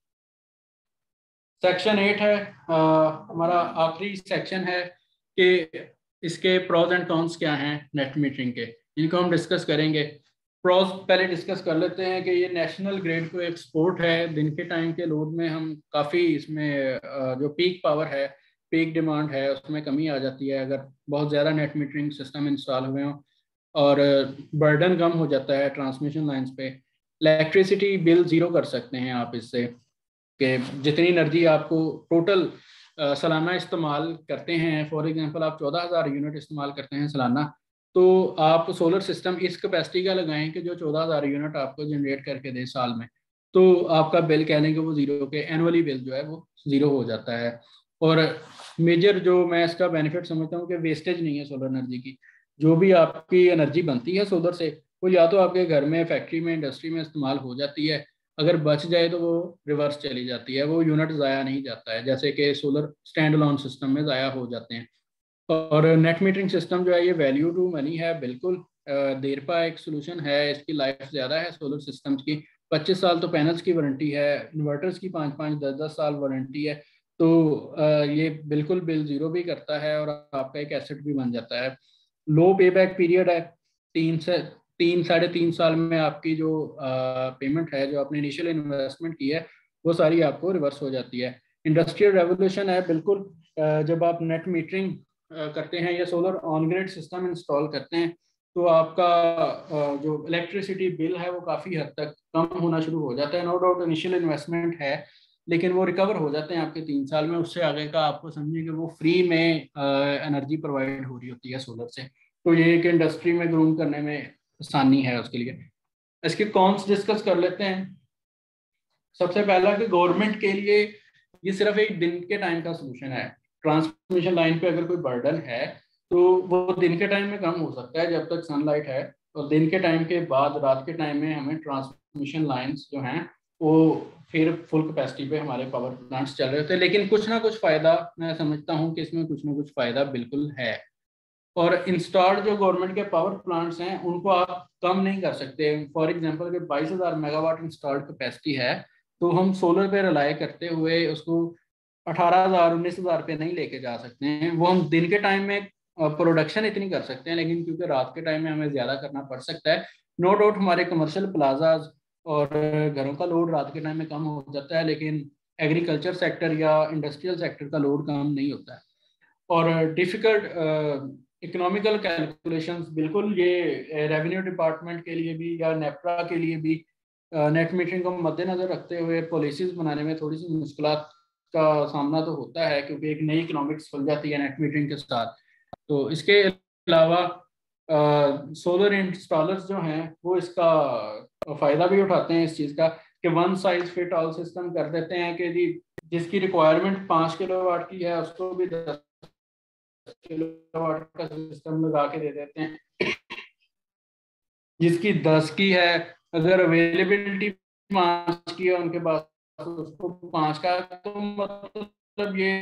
सेक्शन एट है हमारा आखिरी सेक्शन है कि इसके प्रोज एंड कॉन्स क्या हैं नेट मीटरिंग के, इनको हम डिस्कस करेंगे। प्रोज पहले डिस्कस कर लेते हैं कि ये नेशनल ग्रिड को एक्सपोर्ट है, दिन के टाइम के लोड में हम काफ़ी इसमें जो पीक पावर है, पीक डिमांड है, उसमें कमी आ जाती है अगर बहुत ज़्यादा नेट मीटरिंग सिस्टम इंस्टॉल हुए हों, और बर्डन कम हो जाता है ट्रांसमिशन लाइंस पे। इलेक्ट्रिसिटी बिल ज़ीरो कर सकते हैं आप इससे, कि जितनी एनर्जी आपको टोटल सालाना इस्तेमाल करते हैं, फॉर एग्जांपल आप चौदह हज़ार यूनिट इस्तेमाल करते हैं सालाना, तो आप सोलर सिस्टम इस कैपेसिटी का लगाएं कि जो चौदह हज़ार यूनिट आपको जनरेट करके दे साल में, तो आपका बिल कह लें कि वो ज़ीरो के एनुअली बिल जो है वो ज़ीरो हो जाता है। और मेजर जो मैं इसका बेनिफिट समझता हूँ कि वेस्टेज नहीं है सोलर एनर्जी की। जो भी आपकी एनर्जी बनती है सोलर से वो या तो आपके घर में, फैक्ट्री में, इंडस्ट्री में इस्तेमाल हो जाती है, अगर बच जाए तो वो रिवर्स चली जाती है, वो यूनिट ज़ाया नहीं जाता है, जैसे कि सोलर स्टैंड अलोन सिस्टम में ज़ाया हो जाते हैं। और नेट मीटरिंग सिस्टम जो है ये वैल्यू टू मनी है, बिल्कुल देर पा एक सोल्यूशन है, इसकी लाइफ ज़्यादा है सोलर सिस्टम्स की, पच्चीस साल तो पैनल्स की वारंटी है, इन्वर्टर्स की पाँच पाँच दस दस साल वारंटी है। तो ये बिल्कुल बिल ज़ीरो भी करता है और आपका एक एसेट भी बन जाता है। लो पे बैक पीरियड है, तीन से तीन साढ़े तीन साल में आपकी जो पेमेंट है, जो आपने इनिशियल इन्वेस्टमेंट की है, वो सारी आपको रिवर्स हो जाती है। इंडस्ट्रियल रेवोल्यूशन है बिल्कुल। जब आप नेट मीटरिंग करते हैं या solar on grid system install करते हैं तो आपका जो इलेक्ट्रिसिटी बिल है वो काफ़ी हद तक कम होना शुरू हो जाता है। नो डाउट इनिशियल इन्वेस्टमेंट है, लेकिन वो रिकवर हो जाते हैं आपके तीन साल में। उससे आगे का आपको समझिए कि वो फ्री में एनर्जी प्रोवाइड हो रही होती है सोलर से। तो ये एक इंडस्ट्री में ग्रूम करने में आसानी है उसके लिए। इसके कॉन्स डिस्कस कर लेते हैं। सबसे पहला कि गवर्नमेंट के लिए ये सिर्फ एक दिन के टाइम का सोल्यूशन है। ट्रांसमिशन लाइन पे अगर कोई बर्डन है तो वो दिन के टाइम में कम हो सकता है जब तक सनलाइट है, और दिन के टाइम के बाद रात के टाइम में हमें ट्रांसमिशन लाइंस जो हैं वो फिर फुल कैपेसिटी पे हमारे पावर प्लांट्स चल रहे होते हैं। लेकिन कुछ ना कुछ फ़ायदा मैं समझता हूँ कि इसमें कुछ ना कुछ फ़ायदा बिल्कुल है। और इंस्टॉल्ड जो गवर्नमेंट के पावर प्लांट्स हैं उनको आप कम नहीं कर सकते। फॉर एग्जांपल कि बाईस हज़ार मेगावाट इंस्टॉल्ड कैपेसिटी है तो हम सोलर पे रिलाई करते हुए उसको अठारह हज़ार उन्नीस हज़ार पे नहीं लेके जा सकते हैं। वो हम दिन के टाइम में प्रोडक्शन इतनी कर सकते हैं, लेकिन क्योंकि रात के टाइम में हमें ज़्यादा करना पड़ सकता है। नो डाउट हमारे कमर्शियल प्लाजाज और घरों का लोड रात के टाइम में कम हो जाता है, लेकिन एग्रीकल्चर सेक्टर या इंडस्ट्रियल सेक्टर का लोड कम नहीं होता है। और डिफ़िकल्ट इकोनॉमिकल कैलकुलेशंस बिल्कुल ये रेवेन्यू डिपार्टमेंट के लिए भी या नेप्रा के लिए भी नेट मीटरिंग को मद्देनजर रखते हुए पॉलिसीज बनाने में थोड़ी सी मुश्किलात का सामना तो होता है, क्योंकि एक नई इकोनॉमिक्स खुल जाती है नेट मीटरिंग के साथ। तो इसके अलावा सोलर इंस्टॉलर्स जो हैं वो इसका फ़ायदा भी उठाते हैं इस चीज़ का कि one size fit all system कर देते हैं कि जी जिसकी रिक्वायरमेंट पाँच किलोवाट की है उसको भी दस किलोवाट का सिस्टम लगा के दे देते हैं। जिसकी दस की है अगर अवेलेबिलिटी पाँच की है उनके पास उसको पाँच का, तो मतलब ये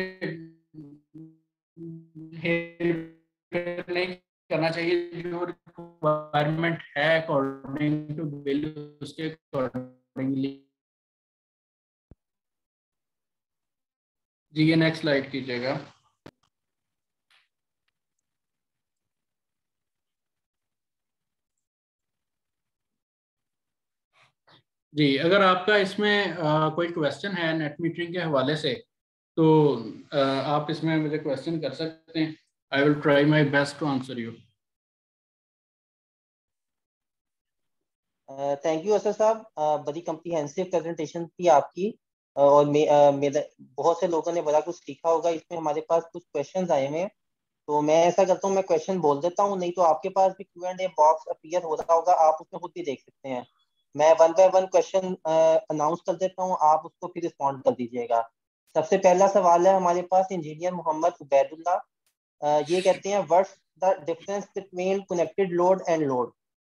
नहीं करना चाहिए। जो रिक्वायरमेंट है अकॉर्डिंग टू बिल उसके अकॉर्डिंगली। जी ये नेक्स्ट स्लाइड कीजिएगा। जी अगर आपका इसमें आ, कोई क्वेश्चन है नेट मीटरिंग के हवाले से तो आ, आप इसमें मुझे क्वेश्चन कर सकते हैं। I will try my best to answer you. Thank you Asad साहब, बड़ी कम्प्रीहेंसिव प्रेजेंटेशन थी आपकी। uh, और मे, uh, मेरा बहुत से लोगों ने बड़ा कुछ सीखा होगा इसमें। हमारे पास कुछ क्वेश्चंस आए हुए हैं, तो मैं ऐसा करता हूँ मैं क्वेश्चन बोल देता हूँ, नहीं तो आपके पास भी Q and A box appear हो रहा होगा, आप उसमें खुद भी देख सकते हैं। मैं one by one question announce कर देता हूँ, आप उसको फिर रिस्पॉन्ड कर दीजिएगा। सबसे पहला सवाल है हमारे पास इंजीनियर मोहम्मद उबैदुल्ला। uh, ये कहते हैं what's the difference between connected load and load.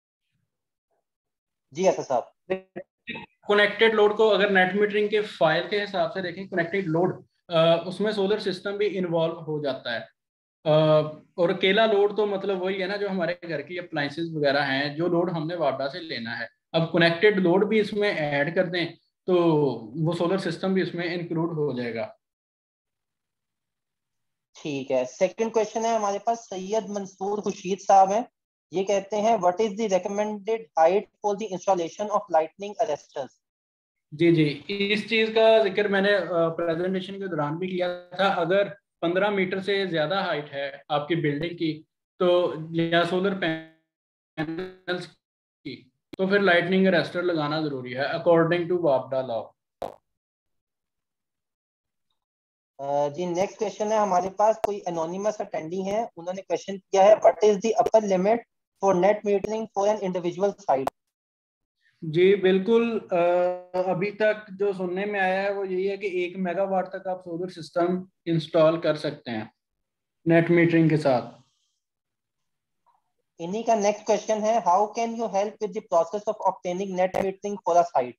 जी असद साहब। कनेक्टेड लोड को अगर नेट मीटरिंग के फाइल के हिसाब से देखें, कनेक्टेड लोड उसमें सोलर सिस्टम भी इन्वॉल्व हो जाता है। uh, और अकेला लोड तो मतलब वही है ना जो हमारे घर की अप्लाइंसेस वगैरह हैं, जो लोड हमने वाडा से लेना है। अब कनेक्टेड लोड भी इसमें ऐड कर दें तो वो सोलर सिस्टम भी इसमें इंक्लूड हो जाएगा। ठीक है, सेकंड क्वेश्चन है हमारे पास सैयद मंसूर खुर्शीद साहब हैं। ये कहते हैं what is the recommended height for the installation of lightning arresters. जी जी इस चीज का जिक्र मैंने प्रेजेंटेशन के दौरान भी किया था। अगर पंद्रह मीटर से ज्यादा हाइट है आपकी बिल्डिंग की तो या सोलर पैनल्स की, तो फिर लाइटनिंग अरेस्टर लगाना जरूरी है अकॉर्डिंग टू वापडा लॉ। जी नेक्स्ट क्वेश्चन है हमारे पास, कोई एनोनिमस अटेंडी है, उन्होंने क्वेश्चन किया है what is the upper limit for net metering for an individual site. जी बिल्कुल, अभी तक जो सुनने में आया है वो यही है कि एक मेगावाट तक आप सोलर सिस्टम इंस्टॉल कर सकते हैं नेट मीटरिंग के साथ। इन्हीं का नेक्स्ट क्वेश्चन है how can you help with the process of obtaining net metering for a site.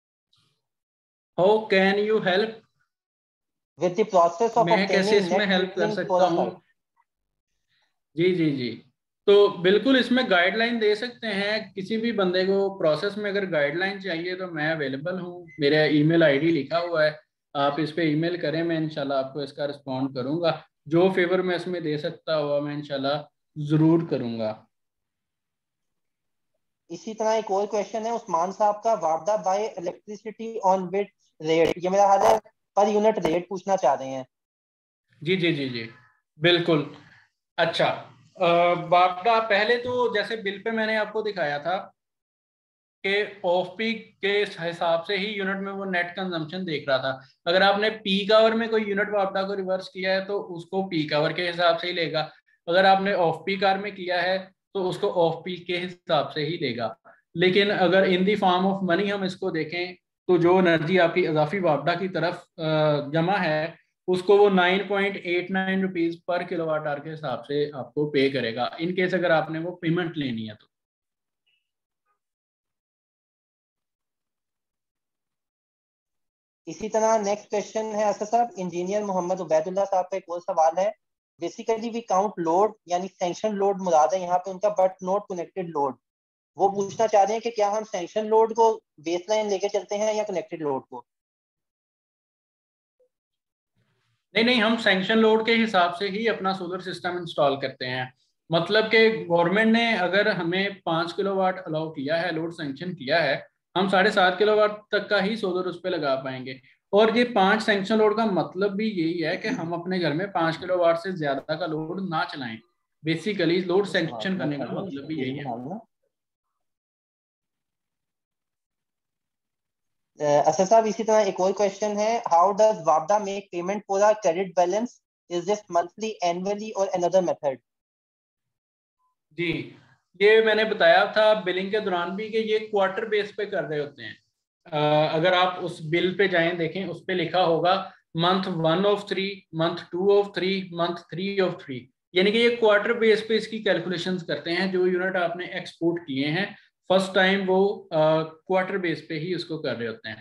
How can you help with the process of मैं कैसे ऑब्टेनिंग इसमें नेट हेल्प कर मीटरिंग फॉर सकता अ हूँ। साइट। जी जी जी तो बिल्कुल इसमें गाइडलाइन दे सकते हैं किसी भी बंदे को। प्रोसेस में अगर गाइडलाइन चाहिए तो मैं अवेलेबल हूँ, मेरा ईमेल आईडी लिखा हुआ है, आप इस पे ईमेल करें, मैं इंशाल्लाह आपको इसका रिस्पॉन्ड करूंगा। जो फेवर मैं इसमें दे सकता हुआ मैं इंशाल्लाह जरूर करूंगा। इसी तरह एक और क्वेश्चन है उस्मान साहब का, वापडा buy electricity on bit rate. ये मेरा हाल है पर यूनिट रेट पूछना चाह रहे हैं। जी जी जी जी बिल्कुल। अच्छा, बापडा पहले तो जैसे बिल पे मैंने आपको दिखाया था कि ऑफ पीक के हिसाब से ही यूनिट में वो नेट कंजम्पशन देख रहा था। अगर आपने पीक आवर में कोई यूनिट वापडा को रिवर्स किया है तो उसको पीक आवर के हिसाब से ही लेगा। अगर आपने ऑफ पीक आवर में किया है तो उसको ऑफ पीक के हिसाब से ही लेगा। लेकिन अगर in the form of money हम इसको देखें तो जो एनर्जी आपकी अजाफी वापडा की तरफ जमा है उसको वो nine point eight nine rupees पर किलोवाट आवर के हिसाब से आपको पे करेगा, इन केस अगर आपने वो पेमेंट लेनी है तो। इसी तरह नेक्स्ट क्वेश्चन है असद साहब, इंजीनियर मोहम्मद उबैदुल्लाह साहब का एक और सवाल है। बेसिकली वी काउंट लोड, यानी सैंक्शन लोड मुराद है यहाँ पे उनका, बट नॉट कनेक्टेड लोड। वो पूछना चाह रहे हैं कि क्या हम सैंक्शन लोड को बेसलाइन लेके चलते हैं या कनेक्टेड लोड को? नहीं नहीं, हम सैंक्शन लोड के हिसाब से ही अपना सोलर सिस्टम इंस्टॉल करते हैं। मतलब कि गवर्नमेंट ने अगर हमें पाँच किलोवाट अलाउ किया है, लोड सैंक्शन किया है, हम साढ़े सात किलोवाट तक का ही सोलर उस पर लगा पाएंगे। और ये पांच सैंक्शन लोड का मतलब भी यही है कि हम अपने घर में पाँच किलोवाट से ज्यादा का लोड ना चलाएं। बेसिकली लोड सैंक्शन करने का मतलब भी यही है। असद साहब इसी तरह एक और क्वेश्चन है, हाउ डज वापडा make payment for our credit balance? Is this monthly, annually और अनदर मेथड? जी, ये मैंने बताया था बिलिंग के दौरान भी कि ये क्वार्टर बेस पे कर रहे होते हैं। uh, अगर आप उस बिल पे जाएं देखें, उस पे लिखा होगा month one of three, month two of three, month three of three, यानी कि ये क्वार्टर बेस पे इसकी कैलकुलेशंस करते हैं। जो यूनिट आपने एक्सपोर्ट किए हैं फर्स्ट टाइम वो क्वार्टर uh, बेस पे ही उसको कर रहे होते हैं।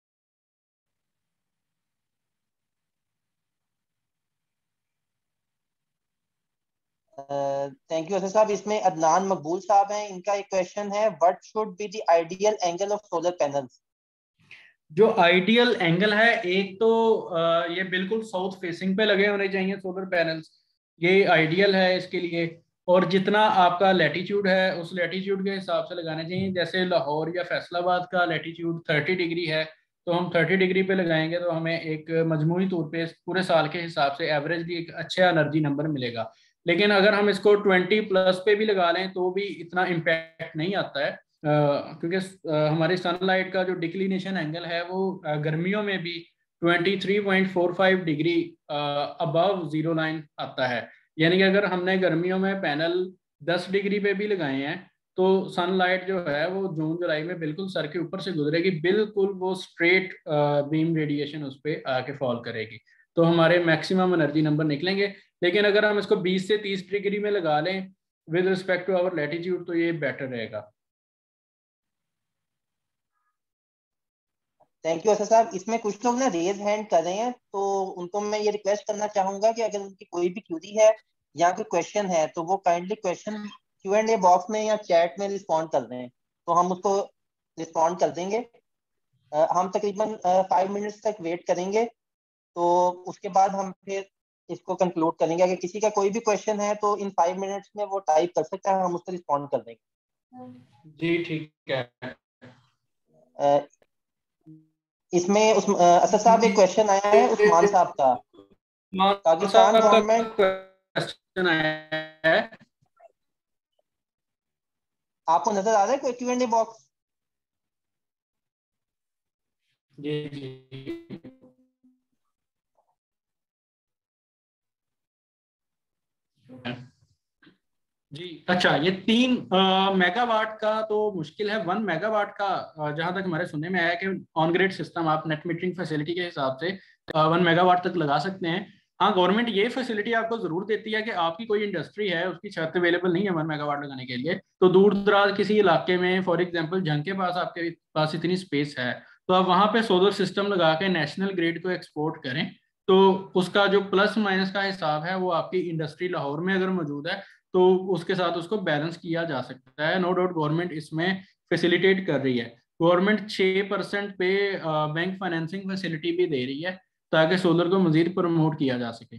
थैंक यू असद साहब। इसमें अदनान मकबूल साहब हैं, इनका एक क्वेश्चन है, what should be the ideal angle of solar panels? जो आइडियल एंगल है, एक तो आ, ये बिल्कुल साउथ फेसिंग पे लगे होने चाहिए सोलर पैनल्स, ये आइडियल है इसके लिए। और जितना आपका लैटिट्यूड है उस लैटिट्यूड के हिसाब से लगाने चाहिए। जैसे लाहौर या फैसलाबाद का लैटिट्यूड थर्टी डिग्री है तो हम थर्टी डिग्री पे लगाएंगे तो हमें एक मजमूई तौर पे पूरे साल के हिसाब से एवरेजली एक अच्छा एनर्जी नंबर मिलेगा। लेकिन अगर हम इसको ट्वेंटी प्लस पे भी लगा लें तो भी इतना इम्पैक्ट नहीं आता है, Uh, क्योंकि uh, हमारी सनलाइट का जो डिक्लिनेशन एंगल है वो uh, गर्मियों में भी twenty three point four five degree above zero line आता है। यानी कि अगर हमने गर्मियों में पैनल दस डिग्री पे भी लगाए हैं तो सनलाइट जो है वो जून जुलाई में बिल्कुल सर के ऊपर से गुजरेगी, बिल्कुल वो स्ट्रेट बीम रेडिएशन उस पर आके फॉल करेगी, तो हमारे मैक्सिमम एनर्जी नंबर निकलेंगे। लेकिन अगर हम इसको बीस से तीस डिग्री में लगा लें with respect to our latitude तो ये बेटर रहेगा। थैंक यू असद साहब। इसमें कुछ लोग ना रेज हैंड कर रहे हैं, तो उनको मैं ये रिक्वेस्ट करना चाहूंगा कि अगर उनकी कोई भी क्यूरी है या कोई क्वेश्चन है तो वो kindly question Q and A box में या चैट में रिस्पॉन्ड कर दें, तो हम उसको रिस्पॉन्ड कर देंगे। uh, हम तकरीबन फाइव मिनट्स तक वेट करेंगे, तो उसके बाद हम फिर इसको कंक्लूड करेंगे। अगर किसी का कोई भी क्वेश्चन है तो इन फाइव मिनट्स में वो टाइप कर सकता है, हम उसको रिस्पॉन्ड कर देंगे। जी ठीक है। uh, इसमें उस असद साहब एक क्वेश्चन आया है उस्मान साहब का, पाकिस्तान गवर्नमेंट। क्वेश्चन आया है, आपको नजर आ रहा है कोई क्यू एंड ए बॉक्स? जी जी जी। अच्छा, ये तीन मेगावाट का तो मुश्किल है, वन मेगावाट का जहां तक हमारे सुनने में आया कि ऑन ग्रिड सिस्टम आप नेट मीटरिंग फैसिलिटी के हिसाब से वन मेगावाट तक लगा सकते हैं। हाँ, गवर्नमेंट ये फैसिलिटी आपको जरूर देती है कि आपकी कोई इंडस्ट्री है उसकी छत अवेलेबल नहीं है वन मेगावाट लगाने के लिए, तो दूर दराज किसी इलाके में फॉर एग्जाम्पल जंग के पास आपके पास इतनी स्पेस है तो आप वहां पे सोलर सिस्टम लगा के नेशनल ग्रिड को एक्सपोर्ट करें, तो उसका जो प्लस माइनस का हिसाब है वो आपकी इंडस्ट्री लाहौर में अगर मौजूद है तो उसके साथ उसको बैलेंस किया जा सकता है। नो डाउट गवर्नमेंट इसमें फैसिलिटेट कर रही है। गवर्नमेंट छः परसेंट पे बैंक फाइनेंसिंग फैसिलिटी भी दे रही है ताकि सोलर को मजीद प्रमोट किया जा सके।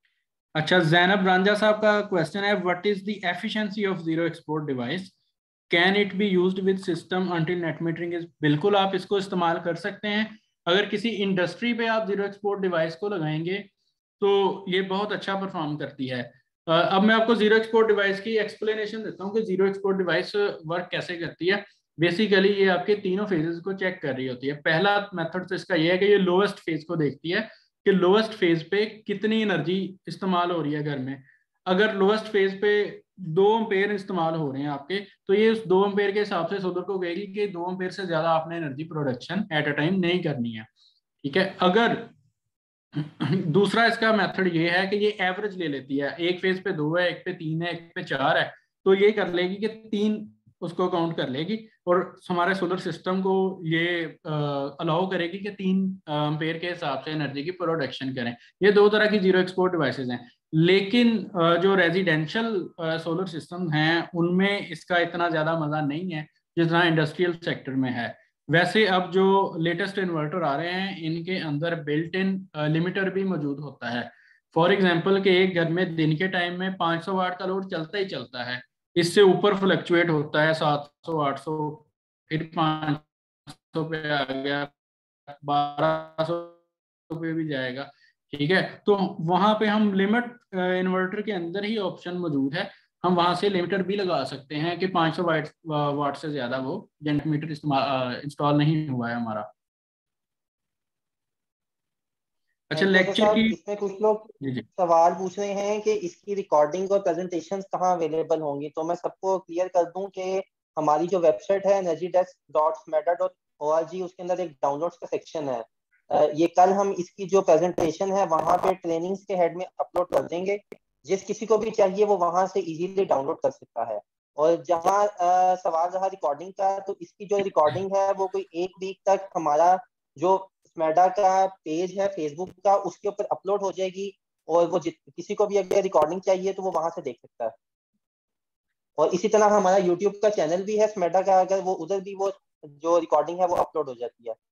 अच्छा, जैनब रांझा साहब का क्वेश्चन है, what is the efficiency of zero export device? Can it be used with system until net metering is, बिल्कुल आप इसको इस्तेमाल कर सकते हैं। अगर किसी इंडस्ट्री पे आप जीरो एक्सपोर्ट डिवाइस को लगाएंगे तो ये बहुत अच्छा परफॉर्म करती है। uh, अब मैं आपको जीरो एक्सपोर्ट डिवाइस की एक्सप्लेनेशन देता हूँ कि जीरो एक्सपोर्ट डिवाइस वर्क कैसे करती है। बेसिकली ये आपके तीनों फेजेस को चेक कर रही होती है। पहला मेथड तो इसका ये है कि ये लोएस्ट फेज को देखती है कि लोएस्ट फेज पे कितनी एनर्जी इस्तेमाल हो रही है घर में। अगर लोएस्ट फेज पे दो एम्पेयर इस्तेमाल हो रहे हैं आपके, तो ये उस दो एम्पेयर के हिसाब से सोलर को कहेगी कि दो एम्पेयर से ज्यादा आपने energy production at a time नहीं करनी है, ठीक है। अगर दूसरा इसका मेथड ये है कि ये एवरेज ले लेती है, एक फेज पे दो है, एक पे तीन है, एक पे चार है, तो ये कर लेगी कि तीन उसको काउंट कर लेगी और हमारे सोलर सिस्टम को ये अलाउ करेगी कि तीन एम्पेयर के हिसाब से एनर्जी की प्रोडक्शन करें। ये दो तरह की जीरो एक्सपोर्ट डिवाइसेस हैं। लेकिन uh, जो रेजिडेंशियल सोलर सिस्टम हैं उनमें इसका इतना ज़्यादा मज़ा नहीं है जितना इंडस्ट्रियल सेक्टर में है। वैसे अब जो लेटेस्ट इन्वर्टर आ रहे हैं इनके अंदर बिल्ट इन लिमिटर भी मौजूद होता है। फॉर एग्जांपल कि एक घर में दिन के टाइम में पाँच सौ वाट का लोड चलता ही चलता है, इससे ऊपर फ्लक्चुएट होता है सात सौ आठ सौ, फिर पाँच सौ पे आ गया, बारह सौ पे भी जाएगा, ठीक है। तो वहां पे हम लिमिट इन्वर्टर के अंदर ही ऑप्शन मौजूद है, हम वहां से लिमिटर भी लगा सकते हैं कि पाँच सौ वाट वाट से ज्यादा वो जेंट मीटर इस्तेमाल इंस्टॉल नहीं हुआ है हमारा। अच्छा, लेक्चर की इसमें कुछ लोग सवाल पूछ रहे हैं कि इसकी रिकॉर्डिंग और प्रेजेंटेशंस कहाँ अवेलेबल होंगी। तो मैं सबको क्लियर कर दूं कि हमारी जो वेबसाइट है energy desk dot SMEDA dot O R G, उसके अंदर एक डाउनलोड्स का सेक्शन है। ये कल हम इसकी जो प्रेजेंटेशन है वहाँ पे ट्रेनिंग्स के हेड में अपलोड कर देंगे। जिस किसी को भी चाहिए वो वहाँ से इजीली डाउनलोड कर सकता है। और जहाँ सवाल रहा रिकॉर्डिंग का, तो इसकी जो रिकॉर्डिंग है वो कोई एक वीक तक हमारा जो स्मेडा का पेज है फेसबुक का उसके ऊपर अपलोड हो जाएगी, और वो किसी को भी अगर रिकॉर्डिंग चाहिए तो वो वहां से देख सकता है। और इसी तरह हमारा यूट्यूब का चैनल भी है स्मेडा का, अगर वो उधर भी वो जो रिकॉर्डिंग है वो अपलोड हो जाती है।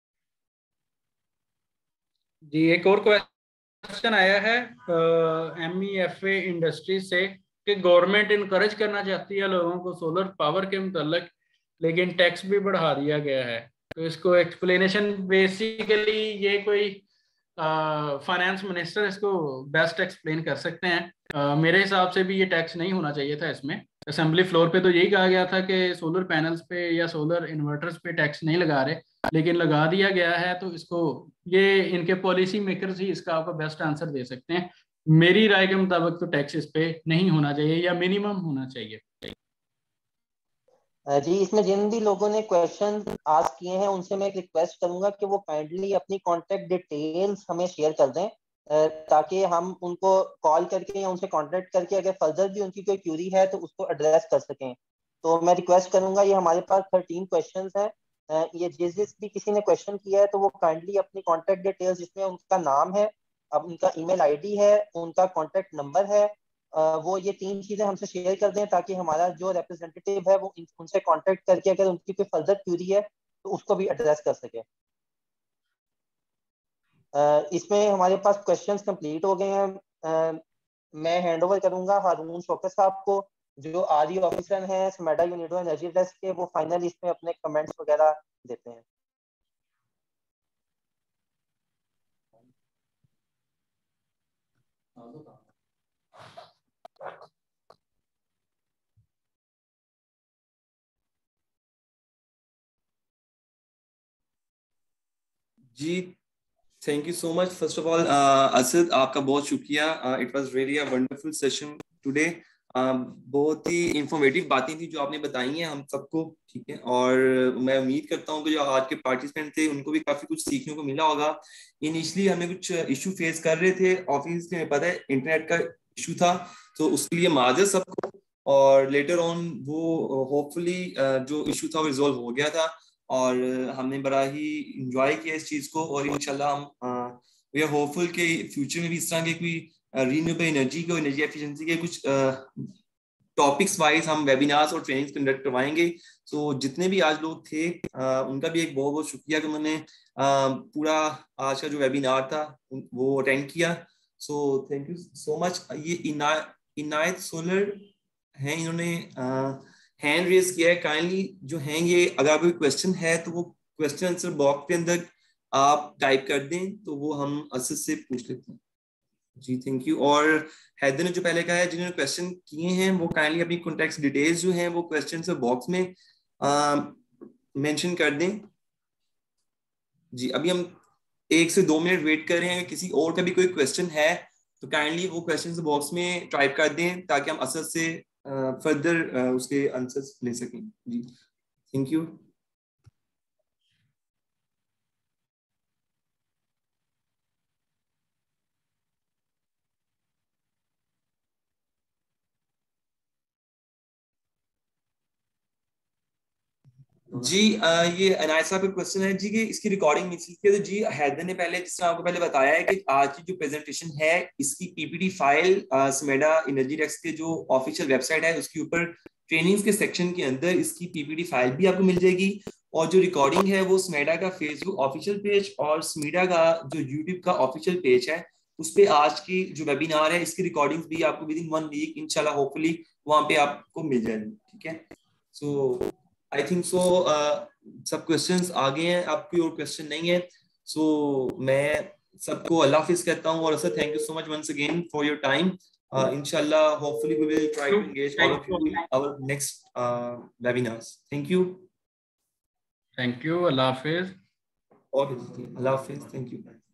जी, एक और क्वेश्चन आया है M E F A industry से कि गवर्नमेंट इनकरेज करना चाहती है लोगों को सोलर पावर के मुतल्लिक, लेकिन टैक्स भी बढ़ा दिया गया है। तो इसको एक्सप्लेनेशन, बेसिकली ये कोई फाइनेंस मिनिस्टर इसको बेस्ट एक्सप्लेन कर सकते हैं। uh, मेरे हिसाब से भी ये टैक्स नहीं होना चाहिए था इसमें। असेंबली फ्लोर पे तो यही कहा गया था कि सोलर पैनल्स पे या सोलर इन्वर्टर्स पे टैक्स नहीं लगा रहे, लेकिन लगा दिया गया है। तो इसको ये इनके पॉलिसी मेकर्स ही इसका आपको बेस्ट आंसर दे सकते हैं। मेरी राय के मुताबिक तो टैक्स इस पे नहीं होना चाहिए या मिनिमम होना चाहिए। जी, इसमें जिन भी लोगों ने क्वेश्चन आस्क किए हैं उनसे मैं एक रिक्वेस्ट करूंगा कि वो काइंडली अपनी कॉन्टेक्ट डिटेल्स हमें शेयर कर दें, ताकि हम उनको कॉल करके या उनसे कांटेक्ट करके अगर फर्दर भी उनकी कोई क्यूरी है तो उसको एड्रेस कर सकें। तो मैं रिक्वेस्ट करूंगा, ये हमारे पास थर्टीन क्वेश्चंस हैं, ये जिस जिस भी किसी ने क्वेश्चन किया है तो वो काइंडली अपनी कॉन्टेक्ट डिटेल्स जिसमें उनका नाम है, अब उनका ईमेल आईडी है, उनका कॉन्टेक्ट नंबर है, वो ये तीन चीजें हमसे शेयर कर दें ताकि हमारा जो रिप्रेजेंटेटिव है वो उनसे कांटेक्ट करके अगर उनकी कोई फर्दर क्यूरी है तो उसको भी एड्रेस कर सके। इसमें हमारे पास क्वेश्चंस कंप्लीट हो गए हैं। मैं हैंड ओवर करूंगा हारून शौकत साहब को, जो आर ई ऑफिसर हैं स्मेडा यूनिडो एनर्जी डेस्क के, वो फाइनल इसमें अपने कमेंट्स वगैरह देते हैं। जी, thank you so much. First of all Asad, आपका बहुत शुक्रिया। It was really a wonderful session today. बहुत ही इंफॉर्मेटिव बातें थी जो आपने बताई हैं हम सबको, ठीक है। और मैं उम्मीद करता हूँ कि जो आज के पार्टिसिपेंट थे उनको भी काफी कुछ सीखने को मिला होगा। इनिशियली हमें कुछ इशू फेस कर रहे थे ऑफिस में, पता है इंटरनेट का इशू था, तो उसके लिए माजर सबको। और लेटर ऑन वो होपफुली जो इशू था वो रिजोल्व हो गया था और हमने बड़ा ही इंजॉय किया इस चीज को। और इंशाल्लाह हम वी आर होपफुल कि फ्यूचर में भी इस तरह के कोई रीन्यूएबल एनर्जी को एनर्जी एफिशिएंसी के कुछ टॉपिक्स वाइज हम वेबिनार्स और ट्रेनिंग्स कंडक्ट करवाएंगे। सो so, जितने भी आज लोग थे आ, उनका भी एक बहुत बहुत शुक्रिया कि उन्होंने पूरा आज का जो वेबिनार था वो अटेंड किया। So thank you so much. ये इना, इनायत सोलर हैं, इन्होंने हैंड रेज किया है, काइंडली जो हैं ये, अगर कोई क्वेश्चन है तो वो क्वेश्चन आंसर बॉक्स के अंदर आप टाइप कर दें तो वो हम असद से पूछ लेते हैं। जी थैंक यू। और हैदर ने जो पहले कहा है, जिन्होंने क्वेश्चन किए हैं वो काइंडली अपनी कॉन्टेक्ट डिटेल्स जो हैं वो क्वेश्चन से बॉक्स में मेंशन कर दें। जी अभी हम एक से दो मिनट वेट कर रहे हैं, किसी और का भी कोई क्वेश्चन है तो काइंडली वो क्वेश्चन बॉक्स में टाइप कर दें ताकि हम असद से फर्दर उसके आंसर्स ले सकें। जी थैंक यू। जी आ, ये अनायत साहब का क्वेश्चन है जी कि इसकी रिकॉर्डिंग मिस की। तो जी हैदर ने पहले, जिस तरह आपको पहले बताया है कि आज की जो प्रेजेंटेशन है इसकी PPT file SMEDA energy desk के जो ऑफिशियल वेबसाइट है उसके ऊपर ट्रेनिंग्स के सेक्शन के अंदर इसकी पीपीटी फाइल भी आपको मिल जाएगी। और जो रिकॉर्डिंग है वो स्मेडा का फेसबुक ऑफिशियल पेज और स्मेडा का जो यूट्यूब का ऑफिशियल पेज है उस पर आज की जो वेबिनार है इसकी रिकॉर्डिंग्स भी आपको विद इन वन वीक इंशाल्लाह होपफुली वहां पे आपको मिल जाएगी। ठीक है, सो आई थिंक सो सब क्वेश्चंस आ गए हैं, आप कोई और क्वेश्चन नहीं है। सो so, मैं सबको अल्लाह हाफिज कहता हूँ और sir thank you so much once again for your time. इंशाल्लाह hopefully we will try to engage all of you in our next webinars. Thank you. Thank you, अल्लाह हाफिज। और अल्लाह हाफिज, थैंक यू।